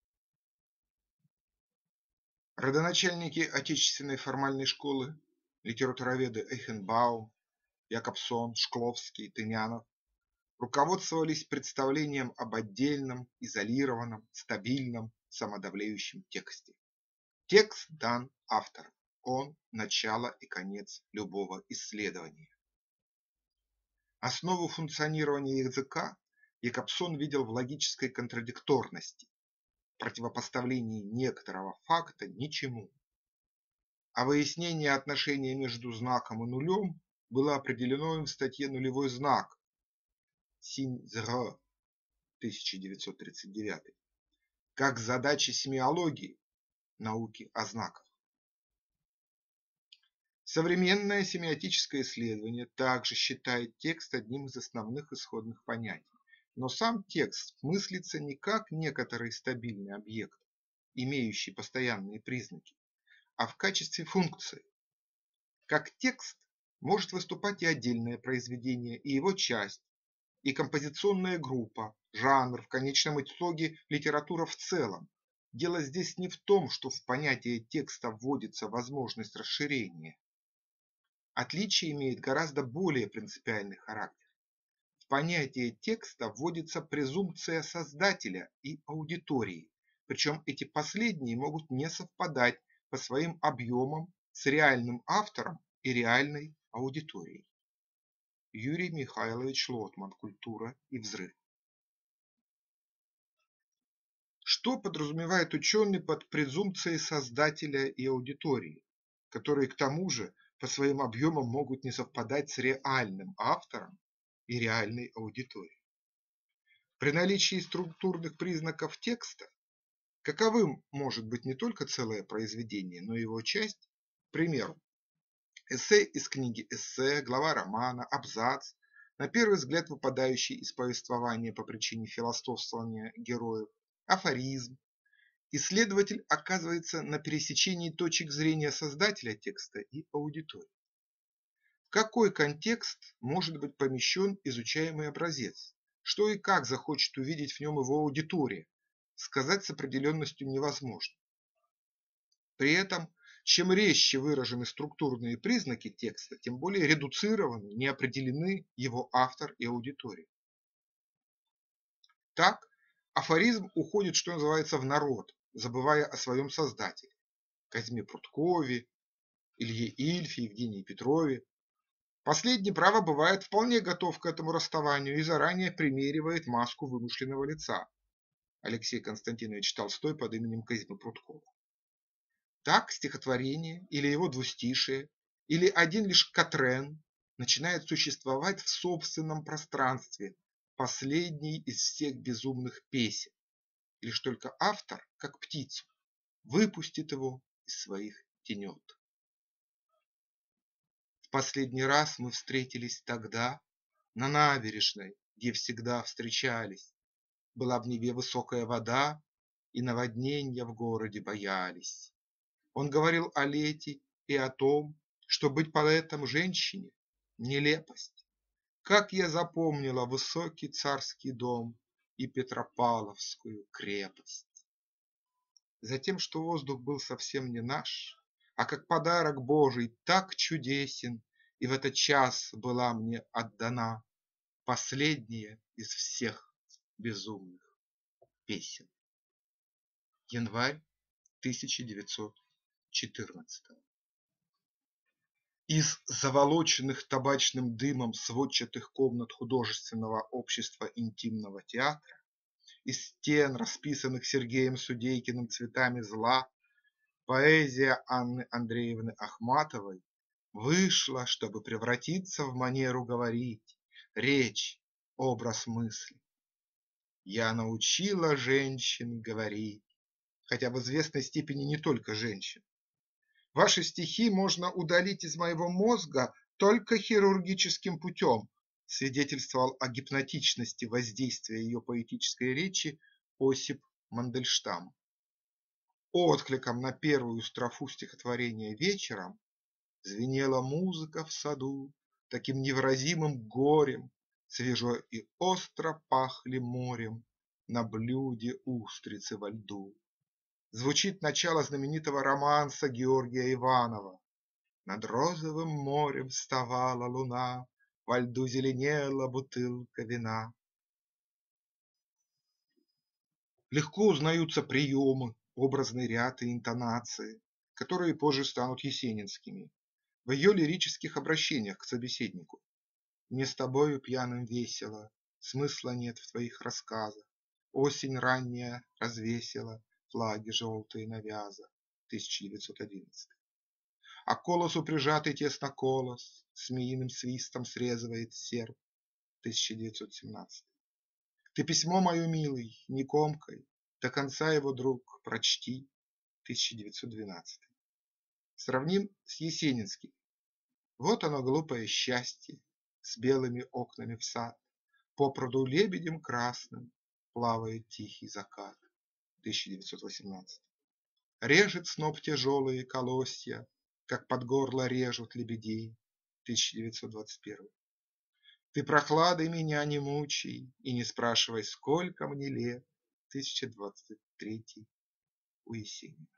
Родоначальники отечественной формальной школы, литературоведы Эйхенбаум, Якобсон, Шкловский, Тынянов руководствовались представлением об отдельном, изолированном, стабильном, самодовлеющем тексте. Текст дан автором, он – начало и конец любого исследования. Основу функционирования языка Якобсон видел в логической контрадикторности, противопоставлении некоторого факта ничему. А выяснение отношения между знаком и нулем было определено им в статье «Нулевой знак» Синь-Зро, тысяча девятьсот тридцать девятый, как задача семиологии, науки о знаках. Современное семиотическое исследование также считает текст одним из основных исходных понятий, но сам текст мыслится не как некоторый стабильный объект, имеющий постоянные признаки, а в качестве функции. Как текст может выступать и отдельное произведение, и его часть, и композиционная группа, жанр, в конечном итоге литература в целом. Дело здесь не в том, что в понятие текста вводится возможность расширения. Отличие имеет гораздо более принципиальный характер. В понятие текста вводится презумпция создателя и аудитории, причем эти последние могут не совпадать по своим объемам с реальным автором и реальной аудиторией. Юрий Михайлович Лотман. Культура и взрыв. Что подразумевает ученый под презумпцией создателя и аудитории, которые к тому же по своим объемам могут не совпадать с реальным автором и реальной аудиторией? При наличии структурных признаков текста, каковым может быть не только целое произведение, но и его часть, к примеру, эссе из книги эссе, глава романа, абзац, на первый взгляд выпадающий из повествования по причине философствования героев, афоризм, исследователь оказывается на пересечении точек зрения создателя текста и аудитории. В какой контекст может быть помещен изучаемый образец? Что и как захочет увидеть в нем его аудитория, сказать с определенностью невозможно. При этом, чем резче выражены структурные признаки текста, тем более редуцированы, не определены его автор и аудитория. Так, афоризм уходит, что называется, в народ, забывая о своем создателе – Казьме Прудкове, Илье Ильфе, Евгении Петрове. Последний, право, бывает вполне готов к этому расставанию и заранее примеривает маску вымышленного лица. Алексей Константинович Толстой под именем Козьмы Прудкова. Так стихотворение или его двустишие, или один лишь катрен начинает существовать в собственном пространстве, последний из всех безумных песен, и лишь только автор, как птицу, выпустит его из своих тенет. В последний раз мы встретились тогда на набережной, где всегда встречались. Была в Неве высокая вода, и наводненья в городе боялись. Он говорил о лете и о том, что быть поэтом женщине – нелепость. Как я запомнила высокий царский дом и Петропавловскую крепость. Затем, что воздух был совсем не наш, а как подарок Божий так чудесен, и в этот час была мне отдана последняя из всех безумных песен. Январь тысяча девятьсот четырнадцатого. Из заволоченных табачным дымом сводчатых комнат художественного общества интимного театра, из стен, расписанных Сергеем Судейкиным цветами зла, поэзия Анны Андреевны Ахматовой вышла, чтобы превратиться в манеру говорить, речь, образ мысли. Я научила женщин говорить, хотя в известной степени не только женщин. Ваши стихи можно удалить из моего мозга только хирургическим путем, свидетельствовал о гипнотичности воздействия ее поэтической речи Осип Мандельштам. Откликом на первую строфу стихотворения «Вечером» звенела музыка в саду таким невыразимым горем, свежо и остро пахли морем на блюде устрицы во льду. Звучит начало знаменитого романса Георгия Иванова. Над розовым морем вставала луна, во льду зеленела бутылка вина. Легко узнаются приемы, образный ряд и интонации, которые позже станут есенинскими, в ее лирических обращениях к собеседнику. Мне с тобою пьяным весело, смысла нет в твоих рассказах. Осень ранняя развесила флаги желтые на вязах. тысяча девятьсот одиннадцатый. А к колосу прижатый тесно колос, змеиным свистом срезывает серп. тысяча девятьсот семнадцатый. Ты письмо мое, милый, не комкой, до конца его, друг, прочти. тысяча девятьсот двенадцатый. Сравним с есенинским, Вот оно, глупое счастье, с белыми окнами в сад, по пруду лебедем красным плавает тихий закат. тысяча девятьсот восемнадцатый. Режет сноп тяжелые колосья, как под горло режут лебедей. тысяча девятьсот двадцать первый. Ты прохладой меня не мучай и не спрашивай, сколько мне лет. тысяча двадцать третий. У Есенина.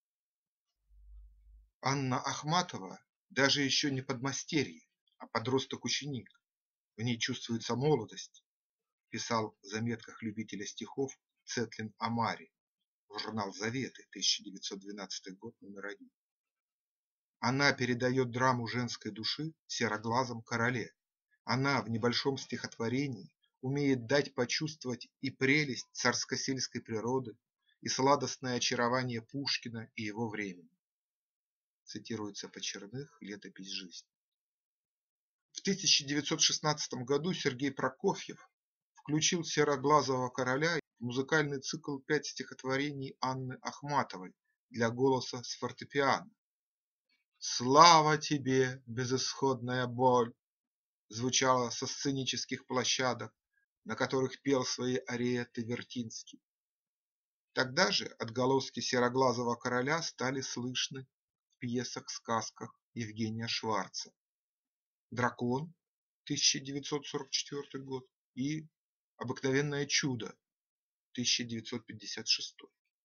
Анна Ахматова даже еще не подмастерье, а подросток-ученик. В ней чувствуется молодость, писал в заметках любителя стихов Цетлин Амари в журнал «Заветы», тысяча девятьсот двенадцатый год, номер один. Она передает драму женской души в сероглазом короле. Она в небольшом стихотворении умеет дать почувствовать и прелесть царско-сельской природы, и сладостное очарование Пушкина и его времени. Цитируется Почерных, летопись жизни. В тысяча девятьсот шестнадцатом году Сергей Прокофьев включил «Сероглазого короля» в музыкальный цикл «Пять стихотворений» Анны Ахматовой для голоса с фортепиано. «Слава тебе, безысходная боль!» звучало со сценических площадок, на которых пел свои ариеты Вертинский. Тогда же отголоски «Сероглазого короля» стали слышны в пьесах-сказках Евгения Шварца «Дракон» тысяча девятьсот сорок четвёртый год и «Обыкновенное чудо» тысяча девятьсот пятьдесят шестой.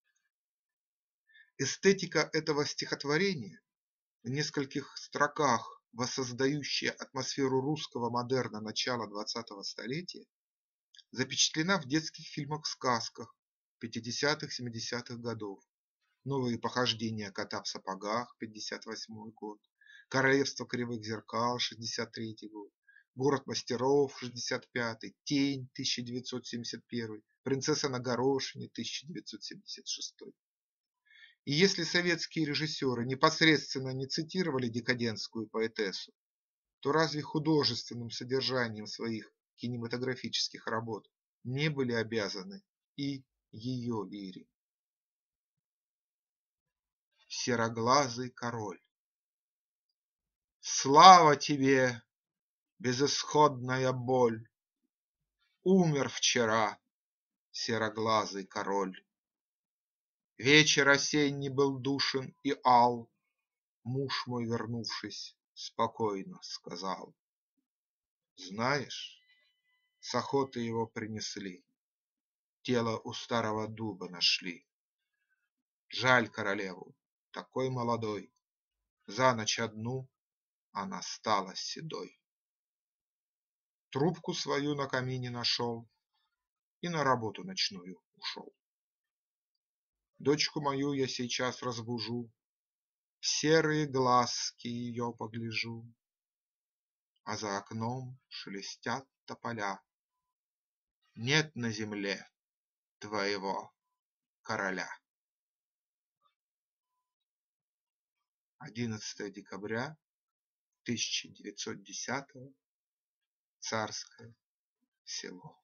Эстетика этого стихотворения, в нескольких строках воссоздающая атмосферу русского модерна начала двадцатого столетия, запечатлена в детских фильмах-сказках пятидесятых-семидесятых годов. «Новые похождения кота в сапогах» пятьдесят восьмой год, «Королевство кривых зеркал» шестьдесят третий год, «Город мастеров» шестьдесят пятый, «Тень» тысяча девятьсот семьдесят первый, «Принцесса на горошине» тысяча девятьсот семьдесят шестой. И если советские режиссеры непосредственно не цитировали декадентскую поэтессу, то разве художественным содержанием своих кинематографических работ не были обязаны и ее лире? Сероглазый король. Слава тебе, безысходная боль! Умер вчера сероглазый король. Вечер осенний был душен и ал, муж мой, вернувшись, спокойно сказал: знаешь, с охоты его принесли, тело у старого дуба нашли. Жаль королеву, такой молодой, за ночь одну она стала седой. Трубку свою на камине нашел и на работу ночную ушел. Дочку мою я сейчас разбужу, в серые глазки ее погляжу, а за окном шелестят тополя. Нет на земле твоего короля. одиннадцатое декабря тысяча девятьсот десятого. Царское село.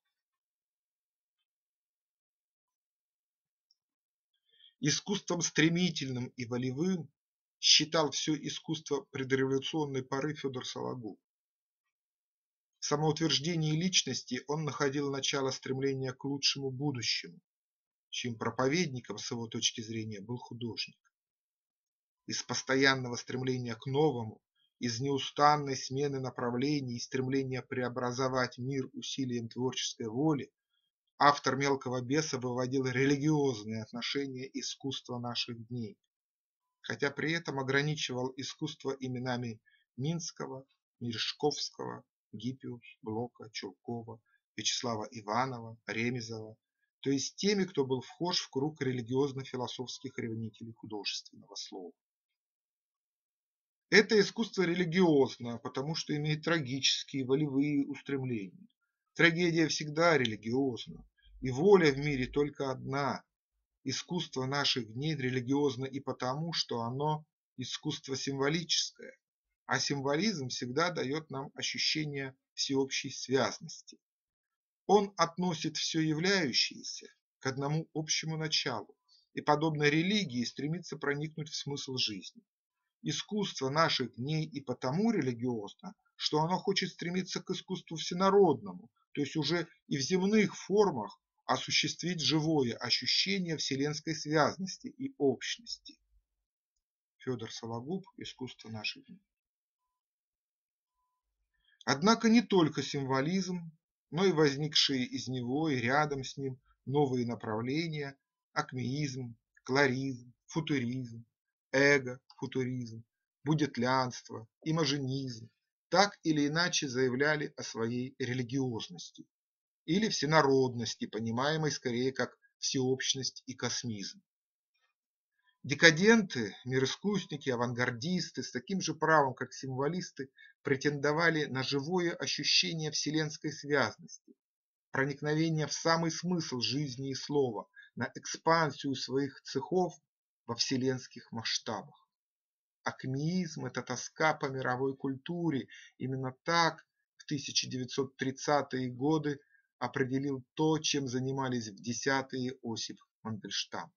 Искусством стремительным и волевым считал все искусство предреволюционной поры Федор Сологуб. В самоутверждении личности он находил начало стремления к лучшему будущему, чьим проповедником с его точки зрения был художник. Из постоянного стремления к новому, из неустанной смены направлений и стремления преобразовать мир усилием творческой воли, автор «Мелкого беса» выводил религиозные отношения искусства наших дней, хотя при этом ограничивал искусство именами Минского, Мережковского, Гиппиус, Блока, Чулкова, Вячеслава Иванова, Ремезова, то есть теми, кто был вхож в круг религиозно-философских ревнителей художественного слова. Это искусство религиозно, потому что имеет трагические, волевые устремления. Трагедия всегда религиозна, и воля в мире только одна. Искусство наших дней религиозно и потому, что оно искусство символическое, а символизм всегда дает нам ощущение всеобщей связности. Он относит все являющееся к одному общему началу и, подобно религии, стремится проникнуть в смысл жизни. Искусство наших дней и потому религиозно, что оно хочет стремиться к искусству всенародному, то есть уже и в земных формах осуществить живое ощущение вселенской связности и общности. Федор Сологуб «Искусство наших дней». Однако не только символизм, но и возникшие из него и рядом с ним новые направления – акмеизм, кларизм, футуризм, эго-футуризм, будетлянство, имажинизм – так или иначе заявляли о своей религиозности или всенародности, понимаемой скорее как всеобщность и космизм. Декаденты, мироискусники, авангардисты с таким же правом, как символисты, претендовали на живое ощущение вселенской связности, проникновение в самый смысл жизни и слова, на экспансию своих цехов во вселенских масштабах. Акмеизм – это тоска по мировой культуре, именно так в тысяча девятьсот тридцатые годы определил то, чем занимались в десятые Осип Мандельштам.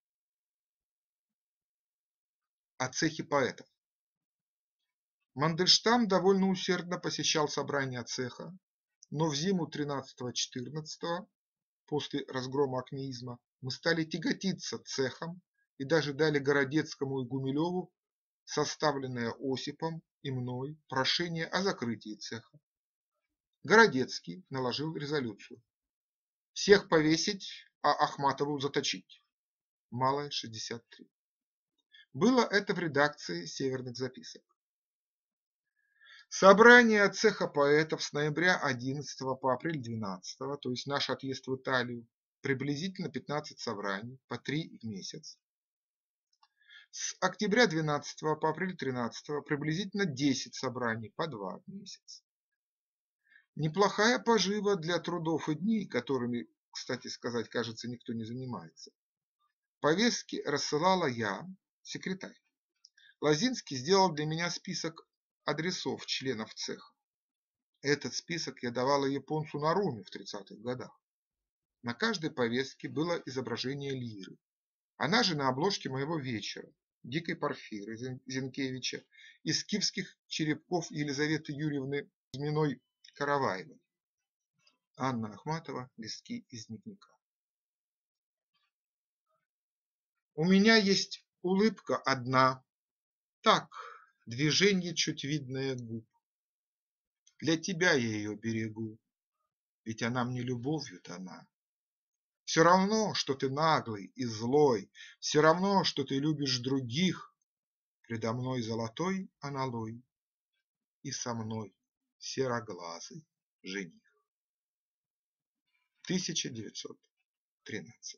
О цехе поэтов. Мандельштам довольно усердно посещал собрания цеха, но в зиму тринадцатого-четырнадцатого, после разгрома акмеизма, мы стали тяготиться цехом и даже дали Городецкому и Гумилеву составленное Осипом и мной прошение о закрытии цеха. Городецкий наложил резолюцию: всех повесить, а Ахматову заточить. Малая, шестьдесят три. Было это в редакции «Северных записок». Собрание цеха поэтов с ноября одиннадцатого по апрель двенадцатого, то есть наш отъезд в Италию, приблизительно пятнадцать собраний, по три в месяц. С октября двенадцатого по апрель тринадцатого приблизительно десять собраний, по два в месяц. Неплохая пожива для трудов и дней, которыми, кстати сказать, кажется, никто не занимается. Повестки рассылала я, секретарь. Лозинский сделал для меня список адресов членов цеха. Этот список я давала японцу Наруме в тридцатых годах. На каждой повестке было изображение лиры. Она же на обложке моего вечера, Дикой Порфиры Зинкевича и скифских черепков Елизаветы Юрьевны Зминой-Караваевой. Анна Ахматова, листки из дневника. У меня есть улыбка одна, так, движение чуть видное губ. Для тебя я ее берегу, ведь она мне любовью дана. Все равно, что ты наглый и злой, все равно, что ты любишь других. Предо мной золотой аналой и со мной сероглазый жених. тысяча девятьсот тринадцатый.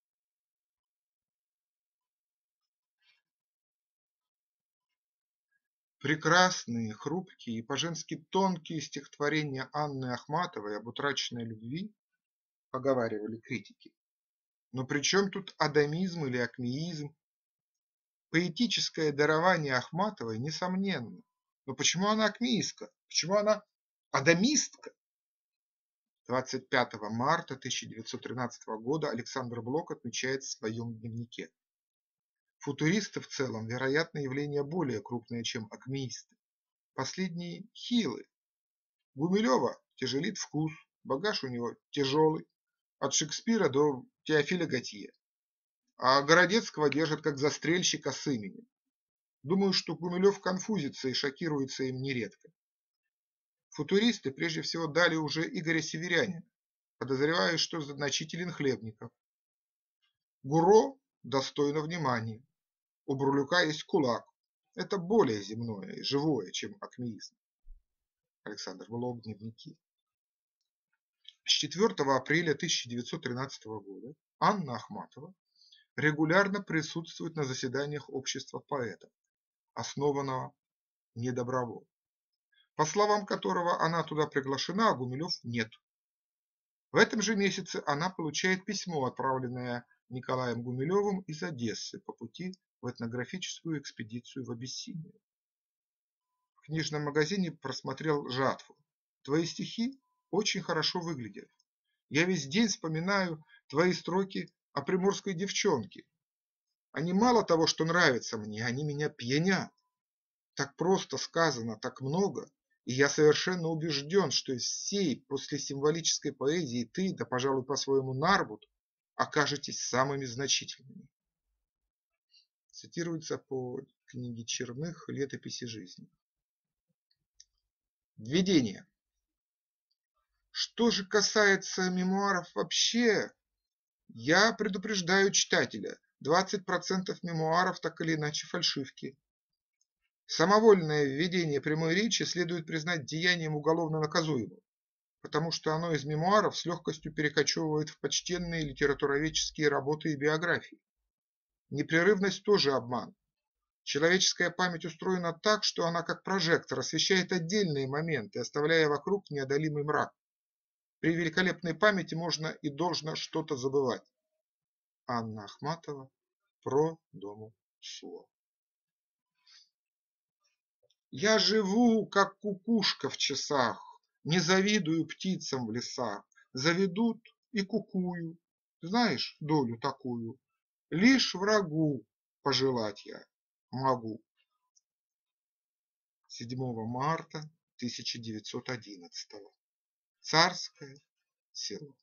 Прекрасные, хрупкие и по-женски тонкие стихотворения Анны Ахматовой об утраченной любви, поговаривали критики. Но при чем тут адамизм или акмеизм? Поэтическое дарование Ахматовой несомненно. Но почему она акмеистка? Почему она адамистка? двадцать пятого марта тысяча девятьсот тринадцатого года Александр Блок отмечает в своем дневнике: футуристы в целом, вероятно, явление более крупное, чем акмеисты. Последние хилы. Гумилева тяжелит вкус, багаж у него тяжелый, от Шекспира до Теофиля Готье. А Городецкого держат как застрельщика с именем. Думаю, что Гумилев конфузится и шокируется им нередко. Футуристы прежде всего дали уже Игоря Северянина, подозреваю, что значителен Хлебников. Гуро достойно внимания. У Бурлюка есть кулак. Это более земное и живое, чем акмеизм. Александр Блок, дневники. С четвёртого апреля тысяча девятьсот тринадцатого года Анна Ахматова регулярно присутствует на заседаниях общества поэтов, основанного не добровольно, по словам которого она туда приглашена, а Гумилев нет. В этом же месяце она получает письмо, отправленное Николаем Гумилевым из Одессы по пути в этнографическую экспедицию в Абиссинию. В книжном магазине просмотрел жатву. Твои стихи очень хорошо выглядят. Я весь день вспоминаю твои строки о приморской девчонке. Они мало того, что нравятся мне, они меня пьянят. Так просто сказано, так много, и я совершенно убежден, что из всей послесимволической поэзии ты, да, пожалуй, по-своему Нарбут, окажетесь самыми значительными. Цитируется по книге Черных «Летописи жизни». Введение. Что же касается мемуаров вообще, я предупреждаю читателя, двадцать процентов мемуаров так или иначе фальшивки. Самовольное введение прямой речи следует признать деянием уголовно наказуемым, потому что оно из мемуаров с легкостью перекочевывает в почтенные литературоведческие работы и биографии. Непрерывность тоже обман. Человеческая память устроена так, что она как прожектор освещает отдельные моменты, оставляя вокруг неодолимый мрак. При великолепной памяти можно и должно что-то забывать. Анна Ахматова про дому Суо. Я живу, как кукушка в часах, не завидую птицам в лесах, заведут и кукую, знаешь, долю такую, лишь врагу пожелать я могу. седьмого марта тысяча девятьсот одиннадцатого. Царское село.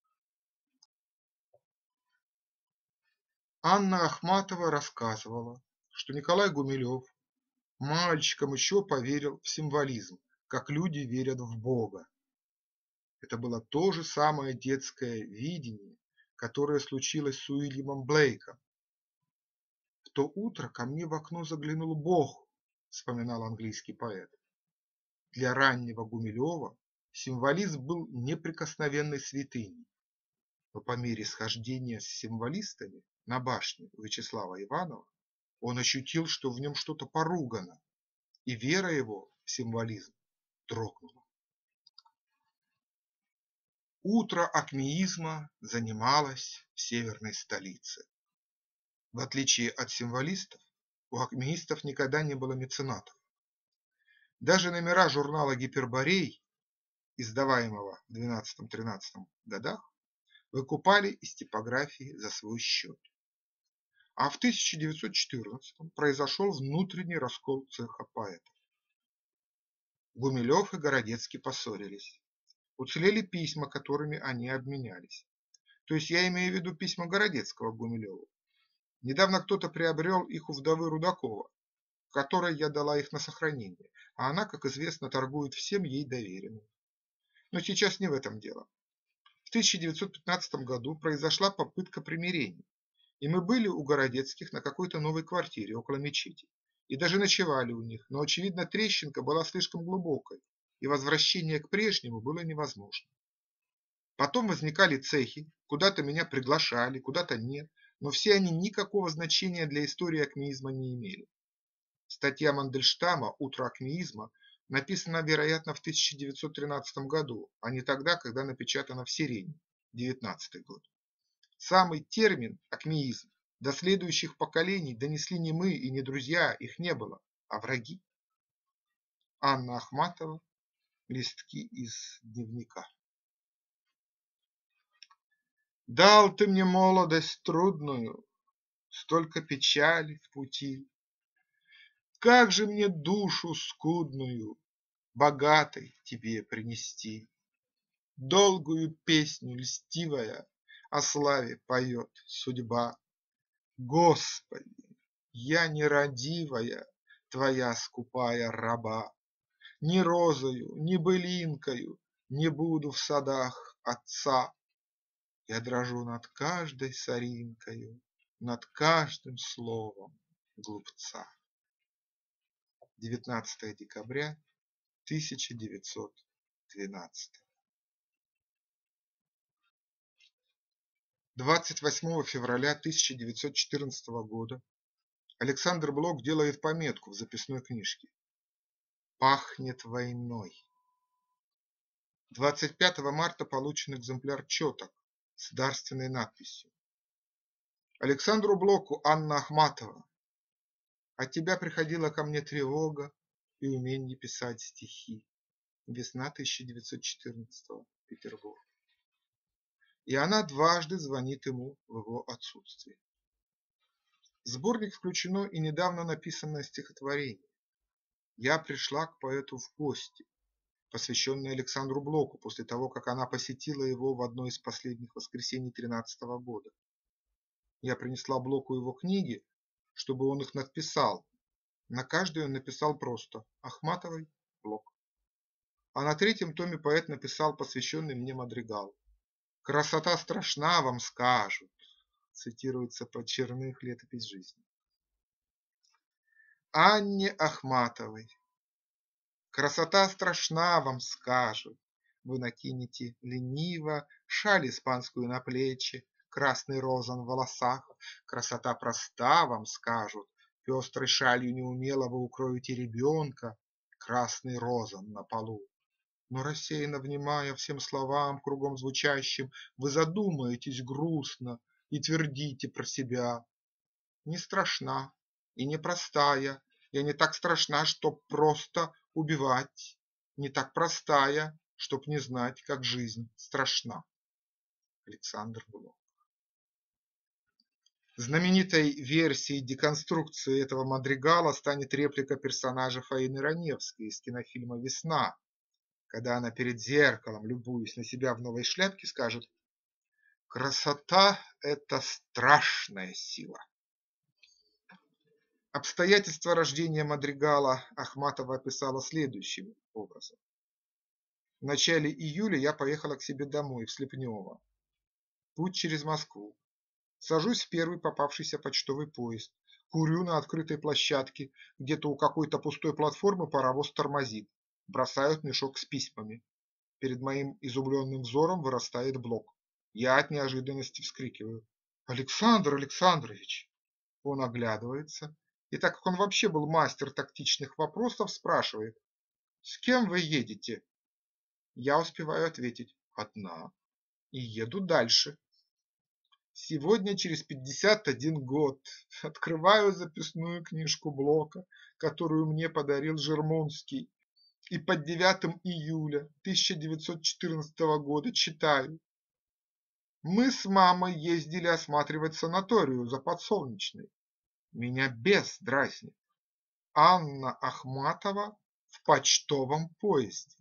Анна Ахматова рассказывала, что Николай Гумилев мальчиком еще поверил в символизм, как люди верят в Бога. Это было то же самое детское видение, которое случилось с Уильямом Блейком. В то утро ко мне в окно заглянул Бог, вспоминал английский поэт. Для раннего Гумилева символизм был неприкосновенной святыней, но по мере схождения с символистами на башне у Вячеслава Иванова он ощутил, что в нем что-то поругано, и вера его в символизм дрогнула. Утро акмеизма занималось в северной столице. В отличие от символистов, у акмеистов никогда не было меценатов. Даже номера журнала «Гиперборей», издаваемого в двенадцатом-тринадцатом годах, выкупали из типографии за свой счет. А в тысяча девятьсот четырнадцатом произошел внутренний раскол цеха поэтов. Гумилев и Городецкий поссорились. Уцелели письма, которыми они обменялись. То есть я имею в виду письма Городецкого к Гумилеву. Недавно кто-то приобрел их у вдовы Рудакова, которой я дала их на сохранение, а она, как известно, торгует всем ей доверенным. Но сейчас не в этом дело. В тысяча девятьсот пятнадцатом году произошла попытка примирения, и мы были у Городецких на какой-то новой квартире около мечети, и даже ночевали у них, но, очевидно, трещинка была слишком глубокой, и возвращение к прежнему было невозможно. Потом возникали цехи, куда-то меня приглашали, куда-то нет, но все они никакого значения для истории акмеизма не имели. Статья Мандельштама «Утро акмеизма» написана, вероятно, в тысяча девятьсот тринадцатом году, а не тогда, когда напечатана в «Сирене» девятнадцатый год. Самый термин «акмеизм» до следующих поколений донесли не мы и не друзья, их не было, а враги. Анна Ахматова. Листки из дневника. Дал ты мне молодость трудную, столько печали в пути. Как же мне душу скудную богатой тебе принести? Долгую песню льстивая о славе поет судьба. Господи, я нерадивая, твоя скупая раба. Ни розою, ни былинкою не буду в садах отца. Я дрожу над каждой соринкою, над каждым словом глупца. девятнадцатое декабря тысяча девятьсот двенадцатого. двадцать восьмого февраля тысяча девятьсот четырнадцатого года Александр Блок делает пометку в записной книжке: «Пахнет войной». двадцать пятого марта получен экземпляр четок с дарственной надписью: Александру Блоку, Анна Ахматова. От тебя приходила ко мне тревога и умение писать стихи. Весна тысяча девятьсот четырнадцатого. Петербург. И она дважды звонит ему в его отсутствие. В сборник включено и недавно написанное стихотворение. Я пришла к поэту в гости, посвященной Александру Блоку, после того, как она посетила его в одно из последних воскресений тринадцатого года. Я принесла Блоку его книги, чтобы он их надписал. На каждой он написал просто «Ахматовой Блок». А на третьем томе поэт написал посвященный мне мадригал. «Красота страшна, вам скажут», цитируется по Черных летопись жизни. Анне Ахматовой. Красота страшна, вам скажут. Вы накинете лениво шаль испанскую на плечи, красный розан в волосах. Красота проста, вам скажут. Пестрой шалью неумело вы укроете ребенка, красный розан на полу. Но рассеянно внимая всем словам, кругом звучащим, вы задумаетесь грустно и твердите про себя: не страшна и не простая, я не так страшна, чтоб просто убивать, не так простая, чтоб не знать, как жизнь страшна. Александр Блок. Знаменитой версией деконструкции этого мадригала станет реплика персонажа Фаины Раневской из кинофильма «Весна», когда она перед зеркалом, любуясь на себя в новой шляпке, скажет: «Красота – это страшная сила». Обстоятельства рождения мадригала Ахматова описала следующим образом. В начале июля я поехала к себе домой, в Слепнево. Путь через Москву. Сажусь в первый попавшийся почтовый поезд. Курю на открытой площадке, где-то у какой-то пустой платформы паровоз тормозит. Бросают мешок с письмами. Перед моим изумленным взором вырастает Блок. Я от неожиданности вскрикиваю: «Александр Александрович!» Он оглядывается, и так как он вообще был мастер тактичных вопросов, спрашивает: «С кем вы едете?» Я успеваю ответить: «Одна», и еду дальше. Сегодня, через пятьдесят один год, открываю записную книжку Блока, которую мне подарил Жермунский, и под девятое июля тысяча девятьсот четырнадцатого года читаю: «Мы с мамой ездили осматривать санаторию за Подсолнечной. Меня бес дразнит. Анна Ахматова в почтовом поезде».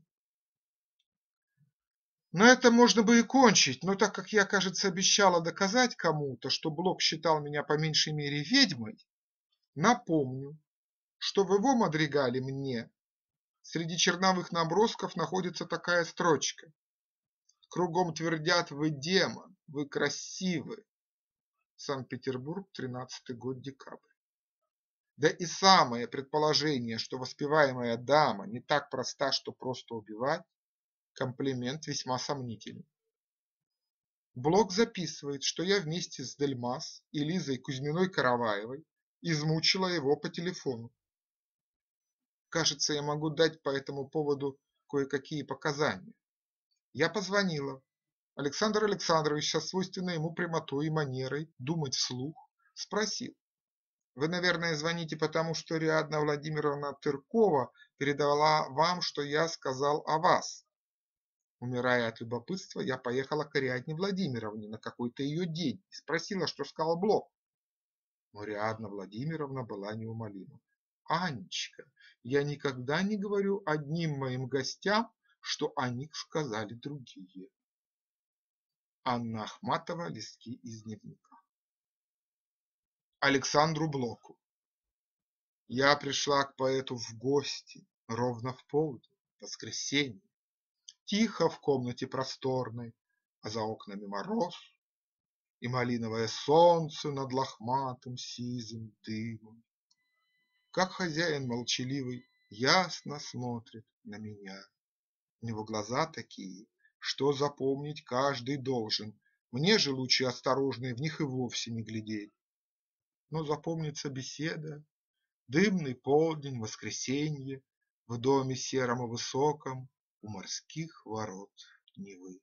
На этом можно бы и кончить, но так как я, кажется, обещала доказать кому-то, что Блок считал меня по меньшей мере ведьмой, напомню, что в его мадригале мне среди черновых набросков находится такая строчка: «Кругом твердят: вы демон, вы красивы». Санкт-Петербург, тринадцатый год, декабрь. Да и самое предположение, что воспеваемая дама не так проста, что просто убивать, комплимент весьма сомнительный. Блок записывает, что я вместе с Дельмас и Лизой Кузьминой-Караваевой измучила его по телефону. Кажется, я могу дать по этому поводу кое-какие показания. Я позвонила. Александр Александрович со свойственной ему прямотой и манерой думать вслух спросил: «Вы, наверное, звоните потому, что Ариадна Владимировна Тыркова передала вам, что я сказал о вас». Умирая от любопытства, я поехала к Ариадне Владимировне на какой-то ее день и спросила, что сказал Блок. Но Ариадна Владимировна была неумолима: «Анечка, я никогда не говорю одним моим гостям, что о них сказали другие». Анна Ахматова, листки из дневника. Александру Блоку. Я пришла к поэту в гости ровно в полдень, в воскресенье. Тихо в комнате просторной, а за окнами мороз и малиновое солнце над лохматым сизым дымом. Как хозяин молчаливый ясно смотрит на меня. У него глаза такие, что запомнить каждый должен. Мне же лучше осторожнее в них и вовсе не глядеть. Но запомнится беседа, дымный полдень, воскресенье, в доме сером и высоком у морских ворот Невы.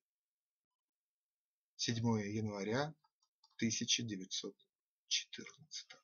седьмое января тысяча девятьсот четырнадцатого.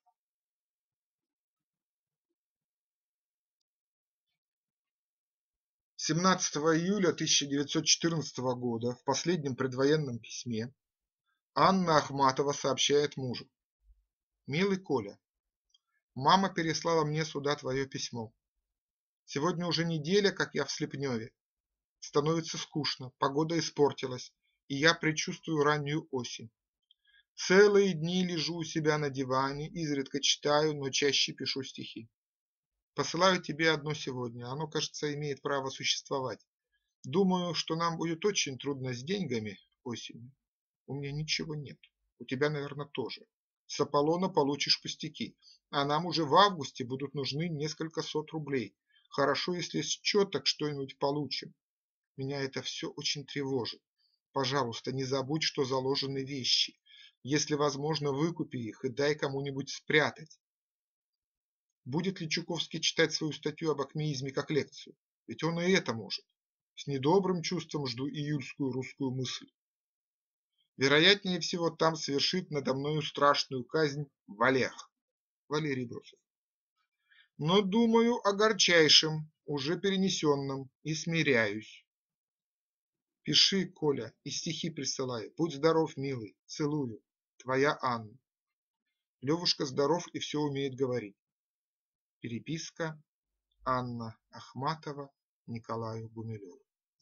семнадцатого июля тысяча девятьсот четырнадцатого года в последнем предвоенном письме Анна Ахматова сообщает мужу: «Милый Коля, мама переслала мне сюда твое письмо. Сегодня уже неделя, как я в Слепневе. Становится скучно, погода испортилась, и я предчувствую раннюю осень. Целые дни лежу у себя на диване, изредка читаю, но чаще пишу стихи. Посылаю тебе одно сегодня, оно, кажется, имеет право существовать. Думаю, что нам будет очень трудно с деньгами осенью. У меня ничего нет, у тебя, наверное, тоже. С Аполлона получишь пустяки, а нам уже в августе будут нужны несколько сот рублей. Хорошо, если с четок что-нибудь получим. Меня это все очень тревожит. Пожалуйста, не забудь, что заложены вещи. Если возможно, выкупи их и дай кому-нибудь спрятать. Будет ли Чуковский читать свою статью об акмеизме как лекцию? Ведь он и это может. С недобрым чувством жду июльскую русскую мысль. Вероятнее всего, там совершит надо мною страшную казнь Валех, Валерий Брусов. Но думаю о горчайшем, уже перенесенном, и смиряюсь. Пиши, Коля, и стихи присылай. Будь здоров, милый, целую. Твоя Анна. Левушка здоров и все умеет говорить. Переписка Анна Ахматова Николаю Гумилеву.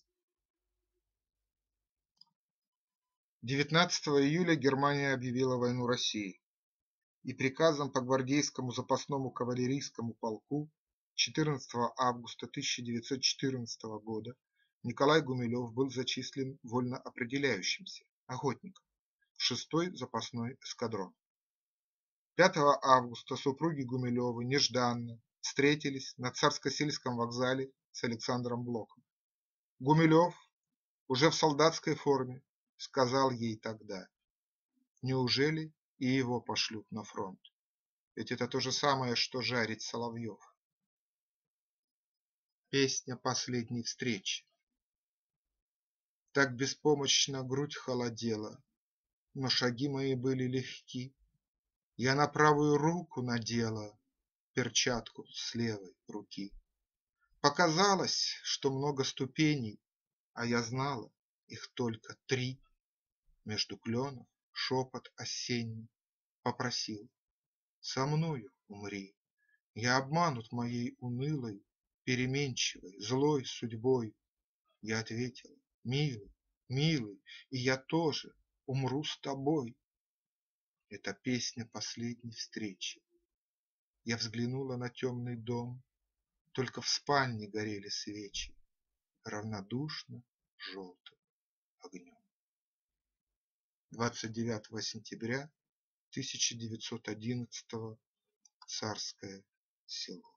девятнадцатого июля Германия объявила войну России, и приказом по гвардейскому запасному кавалерийскому полку четырнадцатого августа тысяча девятьсот четырнадцатого года Николай Гумилев был зачислен вольноопределяющимся охотником в шестой запасной эскадрон. пятого августа супруги Гумилевы нежданно встретились на Царско-Сельском вокзале с Александром Блоком. Гумилев, уже в солдатской форме, сказал ей тогда: неужели и его пошлют на фронт? Ведь это то же самое, что жарить соловьев. Песня последней встречи. Так беспомощно грудь холодела, но шаги мои были легки. Я на правую руку надела перчатку с левой руки. Показалось, что много ступеней, а я знала их только три. Между кленов шепот осенний попросил: со мною умри. Я обманут моей унылой, переменчивой, злой судьбой. Я ответила: милый, милый, и я тоже умру с тобой. Это песня последней встречи. Я взглянула на темный дом, только в спальне горели свечи, равнодушно желтым огнем. двадцать девятого сентября тысяча девятьсот одиннадцатого. Царское Село.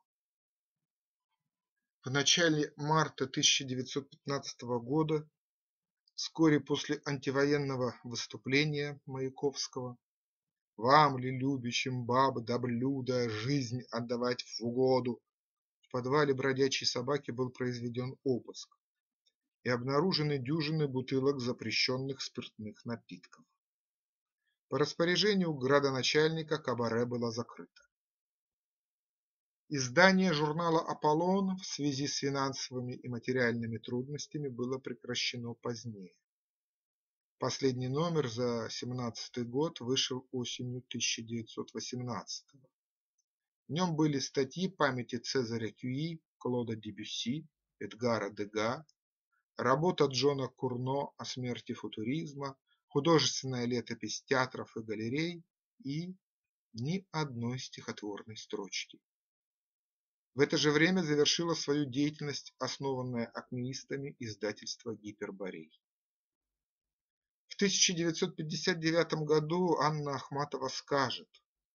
В начале марта тысяча девятьсот пятнадцатого года, вскоре после антивоенного выступления Маяковского «Вам ли, любящим баб да блюда, жизнь отдавать в угоду», в подвале бродячей собаки был произведен обыск и обнаружены дюжины бутылок запрещенных спиртных напитков. По распоряжению градоначальника кабаре было закрыто. Издание журнала «Аполлон» в связи с финансовыми и материальными трудностями было прекращено позднее. Последний номер за семнадцатый год вышел осенью тысяча девятьсот восемнадцатого. В нем были статьи памяти Цезаря Кюи, Клода Дебюсси, Эдгара Дега, работа Джона Курно о смерти футуризма, художественная летопись театров и галерей и ни одной стихотворной строчки. В это же время завершило свою деятельность основанное акмеистами издательство «Гиперборей». В тысяча девятьсот пятьдесят девятом году Анна Ахматова скажет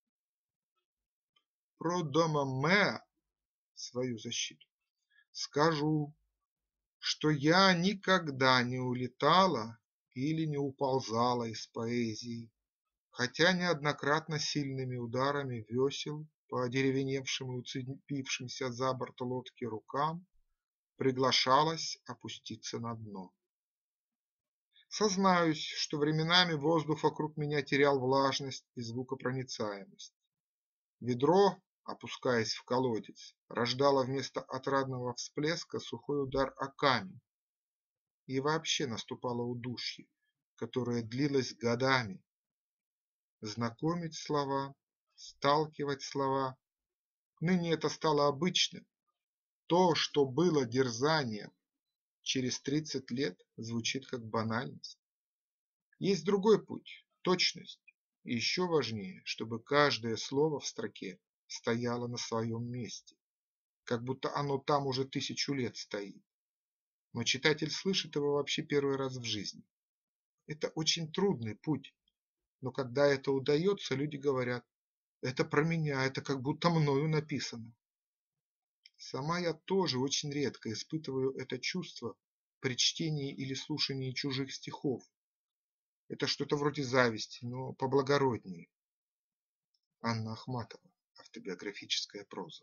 про дома Мэ свою защиту. Скажу, что я никогда не улетала или не уползала из поэзии, хотя неоднократно сильными ударами весел по одеревеневшим и уцепившимся за борт лодки рукам приглашалась опуститься на дно. Сознаюсь, что временами воздух вокруг меня терял влажность и звукопроницаемость. Ведро, опускаясь в колодец, рождало вместо отрадного всплеска сухой удар о камень. И вообще наступало удушье, которое длилось годами. Знакомить слова, сталкивать слова. Ныне это стало обычным. То, что было дерзанием, через тридцать лет звучит как банальность. Есть другой путь – точность. И еще важнее, чтобы каждое слово в строке стояло на своем месте, как будто оно там уже тысячу лет стоит. Но читатель слышит его вообще первый раз в жизни. Это очень трудный путь, но когда это удается, люди говорят: это про меня, это как будто мною написано. Сама я тоже очень редко испытываю это чувство при чтении или слушании чужих стихов. Это что-то вроде зависти, но поблагороднее. Анна Ахматова. Автобиографическая проза.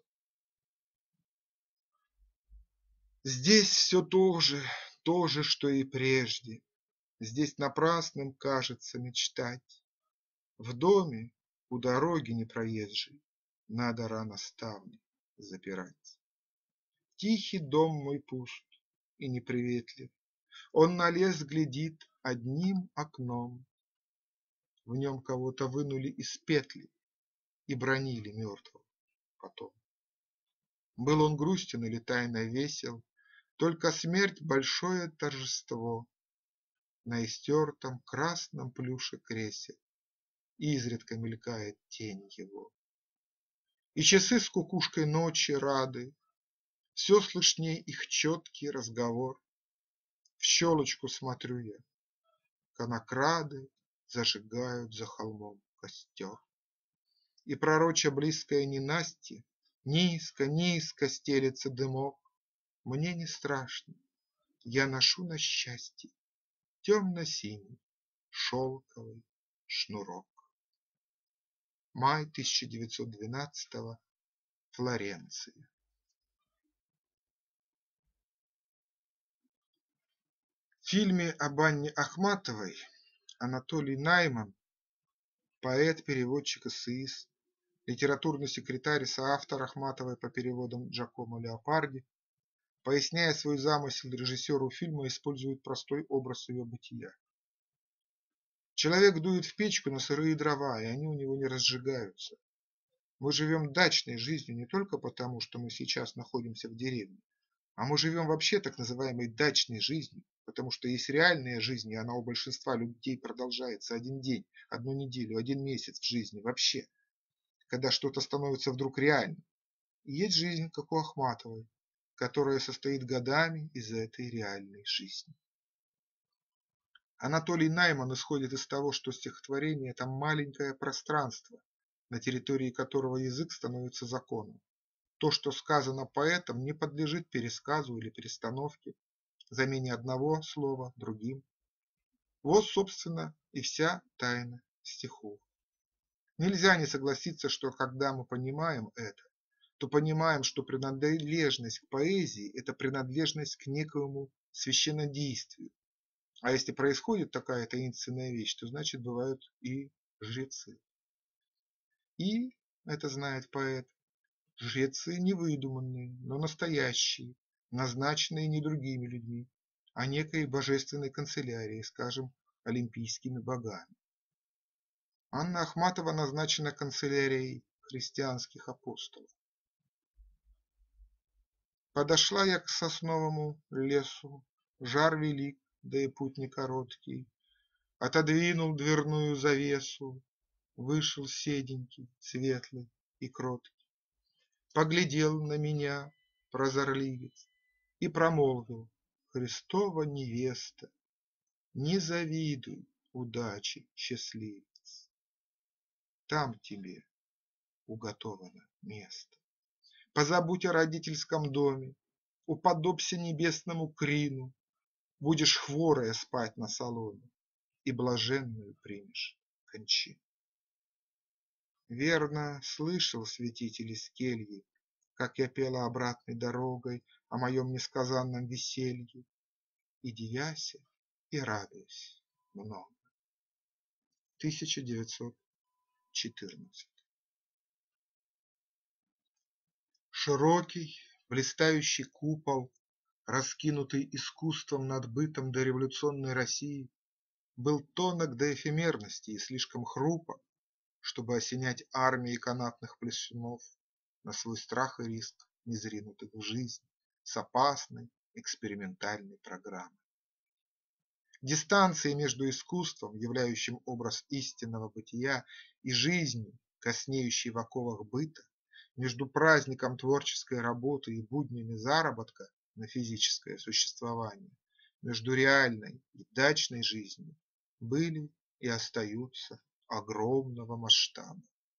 Здесь все то же, то же, что и прежде. Здесь напрасным кажется мечтать. В доме у дороги непроезжей надо рано ставни запирать. Тихий дом мой пуст и неприветлив, он на лес глядит одним окном. В нем кого-то вынули из петли и бранили мертвого потом. Был он грустен или тайно весел, только смерть большое торжество. На истертом красном плюше кресел изредка мелькает тень его. И часы с кукушкой ночи рады, все слышней их четкий разговор. В щелочку смотрю я, конокрады зажигают за холмом костер. И пророча близкое ненастье, низко, низко стелется дымок. Мне не страшно, я ношу на счастье темно-синий шелковый шнурок. Май тысяча девятьсот двенадцатого. Флоренция. В фильме об Анне Ахматовой Анатолий Найман, поэт, переводчик, эссеист, литературный секретарь и соавтор Ахматовой по переводам Джакомо Леопарди, поясняя свой замысел режиссеру фильма, использует простой образ ее бытия. Человек дует в печку на сырые дрова, и они у него не разжигаются. Мы живем дачной жизнью не только потому, что мы сейчас находимся в деревне, а мы живем вообще так называемой дачной жизнью, потому что есть реальная жизнь, и она у большинства людей продолжается один день, одну неделю, один месяц в жизни вообще, когда что-то становится вдруг реальным. И есть жизнь, как у Ахматовой, которая состоит годами из этой реальной жизни. Анатолий Найман исходит из того, что стихотворение – это маленькое пространство, на территории которого язык становится законом. То, что сказано поэтом, не подлежит пересказу или перестановке, замене одного слова другим. Вот, собственно, и вся тайна стихов. Нельзя не согласиться, что когда мы понимаем это, то понимаем, что принадлежность к поэзии – это принадлежность к некоему священнодействию. А если происходит такая таинственная вещь, то значит бывают и жрецы. И, это знает поэт, жрецы не выдуманные, но настоящие, назначенные не другими людьми, а некой божественной канцелярией, скажем, олимпийскими богами. Анна Ахматова назначена канцелярией христианских апостолов. Подошла я к сосновому лесу, жар велик, да и путь не короткий. Отодвинул дверную завесу, вышел седенький, светлый и кроткий. Поглядел на меня прозорливец и промолвил: Христова невеста, не завидуй удачи, счастливец. Там тебе уготовано место. Позабудь о родительском доме, уподобься небесному крину, будешь хворая спать на соломе и блаженную примешь кончину. Верно слышал святитель из кельи, как я пела обратной дорогой о моем несказанном веселье, и дивяся, и радуясь много. тысяча девятьсот четырнадцатый. Широкий, блистающий купол, раскинутый искусством над бытом дореволюционной России, был тонок до эфемерности и слишком хрупок, чтобы осенять армии канатных плесунов на свой страх и риск, незринутых в жизнь. с опасной экспериментальной программой. Дистанции между искусством, являющим образ истинного бытия, и жизнью, коснеющей в оковах быта, между праздником творческой работы и буднями заработка на физическое существование, между реальной и дачной жизнью были и остаются огромного масштаба.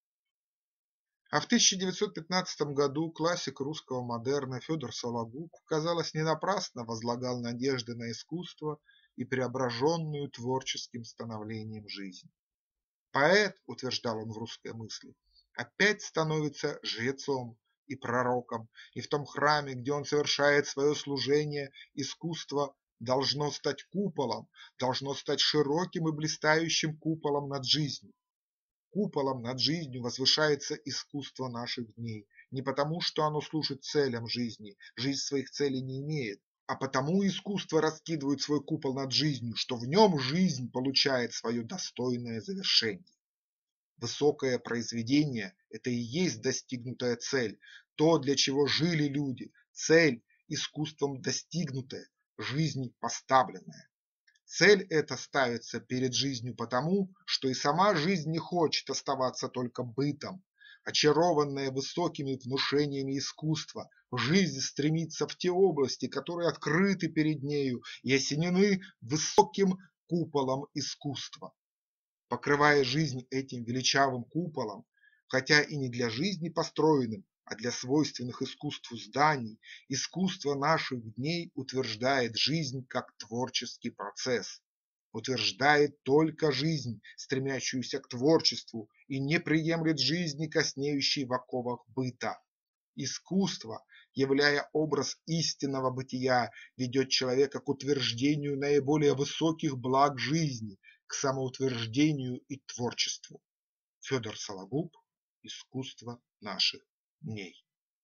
А в тысяча девятьсот пятнадцатом году классик русского модерна Федор Сологуб, казалось, не напрасно возлагал надежды на искусство и преображенную творческим становлением жизнь. Поэт, утверждал он в «Русской мысли», опять становится жрецом и пророком, и в том храме, где он совершает свое служение, искусство должно стать куполом, должно стать широким и блистающим куполом над жизнью. Куполом над жизнью возвышается искусство наших дней, не потому, что оно служит целям жизни, жизнь своих целей не имеет, а потому искусство раскидывает свой купол над жизнью, что в нем жизнь получает свое достойное завершение. Высокое произведение – это и есть достигнутая цель, то, для чего жили люди, цель, искусством достигнутая, жизнью поставленная. Цель эта ставится перед жизнью потому, что и сама жизнь не хочет оставаться только бытом. Очарованная высокими внушениями искусства, жизнь стремится в те области, которые открыты перед нею и осенены высоким куполом искусства. Покрывая жизнь этим величавым куполом, хотя и не для жизни построенным, а для свойственных искусству зданий, искусство наших дней утверждает жизнь как творческий процесс, утверждает только жизнь, стремящуюся к творчеству, и не приемлет жизни, коснеющей в оковах быта. Искусство, являя образ истинного бытия, ведет человека к утверждению наиболее высоких благ жизни, к самоутверждению и творчеству. Федор Сологуб. Искусство наших дней.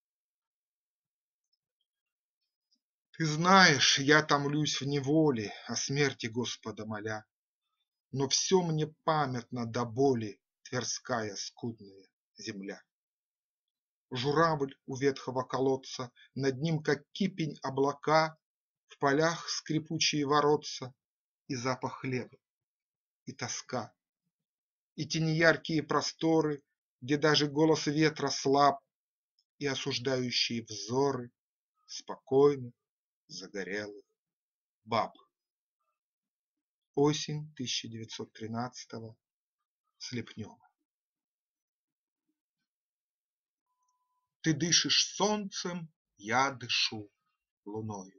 Ты знаешь, я томлюсь в неволе, о смерти Господа моля, но все мне памятно до боли тверская скудная земля. Журавль у ветхого колодца, над ним, как кипень, облака, в полях скрипучие воротца, и запах хлеба, и тоска, и те неяркие просторы, где даже голос ветра слаб, и осуждающие взоры спокойных, загорелых баб. Осень тысяча девятьсот тринадцатого. Слепнева. Ты дышишь солнцем, я дышу луною.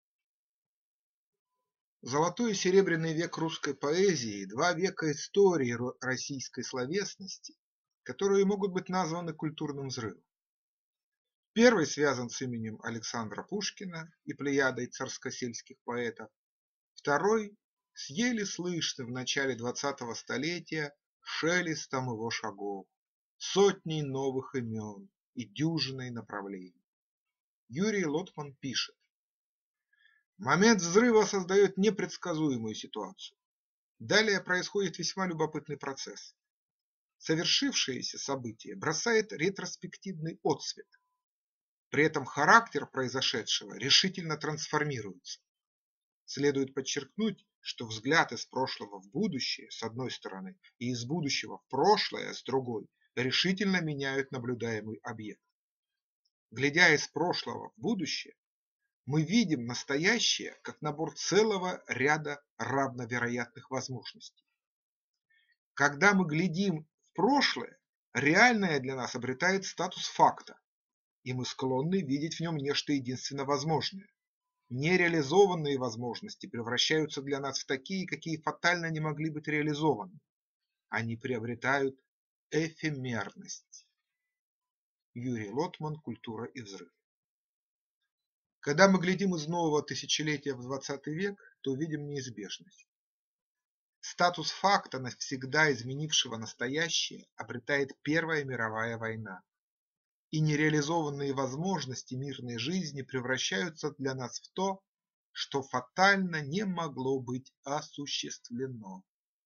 Золотой и серебряный век русской поэзии – два века истории российской словесности, которые могут быть названы культурным взрывом. Первый связан с именем Александра Пушкина и плеядой царскосельских поэтов, второй – с еле слышным в начале двадцатого столетия шелестом его шагов, сотней новых имен и дюжиной направлений. Юрий Лотман пишет: момент взрыва создает непредсказуемую ситуацию. Далее происходит весьма любопытный процесс. Совершившееся событие бросает ретроспективный отсвет. При этом характер произошедшего решительно трансформируется. Следует подчеркнуть, что взгляд из прошлого в будущее, с одной стороны, и из будущего в прошлое, с другой, решительно меняют наблюдаемый объект. Глядя из прошлого в будущее, мы видим настоящее как набор целого ряда равновероятных возможностей. Когда мы глядим в прошлое, реальное для нас обретает статус факта, и мы склонны видеть в нем нечто единственно возможное. Нереализованные возможности превращаются для нас в такие, какие фатально не могли быть реализованы. Они приобретают эфемерность. Юрий Лотман. Культура и взрыв. Когда мы глядим из нового тысячелетия в двадцатый век, то видим неизбежность. Статус факта, навсегда изменившего настоящее, обретает Первая мировая война. И нереализованные возможности мирной жизни превращаются для нас в то, что фатально не могло быть осуществлено.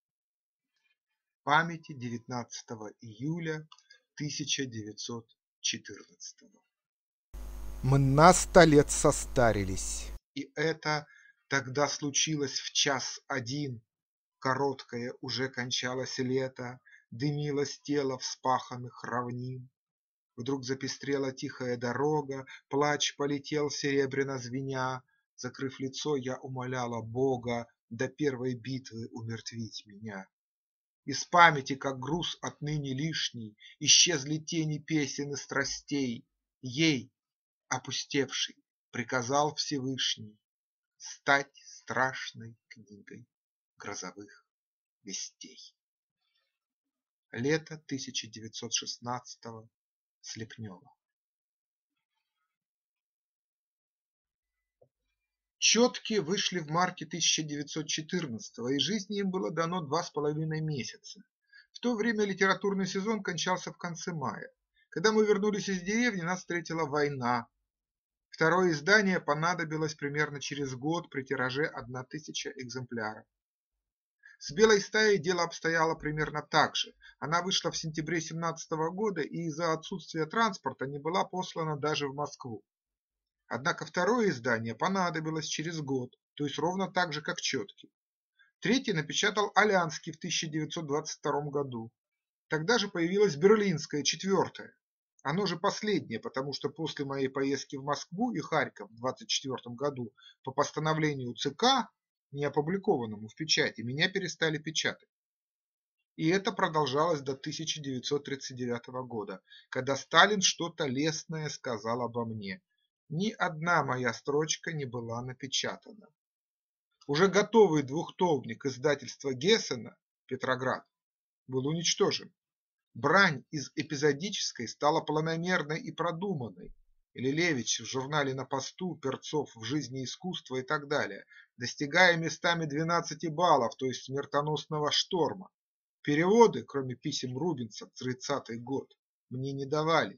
Памяти девятнадцатого июля тысяча девятьсот четырнадцатого. Мы на сто лет состарились. И это тогда случилось в час один. Короткое уже кончалось лето, дымилось тело вспаханных равнин. Вдруг запестрела тихая дорога, плач полетел серебряно звеня. Закрыв лицо, я умоляла Бога до первой битвы умертвить меня. Из памяти, как груз отныне лишний, исчезли тени песен и страстей. Ей, опустевшей, приказал Всевышний стать страшной книгой грозовых вестей. Лето тысяча девятьсот шестнадцатого. Слепнева. Четки вышли в марте тысяча девятьсот четырнадцатого, и жизни им было дано два с половиной месяца. В то время литературный сезон кончался в конце мая. Когда мы вернулись из деревни, нас встретила война. Второе издание понадобилось примерно через год при тираже одна тысяча экземпляров. С «Белой стаей» дело обстояло примерно так же. Она вышла в сентябре семнадцатого года и из-за отсутствия транспорта не была послана даже в Москву. Однако второе издание понадобилось через год, то есть ровно так же, как «Четки». Третье напечатал Алянский в тысяча девятьсот двадцать втором году. Тогда же появилось берлинское, четвертое. Оно же последнее, потому что после моей поездки в Москву и Харьков в двадцать четвёртом году по постановлению ЦК, не опубликованному в печати, меня перестали печатать. И это продолжалось до тысяча девятьсот тридцать девятого года, когда Сталин что-то лестное сказал обо мне. Ни одна моя строчка не была напечатана. Уже готовый двухтомник издательства Гессена «Петроград» был уничтожен. Брань из эпизодической стала планомерной и продуманной. Лилевич в журнале «На посту», Перцов в «Жизни и искусство» и так далее, достигая местами двенадцати баллов, то есть смертоносного шторма. Переводы, кроме писем Рубенса, тридцатый год, мне не давали.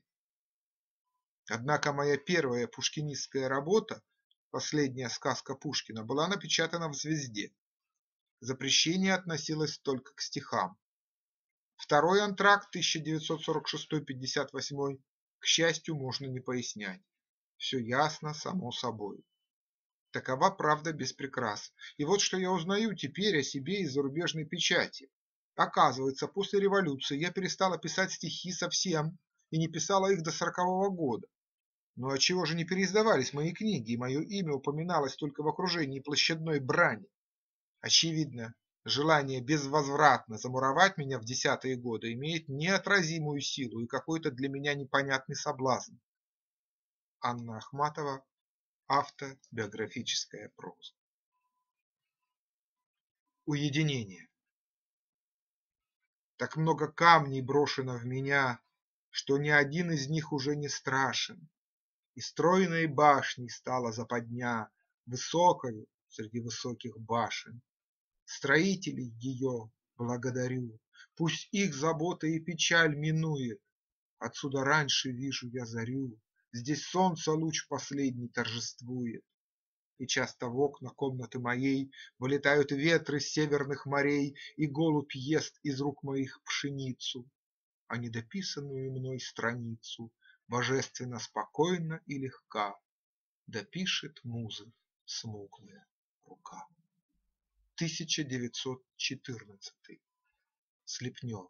Однако моя первая пушкинистская работа, последняя сказка Пушкина, была напечатана в «Звезде». Запрещение относилось только к стихам. Второй антракт тысяча девятьсот сорок шестой — пятьдесят восьмой, к счастью, можно не пояснять. Все ясно само собой. Такова правда без прикрас. И вот что я узнаю теперь о себе из зарубежной печати. Оказывается, после революции я перестала писать стихи совсем и не писала их до сорокового года. Ну а чего же не переиздавались мои книги, и мое имя упоминалось только в окружении площадной брани? Очевидно, желание безвозвратно замуровать меня в десятые годы имеет неотразимую силу и какой-то для меня непонятный соблазн. Анна Ахматова. Автобиографическая проза. Уединение. Так много камней брошено в меня, что ни один из них уже не страшен. И стройной башней стала западня, высокою среди высоких башен. Строителей ее благодарю, пусть их забота и печаль минует. Отсюда раньше вижу я зарю, здесь солнца луч последний торжествует. И часто в окна комнаты моей вылетают ветры с северных морей, и голубь ест из рук моих пшеницу, а недописанную мной страницу божественно спокойно и легка допишет музы смуглая рука. тысяча девятьсот четырнадцатый. Слепнева.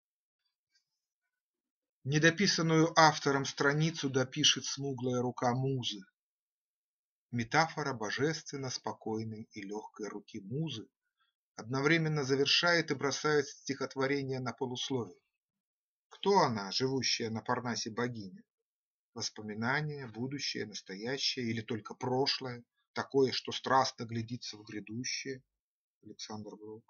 Недописанную автором страницу допишет смуглая рука музы. Метафора божественно спокойной и легкой руки музы одновременно завершает и бросает стихотворение на полусловие. Кто она, живущая на Парнасе богиня? Воспоминания, будущее, настоящее или только прошлое, такое, что страстно глядится в грядущее? Александр Блок.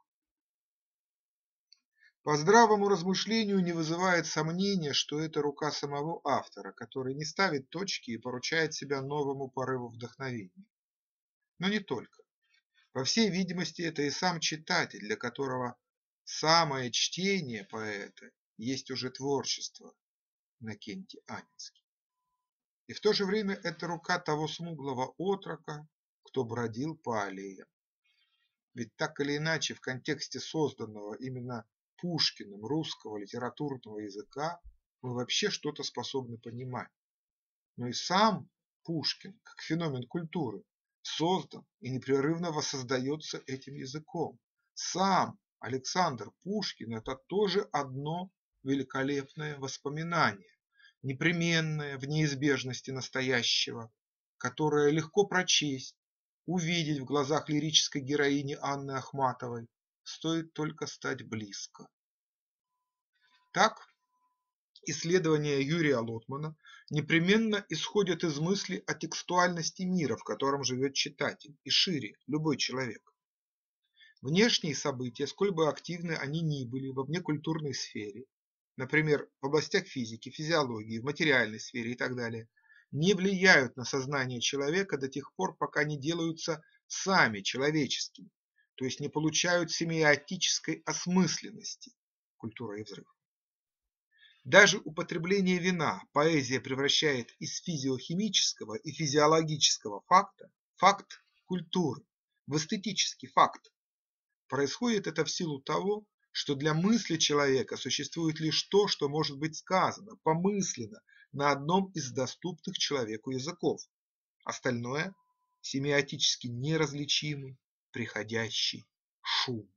По здравому размышлению не вызывает сомнения, что это рука самого автора, который не ставит точки и поручает себя новому порыву вдохновения. Но не только. По всей видимости, это и сам читатель, для которого самое чтение поэта есть уже творчество. Иннокентий Анинский. И в то же время это рука того смуглого отрока, кто бродил по аллеям. Ведь так или иначе в контексте созданного именно Пушкиным русского литературного языка мы вообще что-то способны понимать. Но и сам Пушкин, как феномен культуры, создан и непрерывно воссоздается этим языком. Сам Александр Пушкин – это тоже одно великолепное воспоминание, непременное в неизбежности настоящего, которое легко прочесть, увидеть в глазах лирической героини Анны Ахматовой, стоит только стать близко. Так, исследования Юрия Лотмана непременно исходят из мысли о текстуальности мира, в котором живет читатель, и шире – любой человек. Внешние события, сколь бы активны они ни были во внекультурной сфере, например, в областях физики, физиологии, в материальной сфере и так далее, не влияют на сознание человека до тех пор, пока не делаются сами человеческими, то есть не получают семиотической осмысленности. Культура и взрыв. Даже употребление вина поэзия превращает из физиохимического и физиологического факта факт культуры в эстетический факт. Происходит это в силу того, что для мысли человека существует лишь то, что может быть сказано, помысленно на одном из доступных человеку языков. Остальное – семиотически неразличимый, приходящий шум.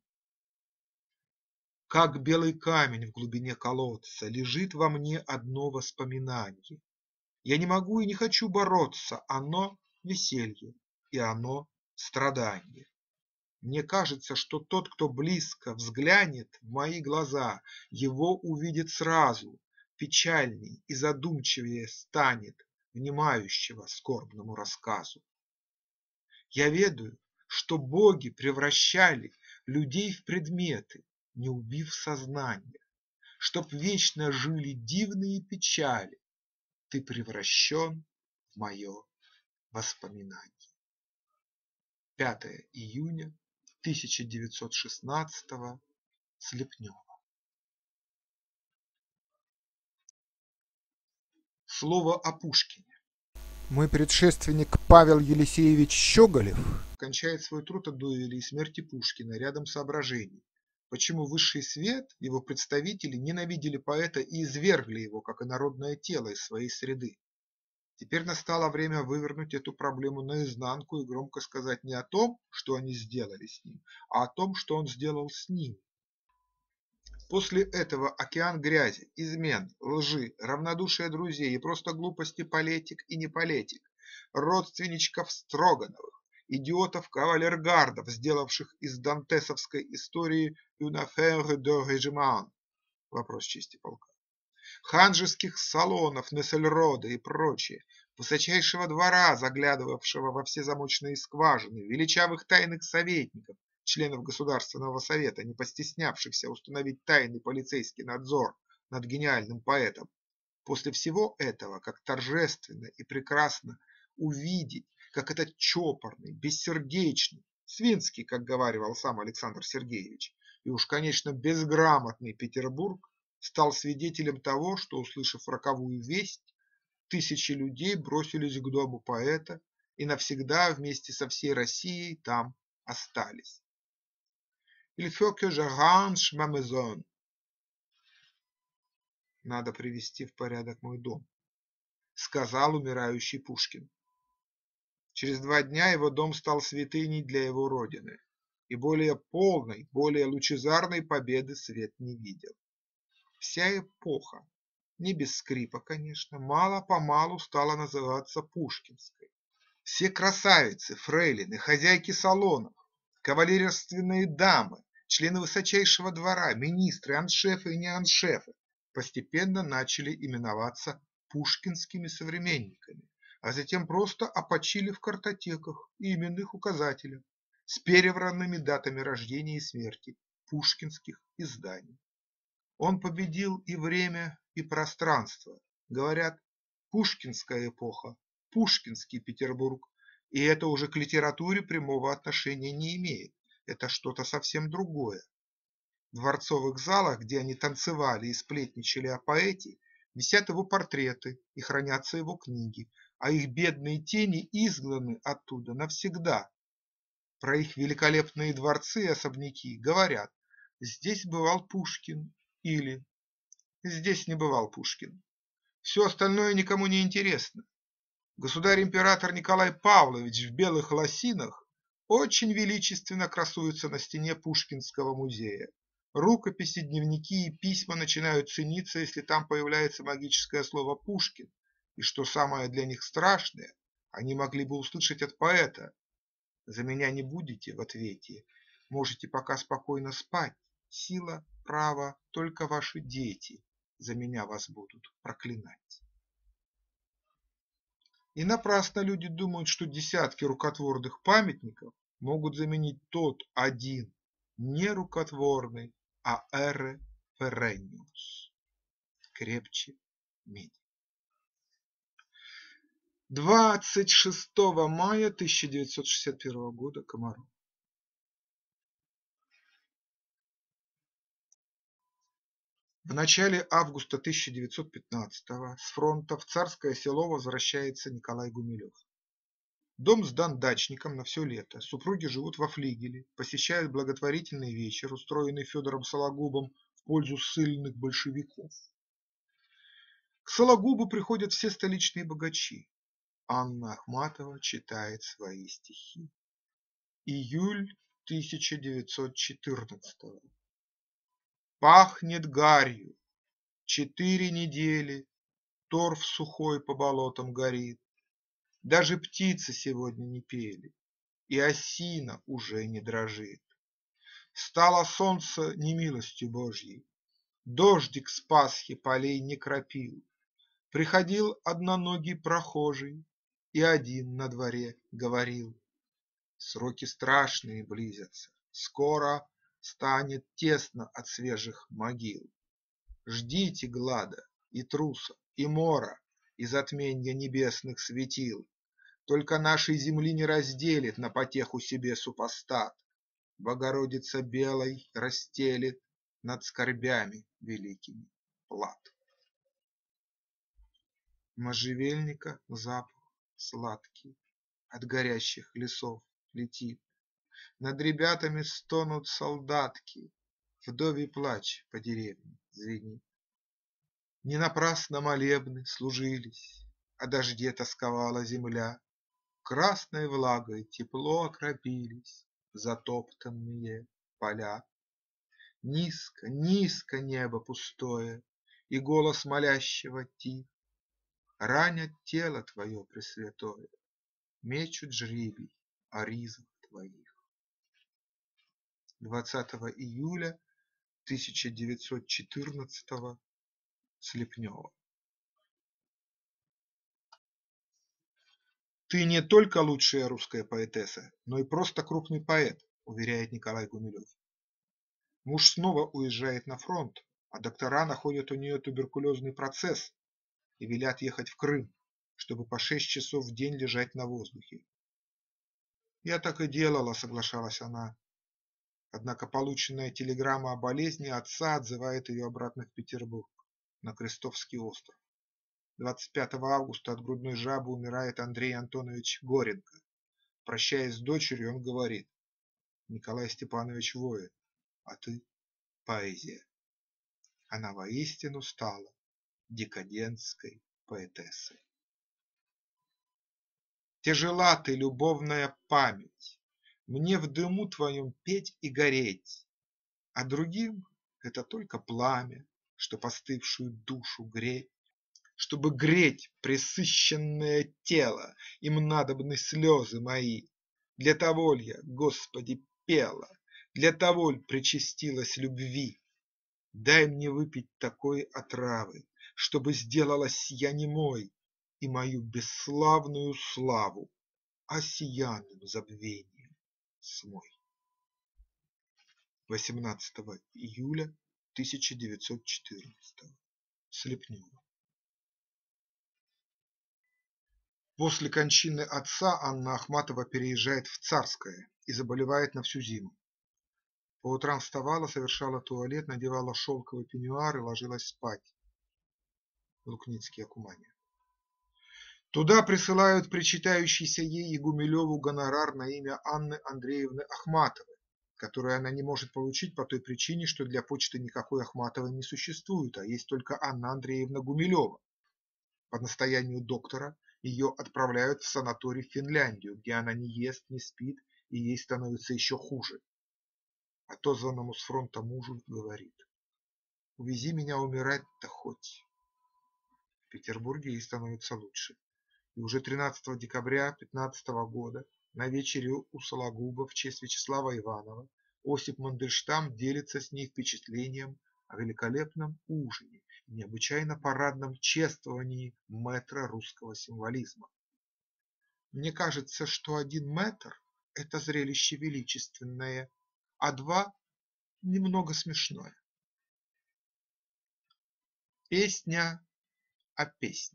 Как белый камень в глубине колодца лежит во мне одно воспоминание. Я не могу и не хочу бороться, оно – веселье, и оно – страдание. Мне кажется, что тот, кто близко взглянет в мои глаза, его увидит сразу, печальней и задумчивее станет внимающего скорбному рассказу. Я ведаю, что боги превращали людей в предметы, не убив сознание, чтоб вечно жили дивные печали, ты превращен в мое воспоминание. пятое июня тысяча девятьсот шестнадцатого. Слепнева. Слово о Пушкине. Мой предшественник Павел Елисеевич Щеголев кончает свой труд о дуэли и смерти Пушкина рядом соображений, почему высший свет, его представители, ненавидели поэта и извергли его, как инородное тело, из своей среды. Теперь настало время вывернуть эту проблему наизнанку и громко сказать не о том, что они сделали с ним, а о том, что он сделал с ними. После этого океан грязи, измен, лжи, равнодушия друзей и просто глупости политик и не политик, родственничков Строгановых, идиотов-кавалергардов, сделавших из дантесовской истории «une affaire de régiment» – вопрос чести полка, ханжеских салонов Нессельрода и прочее, высочайшего двора, заглядывавшего во все замочные скважины, величавых тайных советников, членов Государственного совета, не постеснявшихся установить тайный полицейский надзор над гениальным поэтом. После всего этого, как торжественно и прекрасно увидеть, как этот чопорный, бессердечный, свинский, как говаривал сам Александр Сергеевич, и уж, конечно, безграмотный Петербург стал свидетелем того, что, услышав роковую весть, тысячи людей бросились к дому поэта и навсегда вместе со всей Россией там остались. Il faut que je range ma maison. Надо привести в порядок мой дом, сказал умирающий Пушкин. Через два дня его дом стал святыней для его родины, и более полной, более лучезарной победы свет не видел. Вся эпоха, не без скрипа, конечно, мало-помалу стала называться пушкинской. Все красавицы, фрейлины, хозяйки салонов, кавалерственные дамы, члены высочайшего двора, министры, аншефы и не аншефы постепенно начали именоваться пушкинскими современниками, а затем просто опочили в картотеках и именных указателях с перевранными датами рождения и смерти пушкинских изданий. Он победил и время, и пространство. Говорят, пушкинская эпоха, пушкинский Петербург, и это уже к литературе прямого отношения не имеет. Это что-то совсем другое. В дворцовых залах, где они танцевали и сплетничали о поэте, висят его портреты и хранятся его книги, а их бедные тени изгнаны оттуда навсегда. Про их великолепные дворцы и особняки говорят: здесь бывал Пушкин или здесь не бывал Пушкин. Все остальное никому не интересно. Государь-император Николай Павлович в белых лосинах очень величественно красуется на стене Пушкинского музея. Рукописи, дневники и письма начинают цениться, если там появляется магическое слово «Пушкин». И что самое для них страшное, они могли бы услышать от поэта: «За меня не будете в ответе, можете пока спокойно спать, сила, право, только ваши дети за меня вас будут проклинать». И напрасно люди думают, что десятки рукотворных памятников могут заменить тот один, не рукотворный, а эре перенниус, крепче меди. двадцать шестого мая тысяча девятьсот шестьдесят первого года, Комаров. В начале августа тысяча девятьсот пятнадцатого с фронта в Царское Село возвращается Николай Гумилев. Дом сдан дачникам на все лето, супруги живут во флигеле, посещают благотворительный вечер, устроенный Федором Сологубом в пользу ссыльных большевиков. К Сологубу приходят все столичные богачи. Анна Ахматова читает свои стихи. Июль тысяча девятьсот четырнадцатого. Пахнет гарью. Четыре недели. Торф сухой по болотам горит. Даже птицы сегодня не пели, и осина уже не дрожит. Стало солнце немилостью Божьей, дождик с Пасхи полей не кропил. Приходил одноногий прохожий, и один на дворе говорил: сроки страшные близятся, скоро станет тесно от свежих могил. Ждите глада и труса, и мора, и затменья небесных светил. Только нашей земли не разделит на потеху себе супостат. Богородица белой расстелит над скорбями великими плат. Можжевельника запах сладкий от горящих лесов летит. Над ребятами стонут солдатки, вдовий плач по деревне звенит. Не напрасно молебны служились, о дожде тосковала земля. Красной влагой тепло окропились затоптанные поля. Низко, низко небо пустое, и голос молящего тих. Ранят тело твое пресвятое, мечут жребий о ризах твоих. двадцатого июля тысяча девятьсот четырнадцатого. Слепнева. Ты не только лучшая русская поэтесса, но и просто крупный поэт, уверяет Николай Гумилев. Муж снова уезжает на фронт, а доктора находят у нее туберкулезный процесс и велят ехать в Крым, чтобы по шесть часов в день лежать на воздухе. Я так и делала, соглашалась она. Однако полученная телеграмма о болезни отца отзывает ее обратно в Петербург, на Крестовский остров. двадцать пятого августа от грудной жабы умирает Андрей Антонович Горенко. Прощаясь с дочерью, он говорит: Николай Степанович воин, а ты – поэзия. Она воистину стала декадентской поэтессой. Тяжела ты, любовная память, мне в дыму твоем петь и гореть, а другим это только пламя, что постывшую душу греть. Чтобы греть пресыщенное тело, им надобны слезы мои. Для того ль я, Господи, пела, для того ль причастилась любви. Дай мне выпить такой отравы, чтобы сделалась я немой, и мою бесславную славу осиянным забвением смой. восемнадцатого июля тысяча девятьсот четырнадцатого. Слепнева. После кончины отца Анна Ахматова переезжает в Царское и заболевает на всю зиму. По утрам вставала, совершала туалет, надевала шелковый пеньюар и ложилась спать. Лукницкий о Кумане. Туда присылают причитающийся ей и Гумилеву гонорар на имя Анны Андреевны Ахматовой, который она не может получить по той причине, что для почты никакой Ахматовой не существует, а есть только Анна Андреевна Гумилева. По настоянию доктора Ее отправляют в санаторий в Финляндию, где она не ест, не спит, и ей становится еще хуже. Отозванному с фронта мужу говорит: увези меня умирать-то хоть. В Петербурге ей становится лучше. И уже тринадцатого декабря пятнадцатого года на вечере у Сологуба в честь Вячеслава Иванова Осип Мандельштам делится с ней впечатлением о великолепном ужине и необычайно парадном чествовании мэтра русского символизма. Мне кажется, что один мэтр – это зрелище величественное, а два – немного смешное. Песня о песне.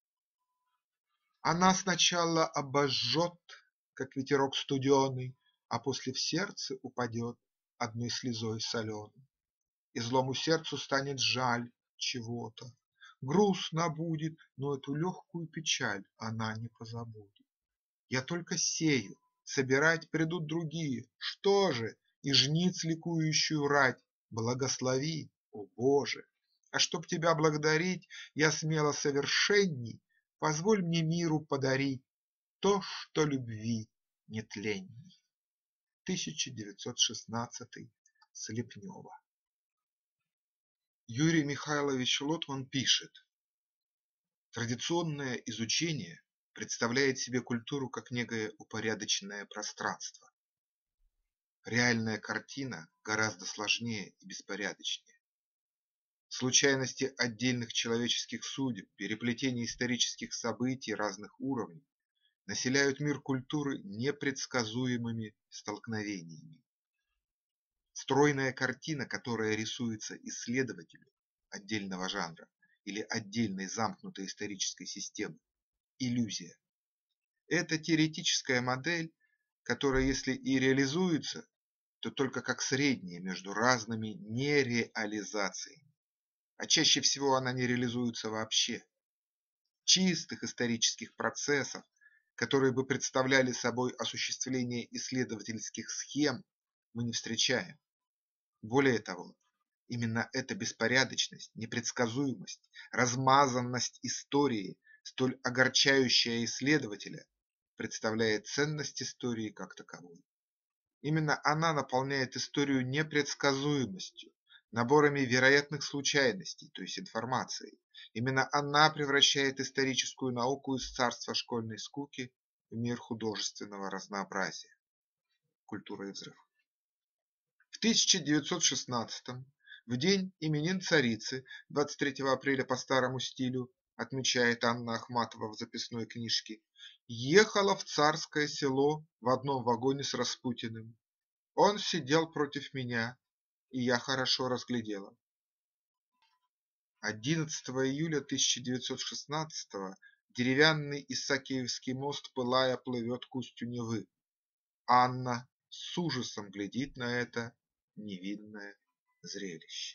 Она сначала обожжет, как ветерок студеный, а после в сердце упадет одной слезой соленой. И злому сердцу станет жаль чего-то, грустно будет, но эту легкую печаль она не позабудет. Я только сею, собирать придут другие. Что же, и жниц ликующую рать благослови, о Боже! А чтоб тебя благодарить, я смело совершенней, позволь мне миру подарить то, что любви нетленней. тысяча девятьсот шестнадцатый. Слепнева. Юрий Михайлович Лотман пишет: традиционное изучение представляет себе культуру как некое упорядоченное пространство. Реальная картина гораздо сложнее и беспорядочнее. Случайности отдельных человеческих судеб, переплетение исторических событий разных уровней населяют мир культуры непредсказуемыми столкновениями. Стройная картина, которая рисуется исследователю отдельного жанра или отдельной замкнутой исторической системы – иллюзия. Это теоретическая модель, которая, если и реализуется, то только как средняя между разными нереализациями, а чаще всего она не реализуется вообще. Чистых исторических процессов, которые бы представляли собой осуществление исследовательских схем, мы не встречаем. Более того, именно эта беспорядочность, непредсказуемость, размазанность истории, столь огорчающая исследователя, представляет ценность истории как таковой. Именно она наполняет историю непредсказуемостью, наборами вероятных случайностей, то есть информацией. Именно она превращает историческую науку из царства школьной скуки в мир художественного разнообразия. Культура и взрыв. В тысяча девятьсот шестнадцатом, в день именин царицы, двадцать третьего апреля по старому стилю, отмечает Анна Ахматова в записной книжке, ехала в Царское Село в одном вагоне с Распутиным. Он сидел против меня, и я хорошо разглядела. одиннадцатого июля тысяча девятьсот шестнадцатого деревянный Исаакиевский мост, пылая, плывет к устью Невы. Анна с ужасом глядит на это невинное зрелище.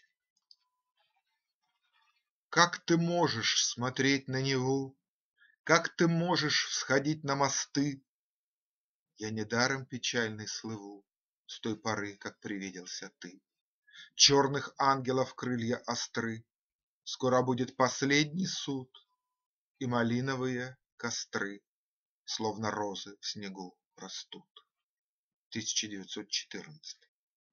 Как ты можешь смотреть на Неву? Как ты можешь всходить на мосты? Я недаром печальный слыву с той поры, как привиделся ты. Черных ангелов крылья остры, скоро будет последний суд, и малиновые костры, словно розы в снегу, растут. тысяча девятьсот четырнадцатый.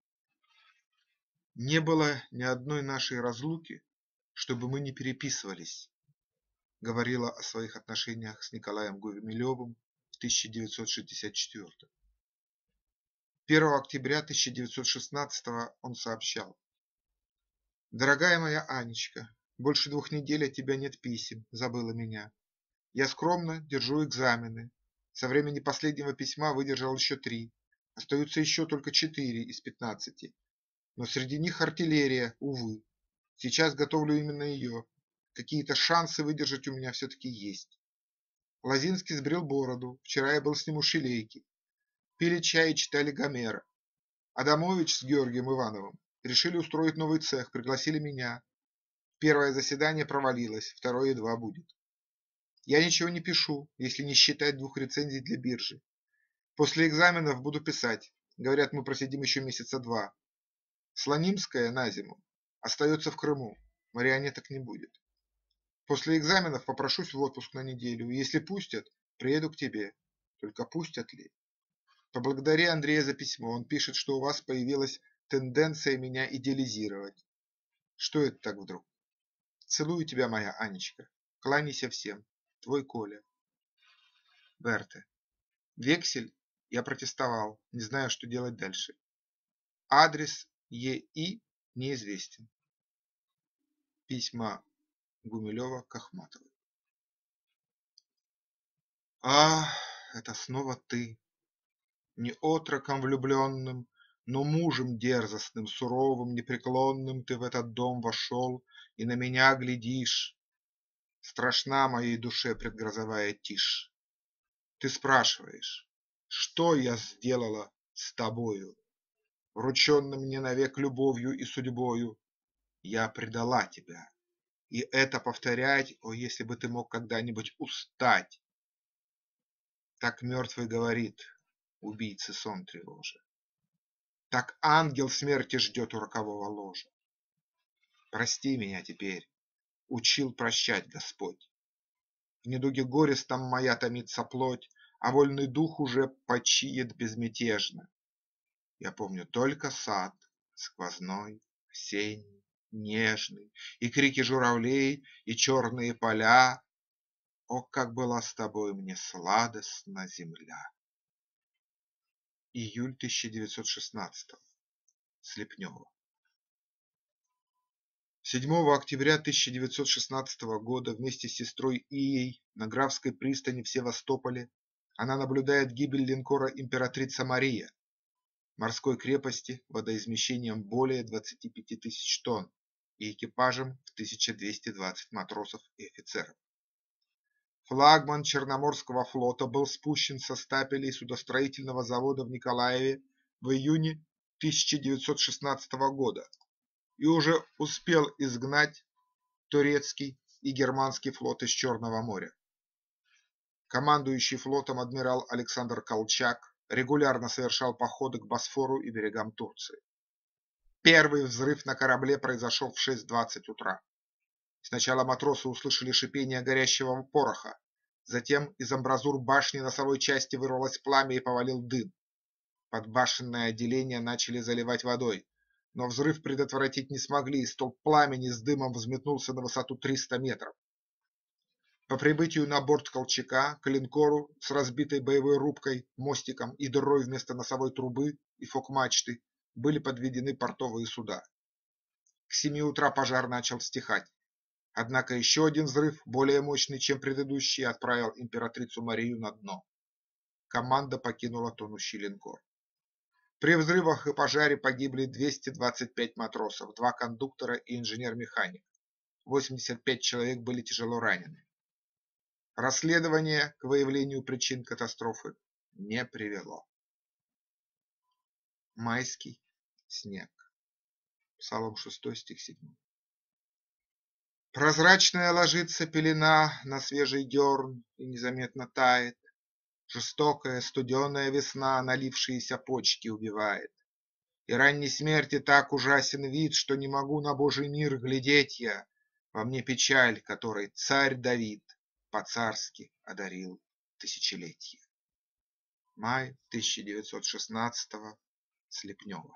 Не было ни одной нашей разлуки, чтобы мы не переписывались, говорила о своих отношениях с Николаем Гумилевым в тысяча девятьсот шестьдесят четвёртом. первого октября тысяча девятьсот шестнадцатого он сообщал: «Дорогая моя Анечка, больше двух недель от тебя нет писем, забыла меня. Я скромно держу экзамены. Со времени последнего письма выдержал еще три. Остаются еще только четыре из пятнадцати. Но среди них артиллерия, увы. Сейчас готовлю именно ее. Какие-то шансы выдержать у меня все-таки есть. Лозинский сбрил бороду. Вчера я был с ним у Шилейки. Пили чай и читали Гомера. Адамович с Георгием Ивановым решили устроить новый цех, пригласили меня. Первое заседание провалилось, второе едва будет. Я ничего не пишу, если не считать двух рецензий для биржи. После экзаменов буду писать. Говорят, мы просидим еще месяца два. Слонимская на зиму остается в Крыму, марионеток не будет. После экзаменов попрошусь в отпуск на неделю, и если пустят, приеду к тебе. Только пустят ли? Поблагодари Андрея за письмо. Он пишет, что у вас появилась тенденция меня идеализировать. Что это так вдруг? Целую тебя, моя Анечка. Кланяйся всем. Твой Коля. Берте. Вексель я протестовал, не знаю, что делать дальше. Адрес ЕИ неизвестен. Письма Гумилева к Ахматовой. А, это снова ты. Не отроком влюбленным, но мужем дерзостным, суровым, непреклонным ты в этот дом вошел и на меня глядишь. Страшна моей душе предгрозовая тишь. Ты спрашиваешь, что я сделала с тобою, врученным мне навек любовью и судьбою. Я предала тебя, и это повторять, о, если бы ты мог когда-нибудь устать. Так мертвый говорит, убийцы сон тревожа. Так ангел смерти ждет у рокового ложа. Прости меня теперь, учил прощать Господь. В недуге горестом моя томится плоть, а вольный дух уже почиет безмятежно. Я помню только сад, сквозной, осенний, нежный, и крики журавлей, и черные поля. О, как была с тобой мне сладостна земля! Июль тысяча девятьсот шестнадцатого. Слепнева. седьмого октября тысяча девятьсот шестнадцатого года вместе с сестрой Ией на Графской пристани в Севастополе она наблюдает гибель линкора «Императрица Мария», морской крепости водоизмещением более двадцати пяти тысяч тонн и экипажем в тысяча двести двадцать матросов и офицеров. Флагман Черноморского флота был спущен со стапелей судостроительного завода в Николаеве в июне тысяча девятьсот шестнадцатого года и уже успел изгнать турецкий и германский флот из Черного моря. Командующий флотом адмирал Александр Колчак регулярно совершал походы к Босфору и берегам Турции. Первый взрыв на корабле произошел в шесть двадцать утра. Сначала матросы услышали шипение горящего пороха, затем из амбразур башни носовой части вырвалось пламя и повалил дым. Подбашенное отделение начали заливать водой, но взрыв предотвратить не смогли, и столб пламени с дымом взметнулся на высоту триста метров. По прибытию на борт Колчака к линкору с разбитой боевой рубкой, мостиком и дырой вместо носовой трубы и фок-мачты были подведены портовые суда. К семи утра пожар начал стихать. Однако еще один взрыв, более мощный, чем предыдущий, отправил императрицу Марию на дно. Команда покинула тонущий линкор. При взрывах и пожаре погибли двести двадцать пять матросов, два кондуктора и инженер-механик. восемьдесят пять человек были тяжело ранены. Расследование к выявлению причин катастрофы не привело. Майский снег. Псалом шестой, стих седьмой. Прозрачная ложится пелена на свежий дерн и незаметно тает. Жестокая студеная весна налившиеся почки убивает. И ранней смерти так ужасен вид, что не могу на Божий мир глядеть я. Во мне печаль, которой царь Давид по-царски одарил тысячелетие. Май тысяча девятьсот шестнадцатого. Слепнева.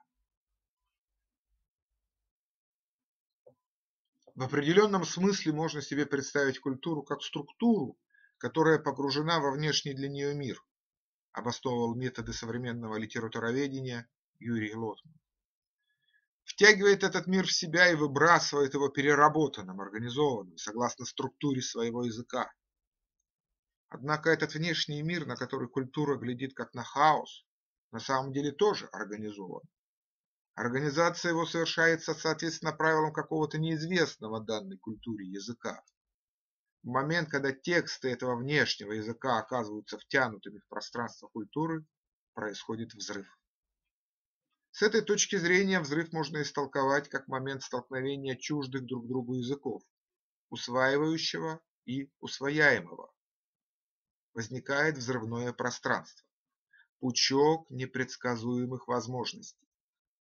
В определенном смысле можно себе представить культуру как структуру, которая погружена во внешний для нее мир, обосновывал методы современного литературоведения Юрий Лотман. Втягивает этот мир в себя и выбрасывает его переработанным, организованным, согласно структуре своего языка. Однако этот внешний мир, на который культура глядит как на хаос, на самом деле тоже организован. Организация его совершается соответственно правилам какого-то неизвестного данной культуре языка. В момент, когда тексты этого внешнего языка оказываются втянутыми в пространство культуры, происходит взрыв. С этой точки зрения взрыв можно истолковать как момент столкновения чуждых друг другу языков, усваивающего и усвояемого. Возникает взрывное пространство, пучок непредсказуемых возможностей.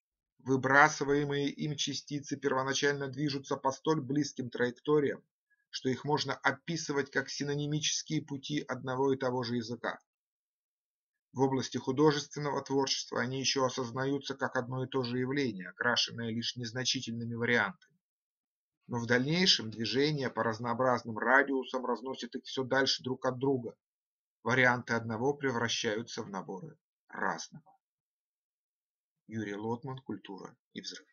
Выбрасываемые им частицы первоначально движутся по столь близким траекториям, что их можно описывать как синонимические пути одного и того же языка. В области художественного творчества они еще осознаются как одно и то же явление, окрашенное лишь незначительными вариантами. Но в дальнейшем движение по разнообразным радиусам разносит их все дальше друг от друга. Варианты одного превращаются в наборы разного. Юрий Лотман. Культура и взрыв.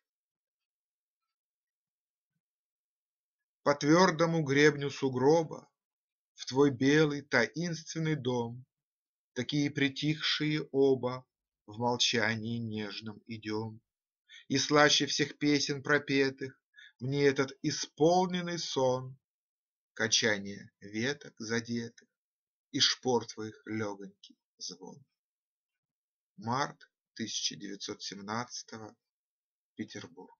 По твердому гребню сугроба в твой белый таинственный дом, такие притихшие оба, в молчании нежном идем. И слаще всех песен пропетых мне этот исполненный сон, качание веток задетых и шпор твоих легонький звон. Март тысяча девятьсот семнадцатого. Петербург.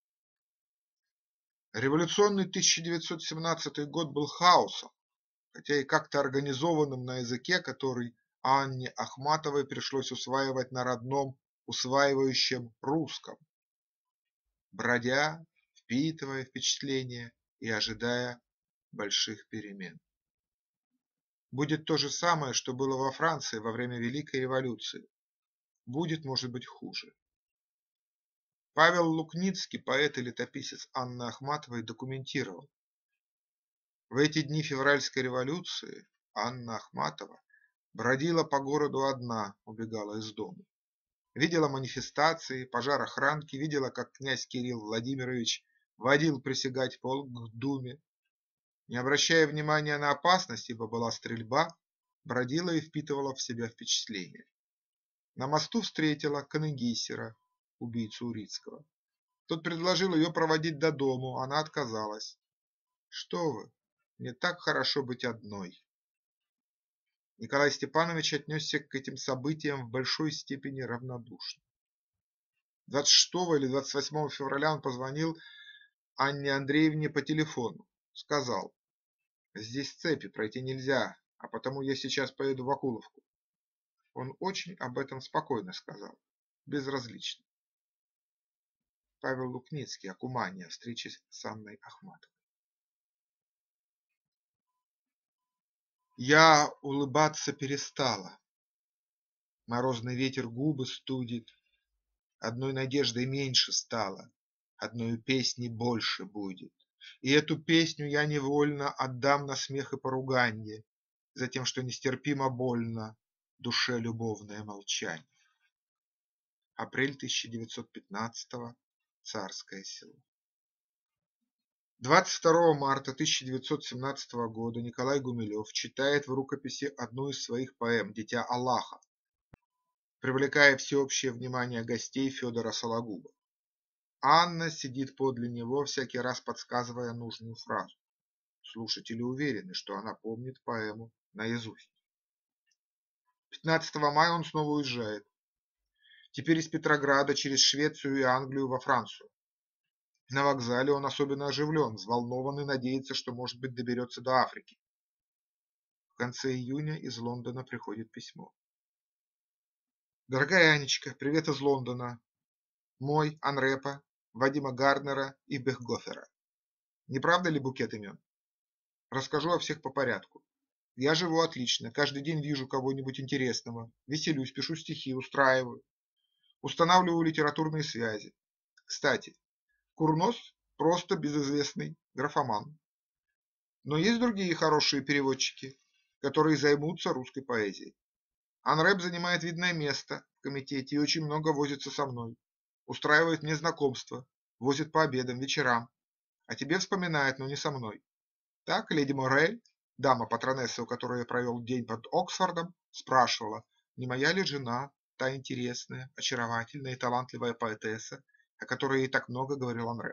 Революционный тысяча девятьсот семнадцатый год был хаосом, хотя и как-то организованным на языке, который Анне Ахматовой пришлось усваивать на родном, усваивающем русском, бродя, впитывая впечатления и ожидая больших перемен. Будет то же самое, что было во Франции во время Великой революции. Будет, может быть, хуже. Павел Лукницкий, поэт и летописец Анны Ахматовой, документировал: в эти дни февральской революции Анна Ахматова бродила по городу одна, убегала из дома. Видела манифестации, пожар охранки, видела, как князь Кирилл Владимирович водил присягать полк к Думе. Не обращая внимания на опасность, ибо была стрельба, бродила и впитывала в себя впечатления. На мосту встретила Канегисера, убийцу Урицкого. Тот предложил ее проводить до дому, она отказалась. Что вы, мне так хорошо быть одной. Николай Степанович отнесся к этим событиям в большой степени равнодушно. двадцать шестого или двадцать восьмого февраля он позвонил Анне Андреевне по телефону. Сказал: здесь цепи, пройти нельзя, а потому я сейчас поеду в Окуловку. Он очень об этом спокойно сказал, безразлично. Павел Лукницкий о Кумане, о встрече с Анной Ахматовой. Я улыбаться перестала. Морозный ветер губы студит. Одной надеждой меньше стало, одной песни больше будет. И эту песню я невольно отдам на смех и поруганье, за тем, что нестерпимо больно душе любовное молчание. Апрель тысяча девятьсот пятнадцатого. Царское село. двадцать второго марта тысяча девятьсот семнадцатого года Николай Гумилев читает в рукописи одну из своих поэм «Дитя Аллаха», привлекая всеобщее внимание гостей Федора Сологуба. Анна сидит подле него, всякий раз подсказывая нужную фразу. Слушатели уверены, что она помнит поэму наизусть. пятнадцатого мая он снова уезжает. Теперь из Петрограда через Швецию и Англию во Францию. На вокзале он особенно оживлен, взволнован и надеется, что, может быть, доберется до Африки. В конце июня из Лондона приходит письмо. Дорогая Анечка, привет из Лондона. Мой, Анрепа, Вадима Гарднера и Бехгофера. Не правда ли букет имен? Расскажу о всех по порядку. Я живу отлично, каждый день вижу кого-нибудь интересного, веселюсь, пишу стихи, устраиваю, устанавливаю литературные связи. Кстати, Курнос просто безызвестный графоман. Но есть другие хорошие переводчики, которые займутся русской поэзией. Анреп занимает видное место в комитете и очень много возится со мной. Устраивает мне знакомства, возит по обедам, вечерам. О тебе вспоминает, но не со мной. Так леди Морель, дама-патронесса, у которой я провел день под Оксфордом, спрашивала, не моя ли жена, та интересная, очаровательная и талантливая поэтесса, о которой ей так много говорил Анреп.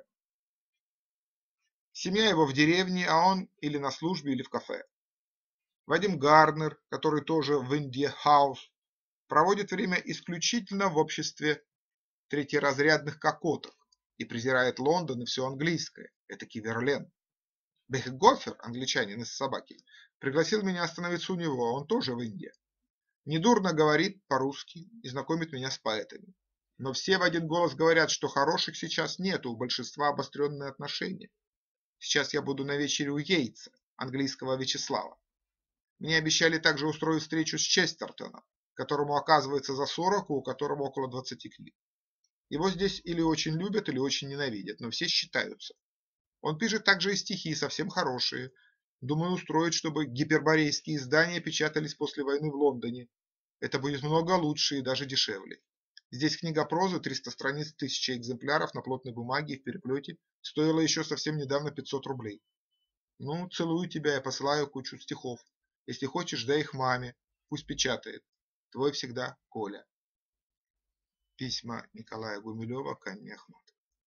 Семья его в деревне, а он или на службе, или в кафе. Вадим Гарднер, который тоже в Индия Хаус, проводит время исключительно в обществе третьеразрядных кокоток и презирает Лондон и все английское, этакий Верлен. Бехгофер, англичанин из собаки, пригласил меня остановиться у него, он тоже в Индии. Недурно говорит по-русски и знакомит меня с поэтами. Но все в один голос говорят, что хороших сейчас нету, у большинства обостренные отношения. Сейчас я буду на вечере у Йейтса, английского Вячеслава. Мне обещали также устроить встречу с Честертоном, которому оказывается за сорок, у которого около двадцати книг. Его здесь или очень любят, или очень ненавидят, но все считаются. Он пишет также и стихи, совсем хорошие. Думаю устроить, чтобы гиперборейские издания печатались после войны в Лондоне. Это будет много лучше и даже дешевле. Здесь книга прозы, триста страниц, тысяча экземпляров на плотной бумаге и в переплете, стоила еще совсем недавно пятьсот рублей. Ну, целую тебя и посылаю кучу стихов. Если хочешь, дай их маме, пусть печатает. Твой всегда Коля. Письма Николая Гумилева к Анне Ахматовой.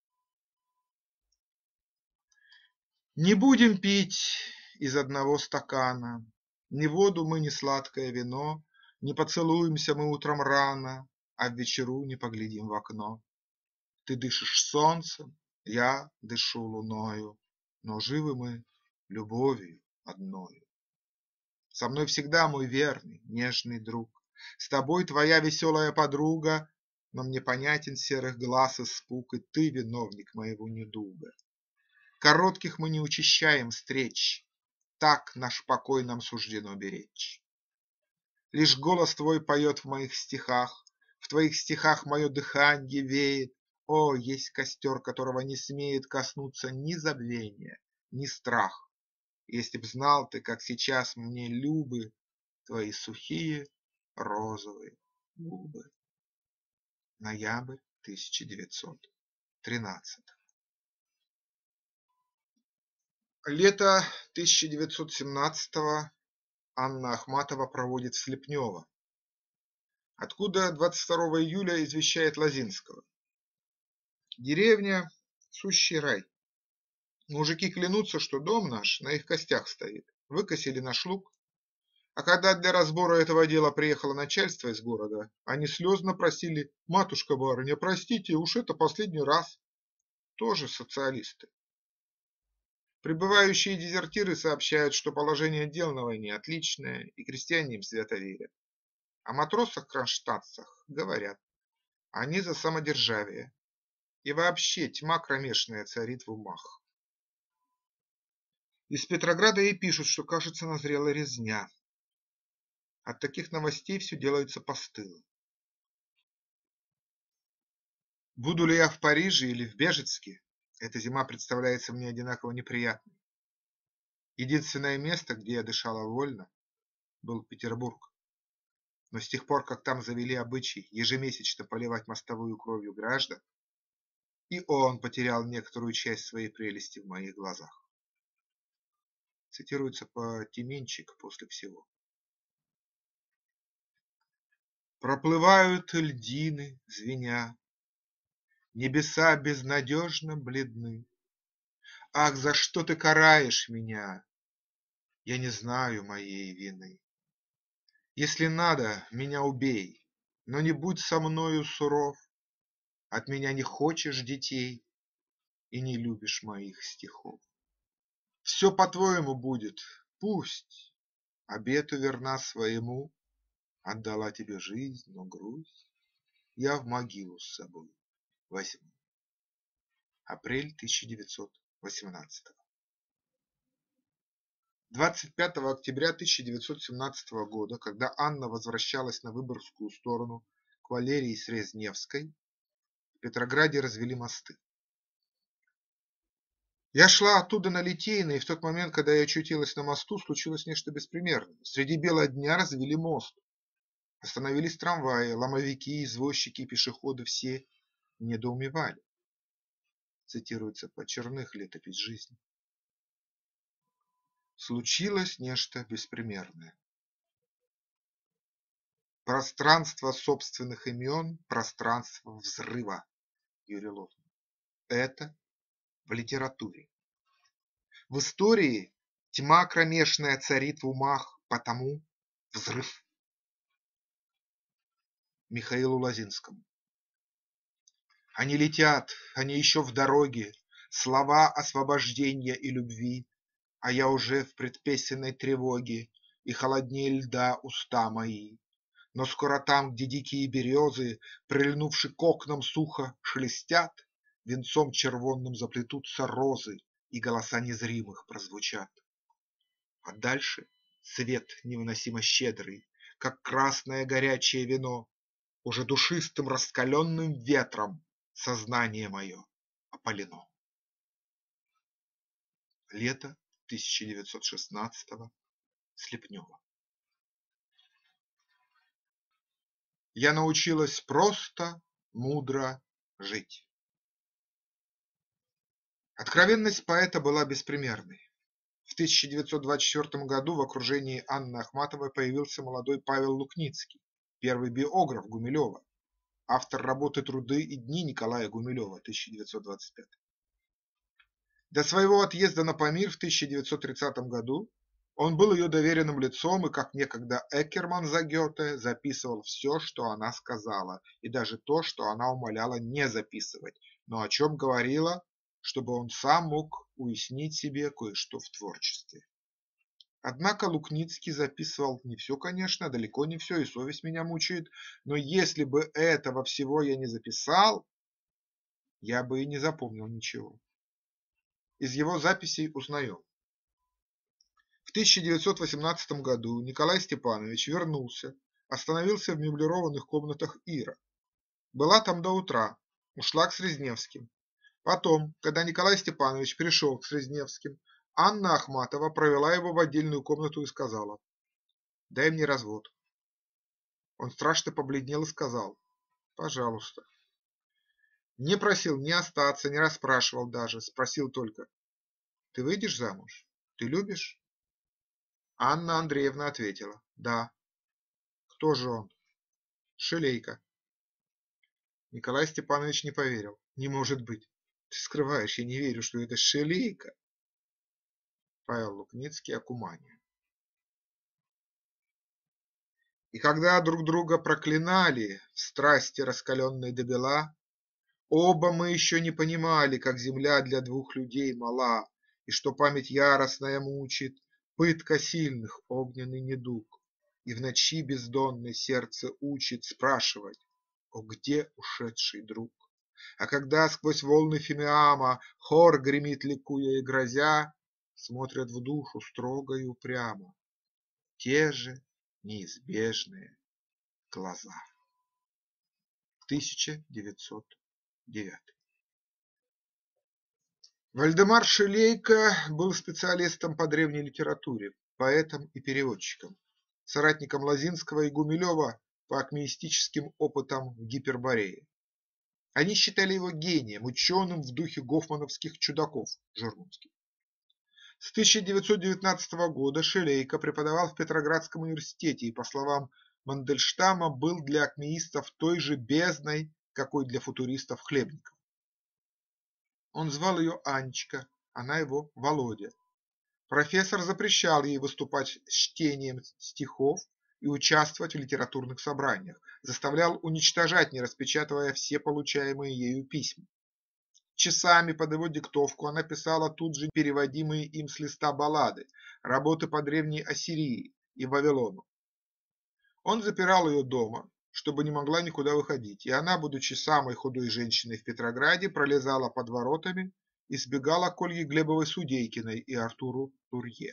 Не будем пить из одного стакана, ни воду мы, ни сладкое вино, не поцелуемся мы утром рано, а в вечеру не поглядим в окно. Ты дышишь солнцем, я дышу луною, но живы мы любовью одною. Со мной всегда мой верный, нежный друг, с тобой твоя веселая подруга, но мне понятен серых глаз испуг, и ты виновник моего недуга. Коротких мы не учащаем встреч, так наш покой нам суждено беречь. Лишь голос твой поет в моих стихах, в твоих стихах мое дыханье веет. О, есть костер, которого не смеет коснуться ни забвение, ни страх. Если б знал ты, как сейчас мне любы твои сухие розовые губы. Ноябрь тысяча девятьсот тринадцатого. Лето тысяча девятьсот семнадцатого Анна Ахматова проводит в Слепнево, откуда двадцать второго июля извещает Лозинского. Деревня – сущий рай. Мужики клянутся, что дом наш на их костях стоит. Выкосили наш луг. А когда для разбора этого дела приехало начальство из города, они слезно просили: матушка-барыня, простите, уж это последний раз. Тоже социалисты. Прибывающие дезертиры сообщают, что положение дел на войне отличное, и крестьяне им свято верят. О матросах-кронштадтцах говорят: они за самодержавие. И вообще тьма кромешная царит в умах. Из Петрограда ей пишут, что, кажется, назрела резня. От таких новостей все делается постыло. Буду ли я в Париже или в Бежецке, эта зима представляется мне одинаково неприятной. Единственное место, где я дышала вольно, был Петербург. Но с тех пор, как там завели обычай ежемесячно поливать мостовую кровью граждан, и он потерял некоторую часть своей прелести в моих глазах. Цитируется по Тименчик после всего. Проплывают льдины, звеня, небеса безнадежно бледны. Ах, за что ты караешь меня? Я не знаю моей вины. Если надо, меня убей, но не будь со мною суров. От меня не хочешь детей и не любишь моих стихов. Все по-твоему будет, пусть, обету верна своему, отдала тебе жизнь, но грусть я в могилу с собой возьму. Апрель тысяча девятьсот восемнадцатого. двадцать пятого октября тысяча девятьсот семнадцатого года, когда Анна возвращалась на Выборгскую сторону к Валерии Срезневской, в Петрограде развели мосты. Я шла оттуда на Литейной, и в тот момент, когда я очутилась на мосту, случилось нечто беспримерное. Среди бела дня развели мост. Остановились трамваи, ломовики, извозчики, пешеходы, все недоумевали. Цитируется по Черных летопись жизни. Случилось нечто беспримерное. Пространство собственных имен, пространство взрыва. Юрий Лотман. Это в литературе. В истории тьма кромешная царит в умах, потому взрыв. Михаилу Лозинскому. Они летят, они еще в дороге, слова освобождения и любви, а я уже в предпесенной тревоге, и холоднее льда уста мои. Но скоро там, где дикие березы, прильнувши к окнам сухо, шелестят, венцом червонным заплетутся розы, и голоса незримых прозвучат. А дальше свет невыносимо щедрый, как красное горячее вино, уже душистым раскаленным ветром сознание мое опалено. Лето тысяча девятьсот шестнадцатого. Слепнева. Я научилась просто, мудро жить. Откровенность поэта была беспримерной. В тысяча девятьсот двадцать четвёртом году в окружении Анны Ахматовой появился молодой Павел Лукницкий, первый биограф Гумилева, автор работы «Труды и дни» Николая Гумилева, тысяча девятьсот двадцать пятый. До своего отъезда на Памир в тысяча девятьсот тридцатом году он был ее доверенным лицом и, как некогда Эккерман за Гёте, записывал все, что она сказала, и даже то, что она умоляла не записывать, но о чем говорила, чтобы он сам мог уяснить себе кое-что в творчестве. Однако Лукницкий записывал не все, конечно, далеко не все, и совесть меня мучает, но если бы этого всего я не записал, я бы и не запомнил ничего. Из его записей узнаем. В тысяча девятьсот восемнадцатом году Николай Степанович вернулся, остановился в меблированных комнатах Ира. Была там до утра, ушла к Срезневским. Потом, когда Николай Степанович пришел к Срезневским, Анна Ахматова провела его в отдельную комнату и сказала: «Дай мне развод». Он страшно побледнел и сказал: «Пожалуйста». Не просил ни остаться, не расспрашивал даже, спросил только: «Ты выйдешь замуж? Ты любишь?» Анна Андреевна ответила: «Да». «Кто же он?» «Шелейко». Николай Степанович не поверил. «Не может быть. Ты скрываешь, я не верю, что это Шелейко». Павел Лукницкий о Кумане. И когда друг друга проклинали в страсти раскаленной до бела, оба мы еще не понимали, как земля для двух людей мала, и что память яростная мучит, пытка сильных огненный недуг, и в ночи бездонной сердце учит спрашивать: «О, где ушедший друг?» А когда сквозь волны фимиама хор гремит, ликуя и грозя, смотрят в душу строго и упрямо те же неизбежные глаза. тысяча девятьсот девятый. Вальдемар Шелейко был специалистом по древней литературе, поэтом и переводчиком, соратником Лозинского и Гумилева по акмеистическим опытам в Гиперборее. Они считали его гением, ученым в духе гофмановских чудаков Жирновских. С тысяча девятьсот девятнадцатого года Шелейко преподавал в Петроградском университете и, по словам Мандельштама, был для акмеистов той же бездной, какой для футуристов Хлебников. Он звал ее Анечка, она его Володя. Профессор запрещал ей выступать с чтением стихов и участвовать в литературных собраниях, заставлял уничтожать, не распечатывая все получаемые ею письма. Часами под его диктовку она писала тут же переводимые им с листа баллады, работы по древней Ассирии и Вавилону. Он запирал ее дома, чтобы не могла никуда выходить, и она, будучи самой худой женщиной в Петрограде, пролезала под воротами и сбегала к Ольге Глебовой Судейкиной и Артуру Турье.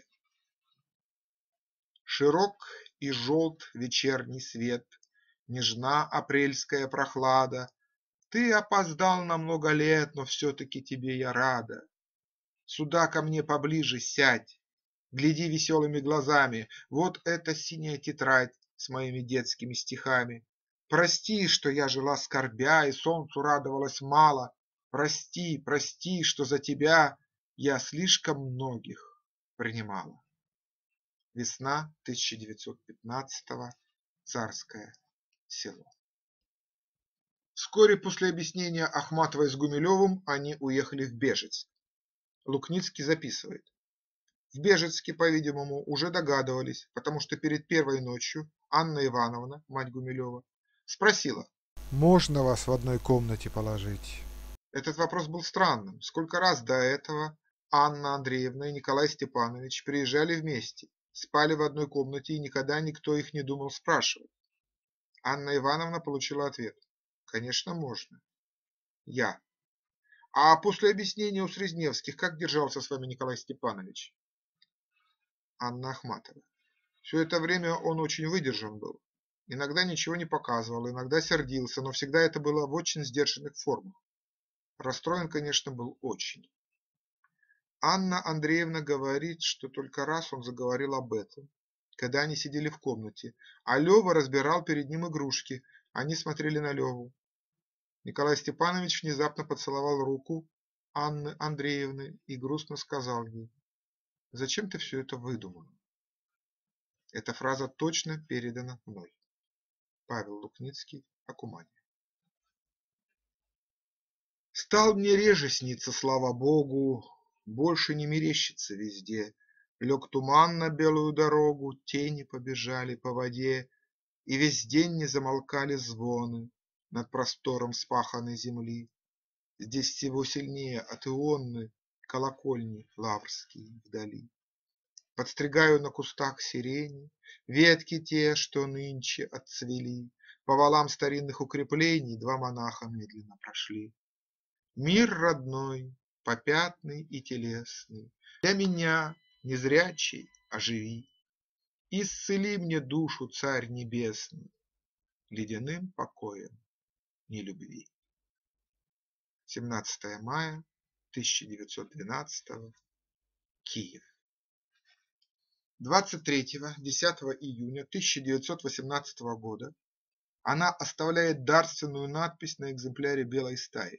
Широк и желт вечерний свет, нежна апрельская прохлада. Ты опоздал на много лет, но все-таки тебе я рада. Сюда ко мне поближе сядь, гляди веселыми глазами, вот эта синяя тетрадь с моими детскими стихами. Прости, что я жила скорбя и солнцу радовалась мало. Прости, прости, что за тебя я слишком многих принимала. Весна тысяча девятьсот пятнадцатого. Царское село. Вскоре после объяснения Ахматовой с Гумилевым они уехали в Бежецк. Лукницкий записывает: в Бежецке, по-видимому, уже догадывались, потому что перед первой ночью Анна Ивановна, мать Гумилева, спросила: «Можно вас в одной комнате положить?» Этот вопрос был странным. Сколько раз до этого Анна Андреевна и Николай Степанович приезжали вместе, спали в одной комнате, и никогда никто их не думал спрашивать. Анна Ивановна получила ответ: «Конечно, можно. Я». А после объяснения у Срезневских как держался с вами Николай Степанович? Анна Ахматова. Все это время он очень выдержан был. Иногда ничего не показывал, иногда сердился, но всегда это было в очень сдержанных формах. Расстроен, конечно, был очень. Анна Андреевна говорит, что только раз он заговорил об этом, когда они сидели в комнате, а Лева разбирал перед ним игрушки, они смотрели на Леву. Николай Степанович внезапно поцеловал руку Анны Андреевны и грустно сказал ей: «Зачем ты все это выдумала?» Эта фраза точно передана мной. Павел Лукницкий о Кумане. Стал мне реже сниться, слава Богу, больше не мерещится везде. Лег туман на белую дорогу, тени побежали по воде, и весь день не замолкали звоны над простором спаханной земли. Здесь всего сильнее от Ионны колокольни лаврские вдали. Подстригаю на кустах сирени ветки те, что нынче отцвели. По валам старинных укреплений два монаха медленно прошли. Мир родной, попятный и телесный, для меня, незрячий, оживи. Исцели мне душу, Царь Небесный, ледяным покоем нелюбви. семнадцатое мая тысяча девятьсот двенадцатого. Киев. двадцать третьего — десятого июня тысяча девятьсот восемнадцатого года она оставляет дарственную надпись на экземпляре белой стаи.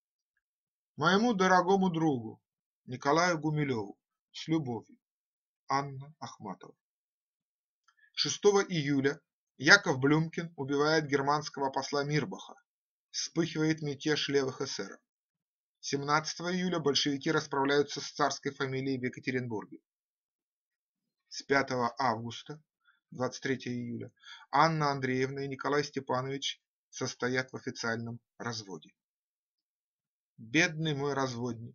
Моему дорогому другу Николаю Гумилеву с любовью. Анна Ахматова. шестого июля Яков Блюмкин убивает германского посла Мирбаха. Вспыхивает мятеж левых эсеров. семнадцатого июля большевики расправляются с царской фамилией в Екатеринбурге. С пятого августа, двадцать третьего июля, Анна Андреевна и Николай Степанович состоят в официальном разводе. Бедный мой разводник.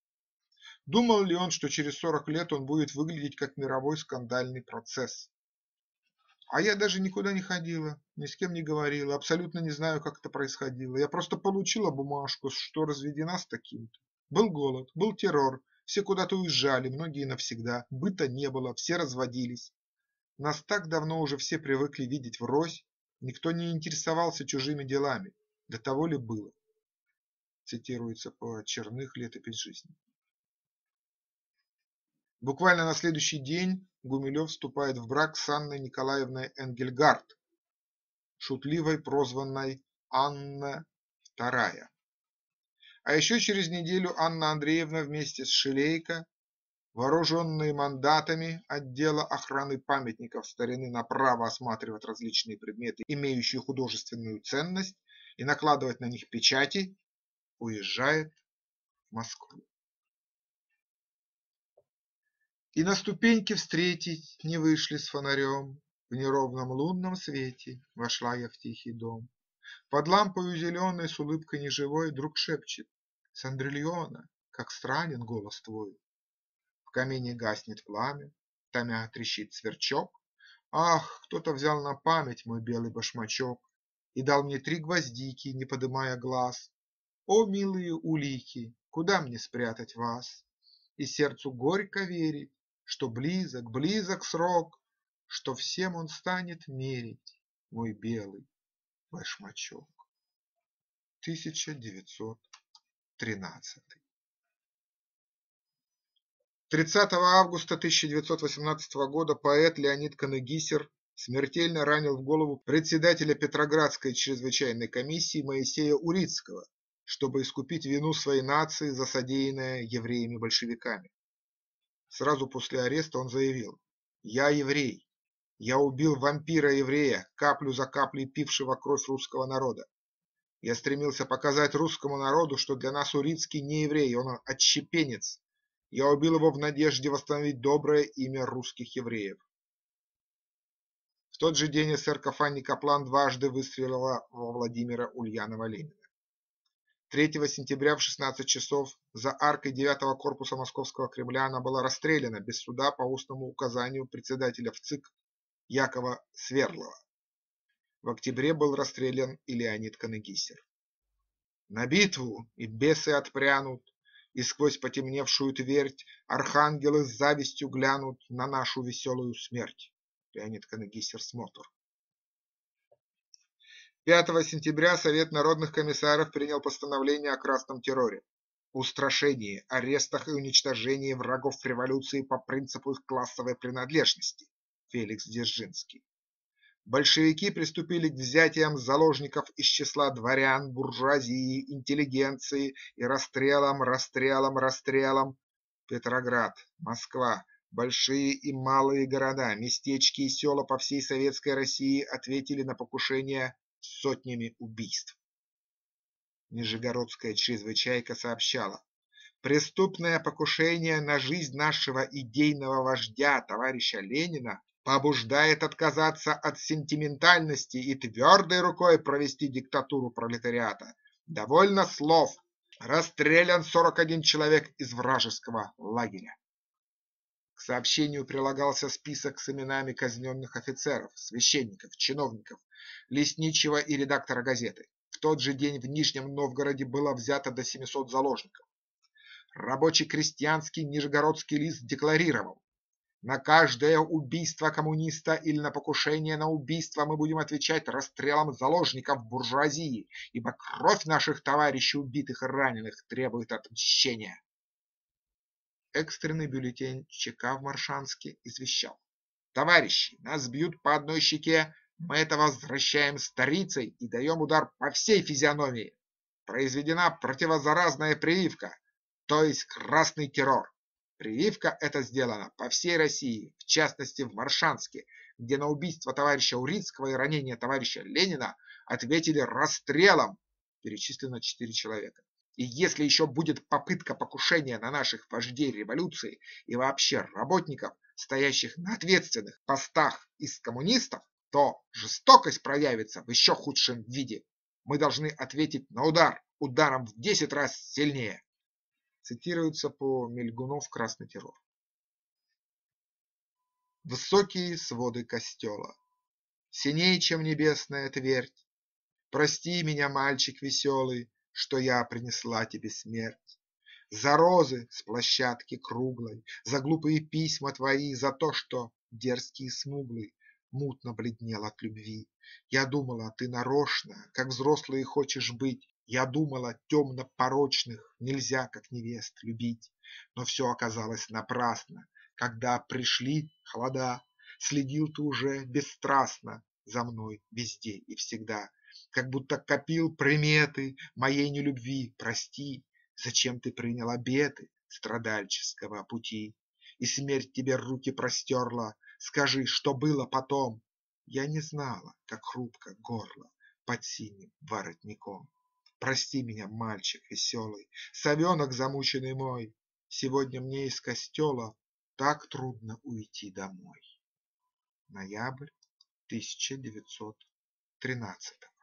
Думал ли он, что через сорок лет он будет выглядеть как мировой скандальный процесс? А я даже никуда не ходила, ни с кем не говорила, абсолютно не знаю, как это происходило. Я просто получила бумажку, что разведена с таким-то. Был голод, был террор, все куда-то уезжали, многие навсегда, быта не было, все разводились. Нас так давно уже все привыкли видеть врозь, никто не интересовался чужими делами. До того ли было? Цитируется по Черных «Летопись жизни». Буквально на следующий день Гумилев вступает в брак с Анной Николаевной Энгельгард, шутливой прозванной Анна вторая. А еще через неделю Анна Андреевна вместе с Шилейко, вооруженные мандатами отдела охраны памятников старины на право осматривать различные предметы, имеющие художественную ценность, и накладывать на них печати, уезжает в Москву. И на ступеньке встретить не вышли с фонарем, в неровном лунном свете вошла я в тихий дом. Под лампою зеленой с улыбкой неживой друг шепчет: «Сандрильона, как странен голос твой». В камине гаснет пламя, томя трещит сверчок. Ах, кто-то взял на память мой белый башмачок и дал мне три гвоздики, не подымая глаз. О, милые улики, куда мне спрятать вас? И сердцу горько верить, что близок, близок срок, что всем он станет мерить, мой белый башмачок. тысяча девятьсот тринадцатый. тридцатого августа тысяча девятьсот восемнадцатого года поэт Леонид Канегисер смертельно ранил в голову председателя Петроградской чрезвычайной комиссии Моисея Урицкого, чтобы искупить вину своей нации за содеянное евреями-большевиками. Сразу после ареста он заявил: «Я еврей, я убил вампира-еврея, каплю за каплей пившего кровь русского народа. Я стремился показать русскому народу, что для нас Урицкий не еврей, он отщепенец. Я убил его в надежде восстановить доброе имя русских евреев». В тот же день эсерка Фанни Каплан дважды выстрелила во Владимира Ульянова-Ленина. третьего сентября в шестнадцать часов за аркой девятого корпуса Московского Кремля она была расстреляна без суда по устному указанию председателя ВЦИК Якова Сверлова. В октябре был расстрелян и Леонид Канегисер. На битву и бесы отпрянут, и сквозь потемневшую твердь архангелы с завистью глянут на нашу веселую смерть. Леонид Канегисер-Смотр. пятого сентября Совет народных комиссаров принял постановление о красном терроре, устрашении, арестах и уничтожении врагов революции по принципу их классовой принадлежности. Феликс Дзержинский. Большевики приступили к взятиям заложников из числа дворян, буржуазии, интеллигенции и расстрелам, расстрелам, расстрелам. Петроград, Москва, большие и малые города, местечки и села по всей Советской России ответили на покушение сотнями убийств. Нижегородская чрезвычайка сообщала: преступное покушение на жизнь нашего идейного вождя, товарища Ленина, побуждает отказаться от сентиментальности и твердой рукой провести диктатуру пролетариата. Довольно слов. Расстрелян сорок один человек из вражеского лагеря. К сообщению прилагался список с именами казненных офицеров, священников, чиновников, лесничего и редактора газеты. В тот же день в Нижнем Новгороде было взято до семисот заложников. Рабочий крестьянский Нижегородский лист декларировал: на каждое убийство коммуниста или на покушение на убийство мы будем отвечать расстрелом заложников буржуазии, ибо кровь наших товарищей убитых и раненых требует отмщения. Экстренный бюллетень ЧК в Моршанске извещал: товарищи, нас бьют по одной щеке, мы это возвращаем старицей и даем удар по всей физиономии. Произведена противозаразная прививка, то есть красный террор. Прививка эта сделана по всей России, в частности в Моршанске, где на убийство товарища Урицкого и ранение товарища Ленина ответили расстрелом. Перечислено четыре человека. И если еще будет попытка покушения на наших вождей революции и вообще работников, стоящих на ответственных постах из коммунистов, то жестокость проявится в еще худшем виде. Мы должны ответить на удар, ударом в десять раз сильнее. Цитируется по Мельгунов «Красный террор». Высокие своды костела, синей, чем небесная твердь. Прости меня, мальчик веселый, что я принесла тебе смерть. За розы с площадки круглой, за глупые письма твои, за то, что дерзкий и смуглый мутно бледнел от любви. Я думала, ты нарочно, как взрослые хочешь быть. Я думала, темно-порочных нельзя, как невест, любить. Но все оказалось напрасно. Когда пришли холода, следил ты уже бесстрастно за мной везде и всегда. Как будто копил приметы моей нелюбви. Прости, зачем ты принял обеты страдальческого пути? И смерть тебе руки простерла. Скажи, что было потом? Я не знала, как хрупко горло под синим воротником. Прости меня, мальчик веселый, совенок замученный мой. Сегодня мне из костела так трудно уйти домой. Ноябрь тысяча девятьсот тринадцатого.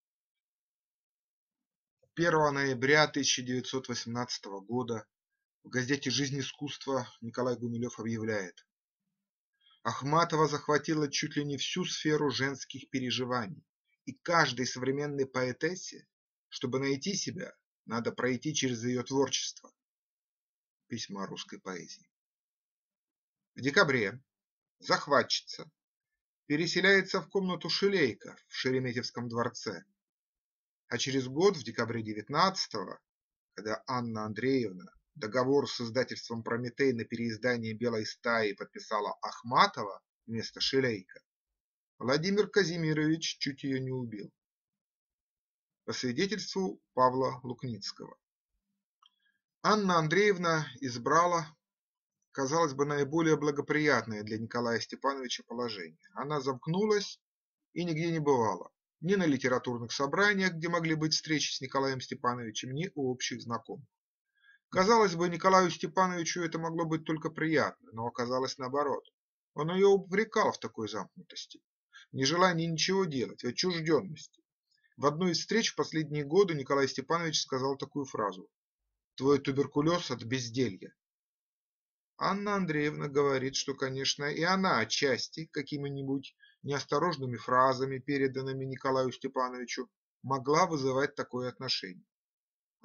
первого ноября тысяча девятьсот восемнадцатого года в газете «Жизнь искусства» Николай Гумилев объявляет: Ахматова захватила чуть ли не всю сферу женских переживаний, и каждой современной поэтессе, чтобы найти себя, надо пройти через ее творчество. Письма о русской поэзии. В декабре захватчица переселяется в комнату Шилейко в Шереметьевском дворце, а через год, в декабре девятнадцатого, когда Анна Андреевна договор с издательством «Прометей» на переиздание «Белой стаи» подписала Ахматова вместо Шилейко, Владимир Казимирович чуть ее не убил. По свидетельству Павла Лукницкого, Анна Андреевна избрала, казалось бы, наиболее благоприятное для Николая Степановича положение. Она замкнулась и нигде не бывала, ни на литературных собраниях, где могли быть встречи с Николаем Степановичем, ни у общих знакомых. Казалось бы, Николаю Степановичу это могло быть только приятно, но оказалось наоборот. Он ее упрекал в такой замкнутости, нежелании ничего делать, в отчужденности. В одной из встреч в последние годы Николай Степанович сказал такую фразу: «Твой туберкулез от безделья». Анна Андреевна говорит, что, конечно, и она отчасти какими-нибудь неосторожными фразами, переданными Николаю Степановичу, могла вызывать такое отношение.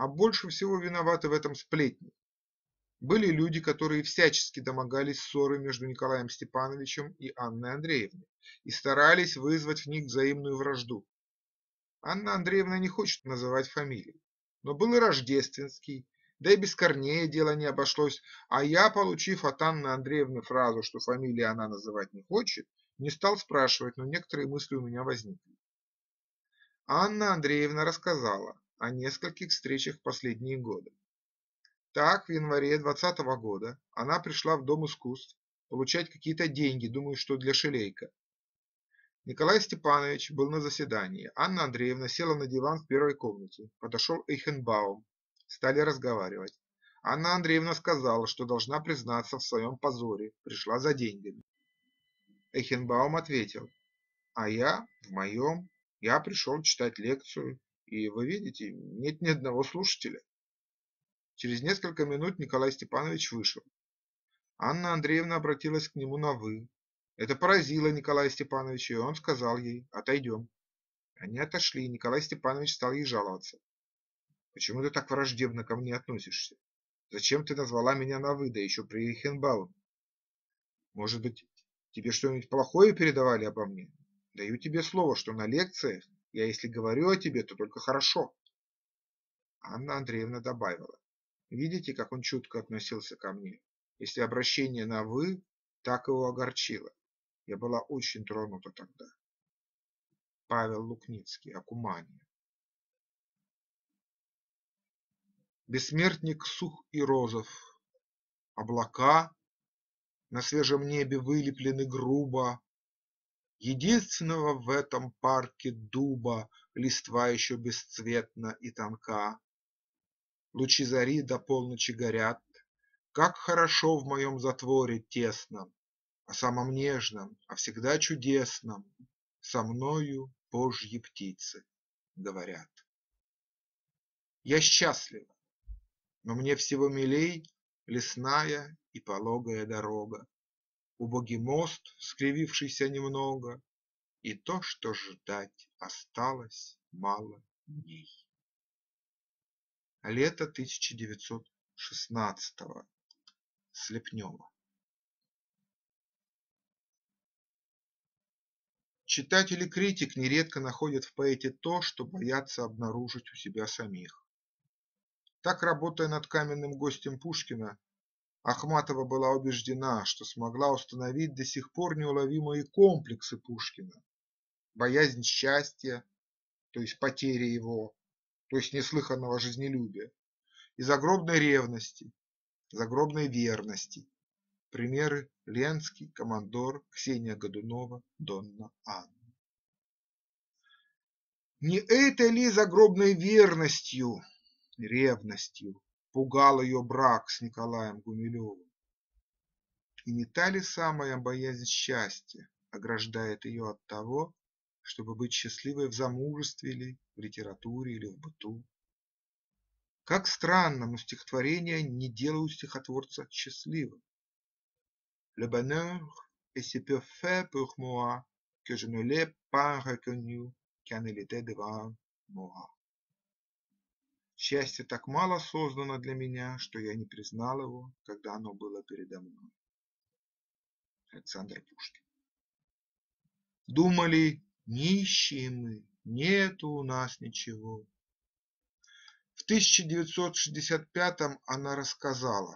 А больше всего виноваты в этом сплетни. Были люди, которые всячески домогались ссоры между Николаем Степановичем и Анной Андреевной и старались вызвать в них взаимную вражду. Анна Андреевна не хочет называть фамилии, но был и Рождественский, да и без Корнея дело не обошлось, а я, получив от Анны Андреевны фразу, что фамилии она называть не хочет, не стал спрашивать, но некоторые мысли у меня возникли. Анна Андреевна рассказала о нескольких встречах в последние годы. Так, в январе двадцатого года она пришла в Дом искусств получать какие-то деньги, думаю, что для Шелейка. Николай Степанович был на заседании. Анна Андреевна села на диван в первой комнате. Подошел Эйхенбаум. Стали разговаривать. Анна Андреевна сказала, что должна признаться в своем позоре. Пришла за деньгами. Эйхенбаум ответил: а я в моем. Я пришел читать лекцию. И вы видите, нет ни одного слушателя. Через несколько минут Николай Степанович вышел. Анна Андреевна обратилась к нему на «вы». Это поразило Николая Степановича, и он сказал ей: отойдем. Они отошли, и Николай Степанович стал ей жаловаться. Почему ты так враждебно ко мне относишься? Зачем ты назвала меня на «вы», да еще при Эйхенбауме? Может быть, тебе что-нибудь плохое передавали обо мне? Даю тебе слово, что на лекциях я, если говорю о тебе, то только хорошо. Анна Андреевна добавила: видите, как он чутко относился ко мне? Если обращение на «вы» так его огорчило. Я была очень тронута тогда. Павел Лукницкий о Кумане. Бессмертник сух и розов. Облака на свежем небе вылеплены грубо. Единственного в этом парке дуба листва еще бесцветна и тонка. Лучи зари до полночи горят. Как хорошо в моем затворе тесном, о самом нежном, о всегда чудесном со мною божьи птицы говорят. Я счастлива, но мне всего милей лесная и пологая дорога, убогий мост, скривившийся немного, и то, что ждать осталось мало дней. Лето тысяча девятьсот шестнадцатого. Слепнева. Читатель и критик нередко находят в поэте то, что боятся обнаружить у себя самих. Так, работая над каменным гостем Пушкина, Ахматова была убеждена, что смогла установить до сих пор неуловимые комплексы Пушкина: боязнь счастья, то есть потери его, то есть неслыханного жизнелюбия, и загробной ревности, загробной верности. Примеры: Ленский, Командор, Ксения Годунова, Донна Анна. Не этой ли загробной верностью, ревностью пугал ее брак с Николаем Гумилевым? И не та ли самая боязнь счастья ограждает ее от того, чтобы быть счастливой в замужестве или в литературе или в быту? Как странно, но стихотворения не делают стихотворца счастливым. Le bonheur est si peu fait pour moi que je ne l'ai pas reconnu quand il était devant moi. Счастье так мало создано для меня, что я не признал его, когда оно было передо мной. Александр Пушкин. Думали, нищие мы, нету у нас ничего. В тысяча девятьсот шестьдесят пятом она рассказала: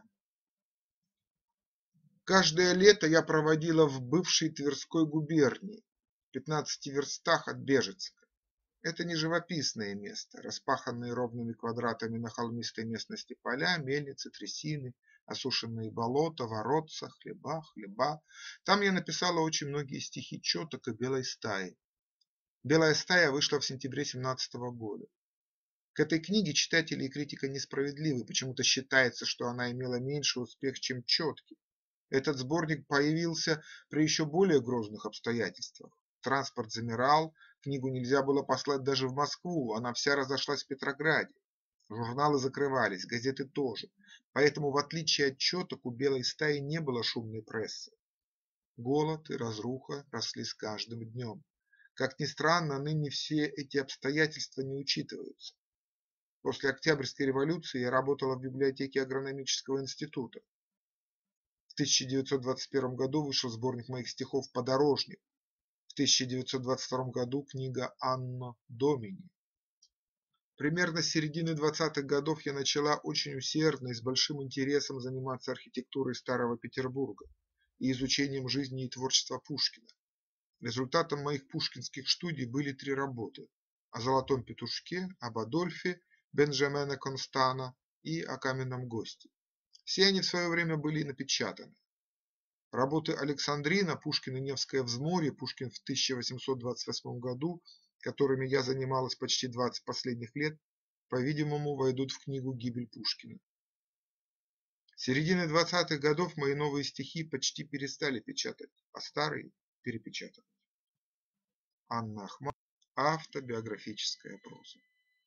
каждое лето я проводила в бывшей Тверской губернии, в пятнадцати верстах от Бежецка. Это не живописное место, распаханные ровными квадратами на холмистой местности поля, мельницы, трясины, осушенные болота, воротца, хлеба, хлеба. Там я написала очень многие стихи четок и белой стаи. Белая стая вышла в сентябре семнадцатого года. К этой книге читатели и критика несправедливы, почему-то считается, что она имела меньший успех, чем четки. Этот сборник появился при еще более грозных обстоятельствах. Транспорт замирал, книгу нельзя было послать даже в Москву, она вся разошлась в Петрограде. Журналы закрывались, газеты тоже, поэтому, в отличие от четок, у белой стаи не было шумной прессы. Голод и разруха росли с каждым днем. Как ни странно, ныне все эти обстоятельства не учитываются. После Октябрьской революции я работала в библиотеке агрономического института. В тысяча девятьсот двадцать первом году вышел сборник моих стихов «Подорожник». В тысяча девятьсот двадцать втором году книга «Анно Домини». Примерно с середины двадцатых годов я начала очень усердно и с большим интересом заниматься архитектурой Старого Петербурга и изучением жизни и творчества Пушкина. Результатом моих пушкинских студий были три работы: о «Золотом петушке», об Адольфе Бенджамина Констана и о «Каменном госте». Все они в свое время были напечатаны. Работы Александрина, Пушкин и Невское взморье, Пушкин в тысяча восемьсот двадцать восьмом году, которыми я занималась почти двадцать последних лет, по-видимому, войдут в книгу «Гибель Пушкина». С середины двадцатых годов мои новые стихи почти перестали печатать, а старые перепечатывать. Анна Ахматова. Автобиографическая проза.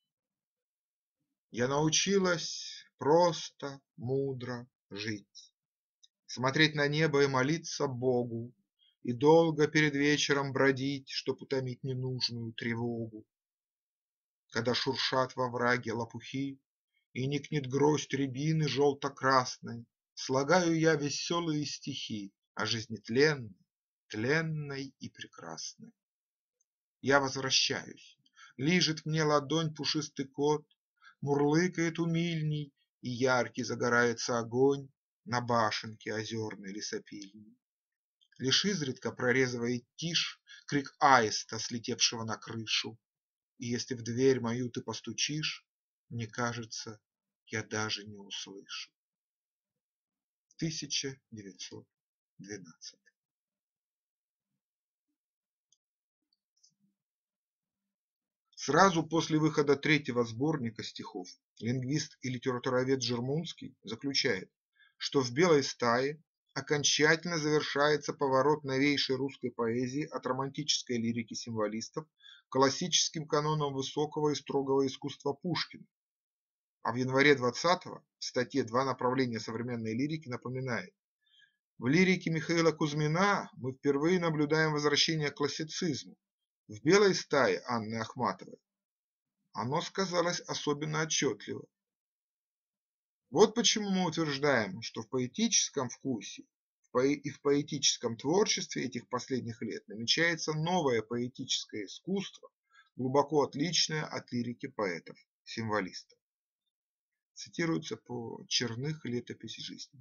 Я научилась просто, мудро жить, смотреть на небо и молиться Богу, и долго перед вечером бродить, чтоб утомить ненужную тревогу. Когда шуршат во враге лопухи и никнет гроздь рябины желто-красной, слагаю я веселые стихи о жизни тленной, тленной и прекрасной. Я возвращаюсь, лижет мне ладонь пушистый кот, мурлыкает умильней, и яркий загорается огонь на башенке озерной лесопильни. Лишь изредка прорезывает тишь крик аиста, слетевшего на крышу, и если в дверь мою ты постучишь, мне кажется, я даже не услышу. тысяча девятьсот двенадцатый. Сразу после выхода третьего сборника стихов лингвист и литературовед Жермунский заключает, что в «Белой стае» окончательно завершается поворот новейшей русской поэзии от романтической лирики символистов к классическим канонам высокого и строгого искусства Пушкина. А в январе двадцатого в статье «Два направления современной лирики» напоминает: в лирике Михаила Кузьмина мы впервые наблюдаем возвращение к классицизму. В «Белой стае» Анны Ахматовой оно сказалось особенно отчетливо. Вот почему мы утверждаем, что в поэтическом вкусе и в поэтическом творчестве этих последних лет намечается новое поэтическое искусство, глубоко отличное от лирики поэтов-символистов. Цитируется по Черных «Летопись жизни».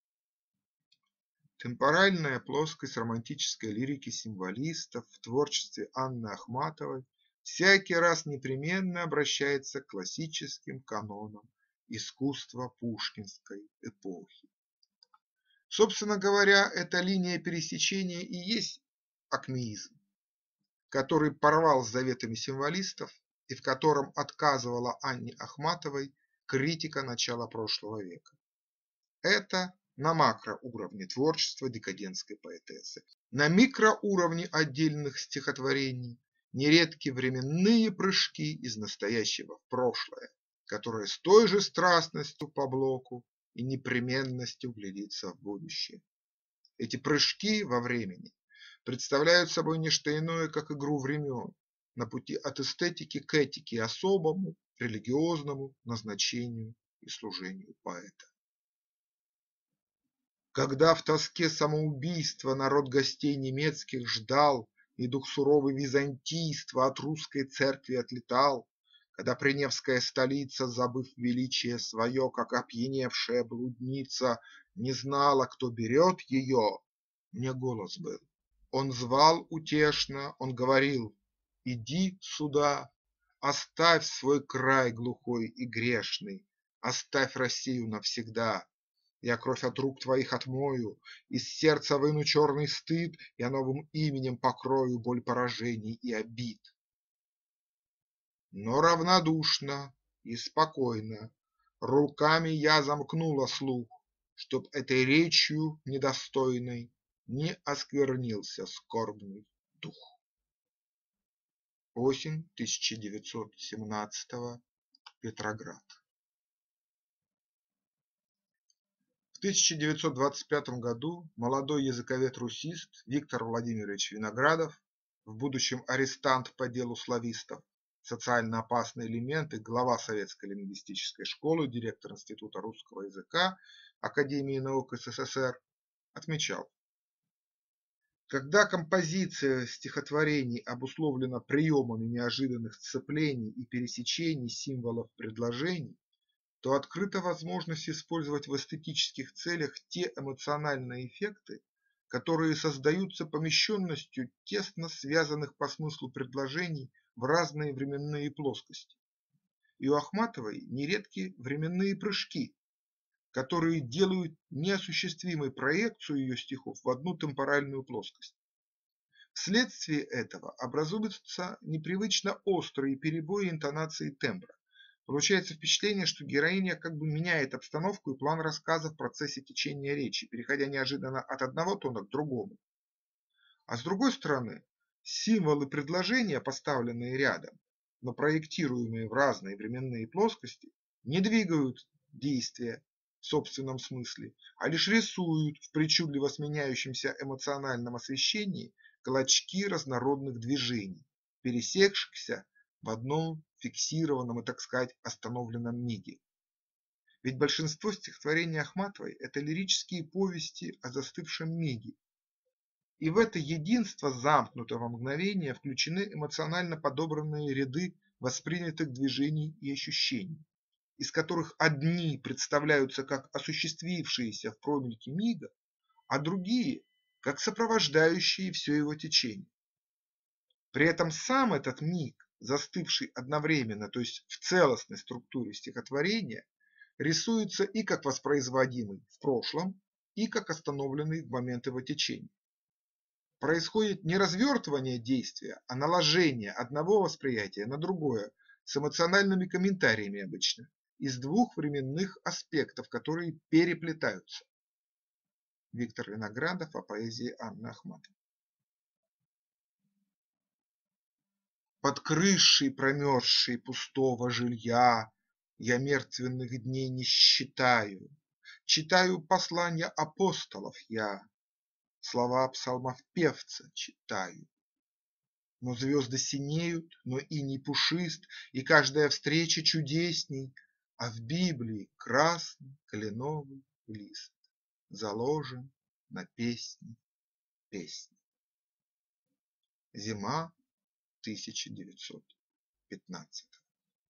Темпоральная плоскость романтической лирики символистов в творчестве Анны Ахматовой всякий раз непременно обращается к классическим канонам искусства пушкинской эпохи. Собственно говоря, эта линия пересечения и есть акмеизм, который порвал с заветами символистов и в котором отказывала Анне Ахматовой критика начала прошлого века. Это на макроуровне творчества декадентской поэтессы. На микроуровне отдельных стихотворений нередки временные прыжки из настоящего в прошлое, которые с той же страстностью по Блоку и непременностью глядится в будущее. Эти прыжки во времени представляют собой не что иное, как игру времен на пути от эстетики к этике и особому религиозному назначению и служению поэта. Когда в тоске самоубийства народ гостей немецких ждал, и дух суровый византийства от русской церкви отлетал, когда Приневская столица, забыв величие свое, как опьяневшая блудница, не знала, кто берет ее, мне голос был. Он звал утешно, он говорил: иди сюда, оставь свой край глухой и грешный, оставь Россию навсегда. Я кровь от рук твоих отмою, из сердца выну черный стыд, я новым именем покрою боль поражений и обид. Но равнодушно и спокойно руками я замкнула слух, чтоб этой речью недостойной не осквернился скорбный дух. Осень тысяча девятьсот семнадцатого. Петроград. В тысяча девятьсот двадцать пятом году молодой языковед-русист Виктор Владимирович Виноградов, в будущем арестант по делу славистов, социально опасные элементы, глава Советской лингвистической школы, директор Института русского языка Академии наук СССР, отмечал: когда композиция стихотворений обусловлена приемами неожиданных сцеплений и пересечений символов предложений, то открыта возможность использовать в эстетических целях те эмоциональные эффекты, которые создаются помещенностью тесно связанных по смыслу предложений в разные временные плоскости. И у Ахматовой нередки временные прыжки, которые делают неосуществимой проекцию ее стихов в одну темпоральную плоскость. Вследствие этого образуются непривычно острые перебои интонации тембра. Получается впечатление, что героиня как бы меняет обстановку и план рассказа в процессе течения речи, переходя неожиданно от одного тона к другому. А с другой стороны, символы предложения, поставленные рядом, но проектируемые в разные временные плоскости, не двигают действия в собственном смысле, а лишь рисуют в причудливо сменяющемся эмоциональном освещении клочки разнородных движений, пересекшихся в одном фиксированном и, так сказать, остановленном миге. Ведь большинство стихотворений Ахматовой – это лирические повести о застывшем миге. И в это единство замкнутого мгновения включены эмоционально подобранные ряды воспринятых движений и ощущений, из которых одни представляются как осуществившиеся в промельке мига, а другие – как сопровождающие все его течение. При этом сам этот миг, застывший одновременно, то есть в целостной структуре стихотворения, рисуется и как воспроизводимый в прошлом, и как остановленный в момент его течения. Происходит не развертывание действия, а наложение одного восприятия на другое с эмоциональными комментариями обычно, из двух временных аспектов, которые переплетаются. Виктор Виноградов о поэзии Анны Ахматовой. Под крышей промерзшей пустого жилья я мертвенных дней не считаю, читаю послания апостолов я, слова псалмопевца читаю. Но звезды синеют, но иней пушист, и каждая встреча чудесней, а в Библии красный кленовый лист заложен на песни песни. Зима тысяча девятьсот пятнадцатого.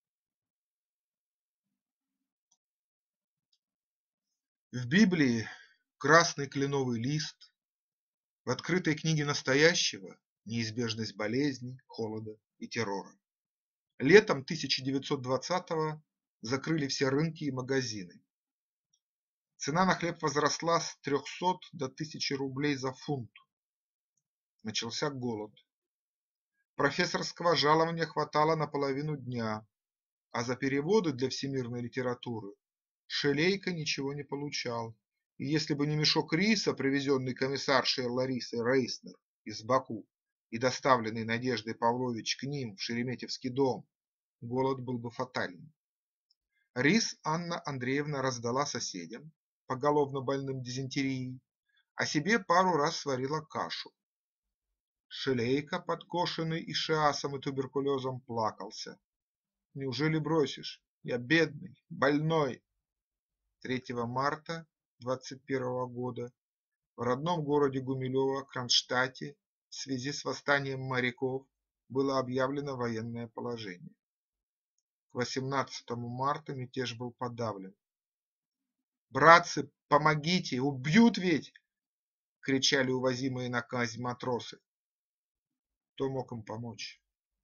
В Библии красный кленовый лист, в открытой книге настоящего неизбежность болезней, холода и террора. Летом тысяча девятьсот двадцатого закрыли все рынки и магазины. Цена на хлеб возросла с трехсот до тысячи рублей за фунт. Начался голод. Профессорского жалования хватало на половину дня, а за переводы для всемирной литературы Шелейко ничего не получал. И если бы не мешок риса, привезенный комиссаршей Ларисой Рейснер из Баку и доставленный Надеждой Павлович к ним в Шереметьевский дом, голод был бы фатальным. Рис Анна Андреевна раздала соседям, поголовно больным дизентерией, а себе пару раз сварила кашу. Шелейко, подкошенный ишиасом и туберкулезом, плакался. Неужели бросишь? Я бедный, больной. третьего марта двадцать первого года в родном городе Гумилево, Кронштадте, в связи с восстанием моряков было объявлено военное положение. К восемнадцатому марта мятеж был подавлен. «Братцы, помогите, убьют ведь!» – кричали увозимые на казнь матросы. Кто мог им помочь?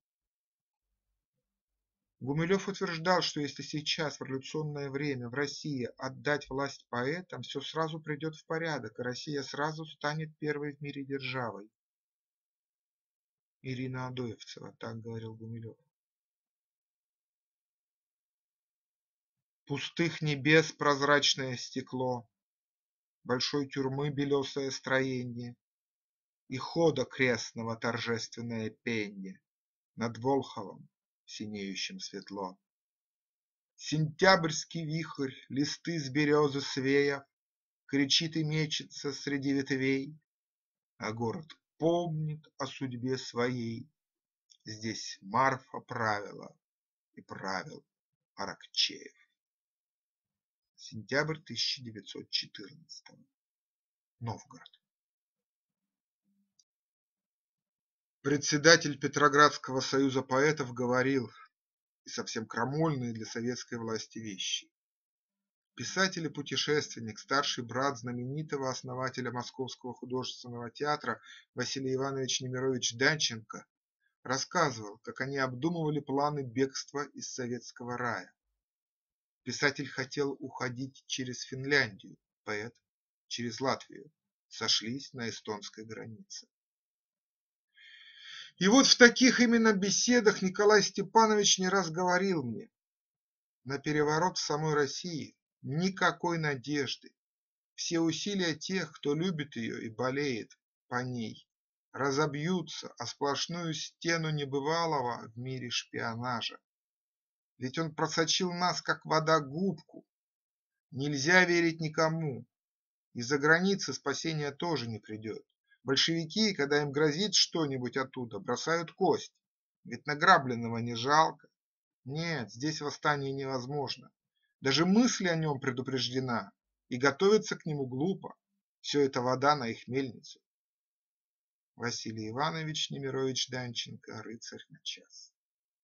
Гумилев утверждал, что если сейчас, в революционное время, в России отдать власть поэтам, все сразу придет в порядок, и Россия сразу станет первой в мире державой. Ирина Адоевцева, так говорил Гумилев. Пустых небес прозрачное стекло, большой тюрьмы белесое строенье и хода крестного торжественное пенье над Волховом синеющим светло. Сентябрьский вихрь, листы с березы свея, кричит и мечется среди ветвей, а город помнит о судьбе своей Здесь Марфа правила и правил Аракчеев. Сентябрь тысяча девятьсот четырнадцатого. Новгород. Председатель Петроградского союза поэтов говорил, и совсем крамольные для советской власти вещи. Писатель и путешественник, старший брат знаменитого основателя Московского художественного театра Василий Иванович Немирович Данченко, рассказывал, как они обдумывали планы бегства из советского рая. Писатель хотел уходить через Финляндию, поэт – через Латвию, сошлись на эстонской границе. И вот в таких именно беседах Николай Степанович не раз говорил мне: на переворот в самой России никакой надежды. Все усилия тех, кто любит ее и болеет по ней, разобьются о сплошную стену небывалого в мире шпионажа. Ведь он просочил нас, как вода губку. Нельзя верить никому. Из-за границы спасения тоже не придет. Большевики, когда им грозит что-нибудь оттуда, бросают кость. Ведь награбленного не жалко. Нет, здесь восстание невозможно. Даже мысль о нем предупреждена, и готовиться к нему глупо. Все это вода на их мельницу. Василий Иванович Немирович Данченко, рыцарь на час.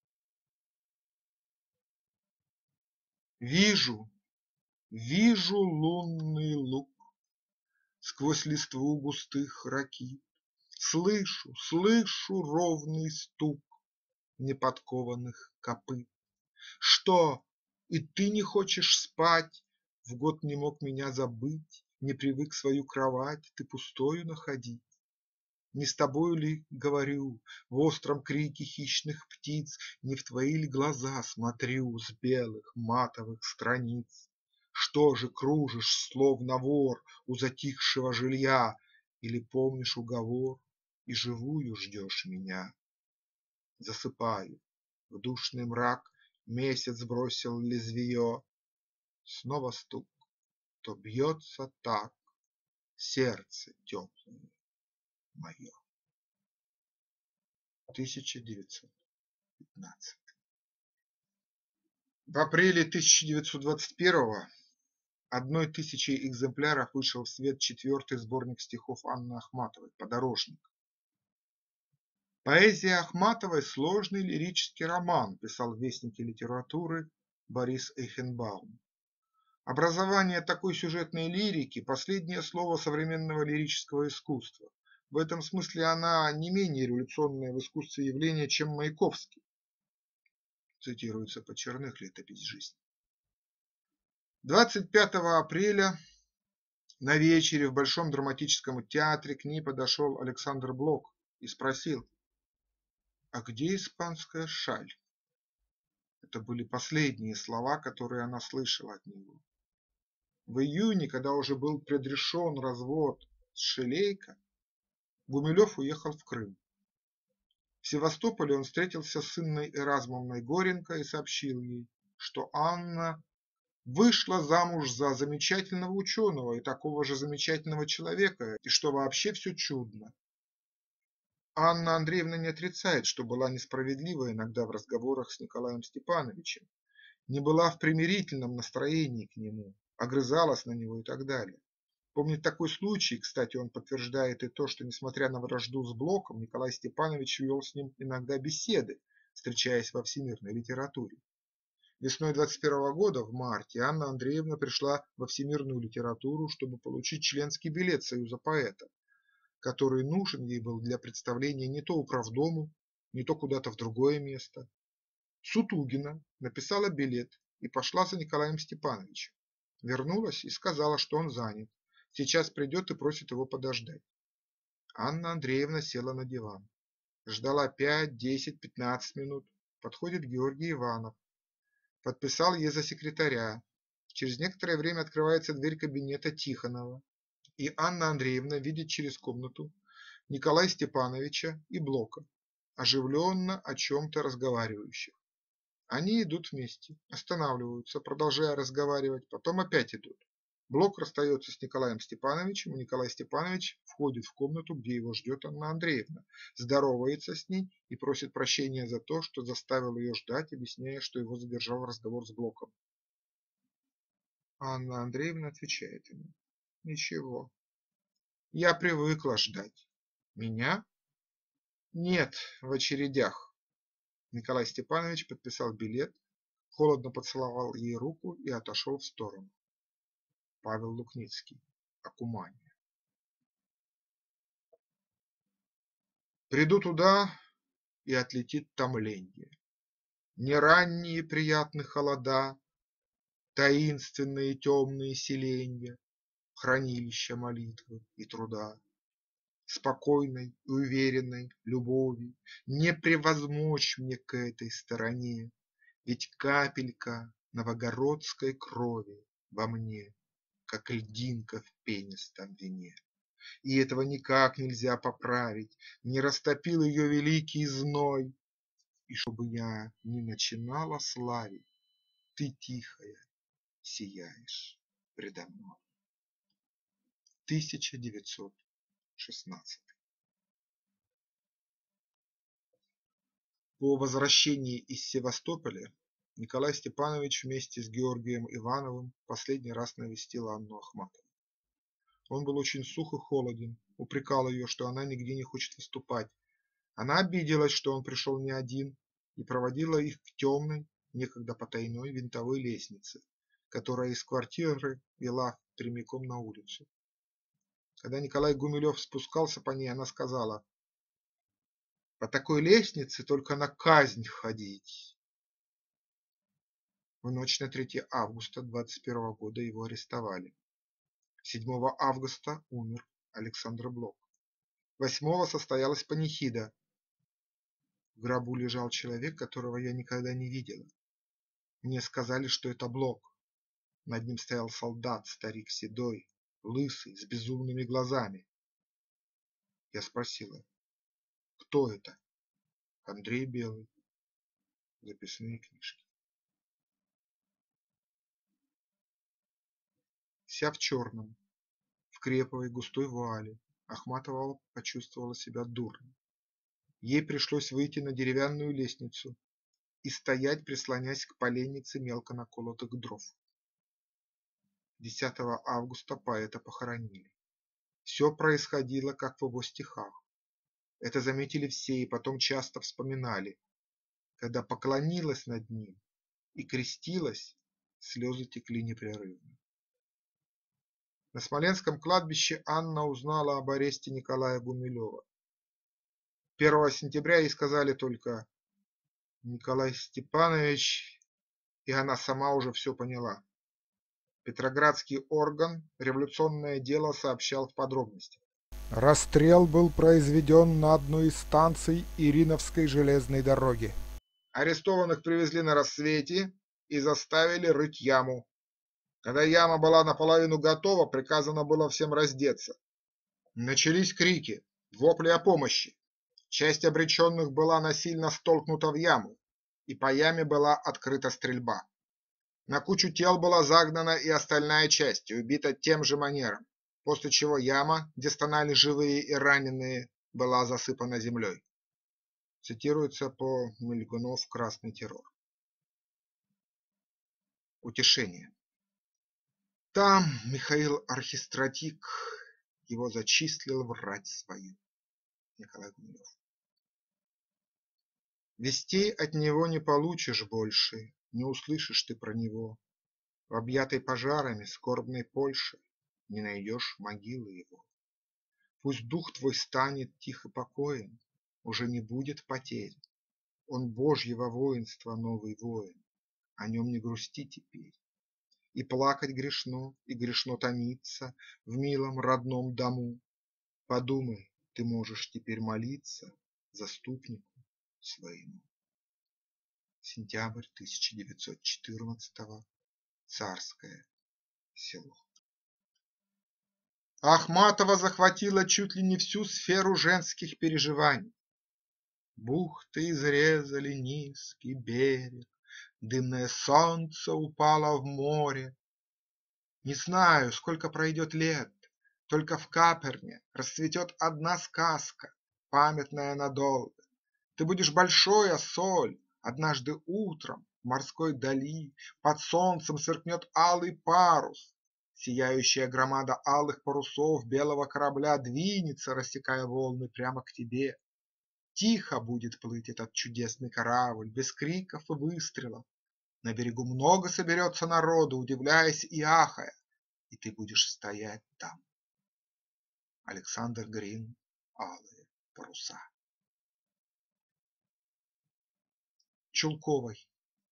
Вижу, вижу лунный луг сквозь листву густых ракит. Слышу, слышу ровный стук неподкованных копыт. Что, и ты не хочешь спать? В год не мог меня забыть, не привык свою кровать ты пустою находить. Не с тобою ли, говорю, в остром крике хищных птиц, не в твои ли глаза смотрю с белых матовых страниц? Что же кружишь, словно вор, у затихшего жилья, или помнишь уговор и живую ждешь меня? Засыпаю, в душный мрак месяц бросил лезвие. Снова стук, то бьется так сердце теплое мое. тысяча девятьсот пятнадцатый. В апреле тысяча девятьсот двадцать первого одной тысячей экземпляров вышел в свет четвертый сборник стихов Анны Ахматовой «Подорожник». Поэзия Ахматовой – сложный лирический роман, писал в Вестнике литературы Борис Эйхенбаум. Образование такой сюжетной лирики – последнее слово современного лирического искусства. В этом смысле она не менее революционное в искусстве явление, чем Маяковский. Цитируется Почерных «Летопись жизни». двадцать пятого апреля на вечере в Большом драматическом театре к ней подошел Александр Блок и спросил: «А где испанская шаль?» Это были последние слова, которые она слышала от него. В июне, когда уже был предрешен развод с Шилейко, Гумилев уехал в Крым. В Севастополе он встретился с Инной Эразмовной Горенко и сообщил ей, что Анна вышла замуж за замечательного ученого и такого же замечательного человека, и что вообще все чудно. Анна Андреевна не отрицает, что была несправедлива иногда в разговорах с Николаем Степановичем, не была в примирительном настроении к нему, огрызалась на него и так далее. Помнит такой случай, кстати, он подтверждает и то, что, несмотря на вражду с Блоком, Николай Степанович вел с ним иногда беседы, встречаясь во всемирной литературе. Весной двадцать первого года, в марте, Анна Андреевна пришла во всемирную литературу, чтобы получить членский билет Союза поэтов, который нужен ей был для представления не то управдому, не то куда-то в другое место. Сутугина написала билет и пошла за Николаем Степановичем. Вернулась и сказала, что он занят. Сейчас придет и просит его подождать. Анна Андреевна села на диван. Ждала пять, десять, пятнадцать минут. Подходит Георгий Иванов. Подписал ей за секретаря. Через некоторое время открывается дверь кабинета Тихонова, и Анна Андреевна видит через комнату Николая Степановича и Блока, оживленно о чем-то разговаривающих. Они идут вместе, останавливаются, продолжая разговаривать, потом опять идут. Блок расстается с Николаем Степановичем, и Николай Степанович входит в комнату, где его ждет Анна Андреевна, здоровается с ней и просит прощения за то, что заставил ее ждать, объясняя, что его задержал разговор с Блоком. Анна Андреевна отвечает ему: ничего, я привыкла ждать. Меня? Нет, в очередях. Николай Степанович подписал билет, холодно поцеловал ей руку и отошел в сторону. Павел Лукницкий. Окумание. Приду туда, и отлетит томленье. Не ранние приятные холода, таинственные темные селенья, хранилища молитвы и труда. Спокойной и уверенной любови не превозмочь мне к этой стороне, ведь капелька новогородской крови во мне, как льдинка в пенистом вине. И этого никак нельзя поправить, не растопил ее великий зной. И чтобы я не начинала славить, ты тихая сияешь предо мной. тысяча девятьсот шестнадцатый. По возвращении из Севастополя Николай Степанович вместе с Георгием Ивановым последний раз навестил Анну Ахматову. Он был очень сух и холоден, упрекал ее, что она нигде не хочет выступать. Она обиделась, что он пришел не один, и проводила их к темной, некогда потайной винтовой лестнице, которая из квартиры вела прямиком на улицу. Когда Николай Гумилев спускался по ней, она сказала: по такой лестнице только на казнь ходить. В ночь на третье августа двадцать первого года его арестовали. седьмого августа умер Александр Блок. восьмого состоялась панихида. В гробу лежал человек, которого я никогда не видела. Мне сказали, что это Блок. Над ним стоял солдат, старик седой, лысый, с безумными глазами. Я спросила: кто это? Андрей Белый. Записные книжки. Вся в черном, в креповой густой вуале, Ахматова почувствовала себя дурно. Ей пришлось выйти на деревянную лестницу и стоять, прислонясь к поленнице мелко наколотых дров. десятого августа поэта похоронили. Все происходило, как в его стихах. Это заметили все и потом часто вспоминали. Когда поклонилась над ним и крестилась, слезы текли непрерывно. На Смоленском кладбище Анна узнала об аресте Николая Гумилева. первого сентября ей сказали только: Николай Степанович, и она сама уже все поняла. Петроградский орган «Революционное дело» сообщал в подробностях. Расстрел был произведен на одной из станций Ириновской железной дороги. Арестованных привезли на рассвете и заставили рыть яму. Когда яма была наполовину готова, приказано было всем раздеться. Начались крики, вопли о помощи. Часть обреченных была насильно столкнута в яму, и по яме была открыта стрельба. На кучу тел была загнана и остальная часть, и убита тем же манером, после чего яма, где стонали живые и раненые, была засыпана землей. Цитируется по Мильгунов «Красный террор». Утешение. Там Михаил Архистратик его зачислил в рать свою. Николай Гумилев. Вестей от него не получишь больше, не услышишь ты про него. В объятой пожарами скорбной Польши не найдешь могилы его. Пусть дух твой станет тихо покоен, уже не будет потерь. Он Божьего воинства новый воин, о нем не грусти теперь. И плакать грешно, и грешно томиться в милом родном дому. Подумай, ты можешь теперь молиться заступнику своему. Сентябрь тысяча девятьсот четырнадцатого. Царское село. Ахматова захватила чуть ли не всю сферу женских переживаний. Бухты изрезали низкий берег, дымное солнце упало в море. Не знаю, сколько пройдет лет, только в Каперне расцветет одна сказка, памятная надолго. Ты будешь большой осоль, однажды утром в морской дали под солнцем сверкнет алый парус. Сияющая громада алых парусов белого корабля двинется, рассекая волны, прямо к тебе. Тихо будет плыть этот чудесный корабль, без криков и выстрелов. На берегу много соберется народу, удивляясь и ахая, и ты будешь стоять там. Александр Грин «Алые паруса». Чулковой.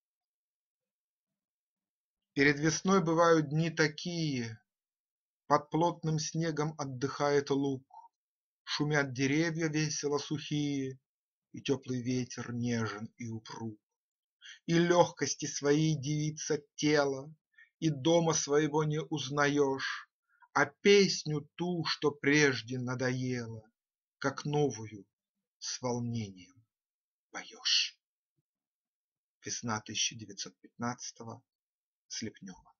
Перед весной бывают дни такие, под плотным снегом отдыхает луг, шумят деревья весело сухие, и теплый ветер нежен и упруг. И легкости своей дивится тело, и дома своего не узнаешь, а песню ту, что прежде надоела, как новую с волнением поешь. Весна тысяча девятьсот пятнадцатого. Слепнева.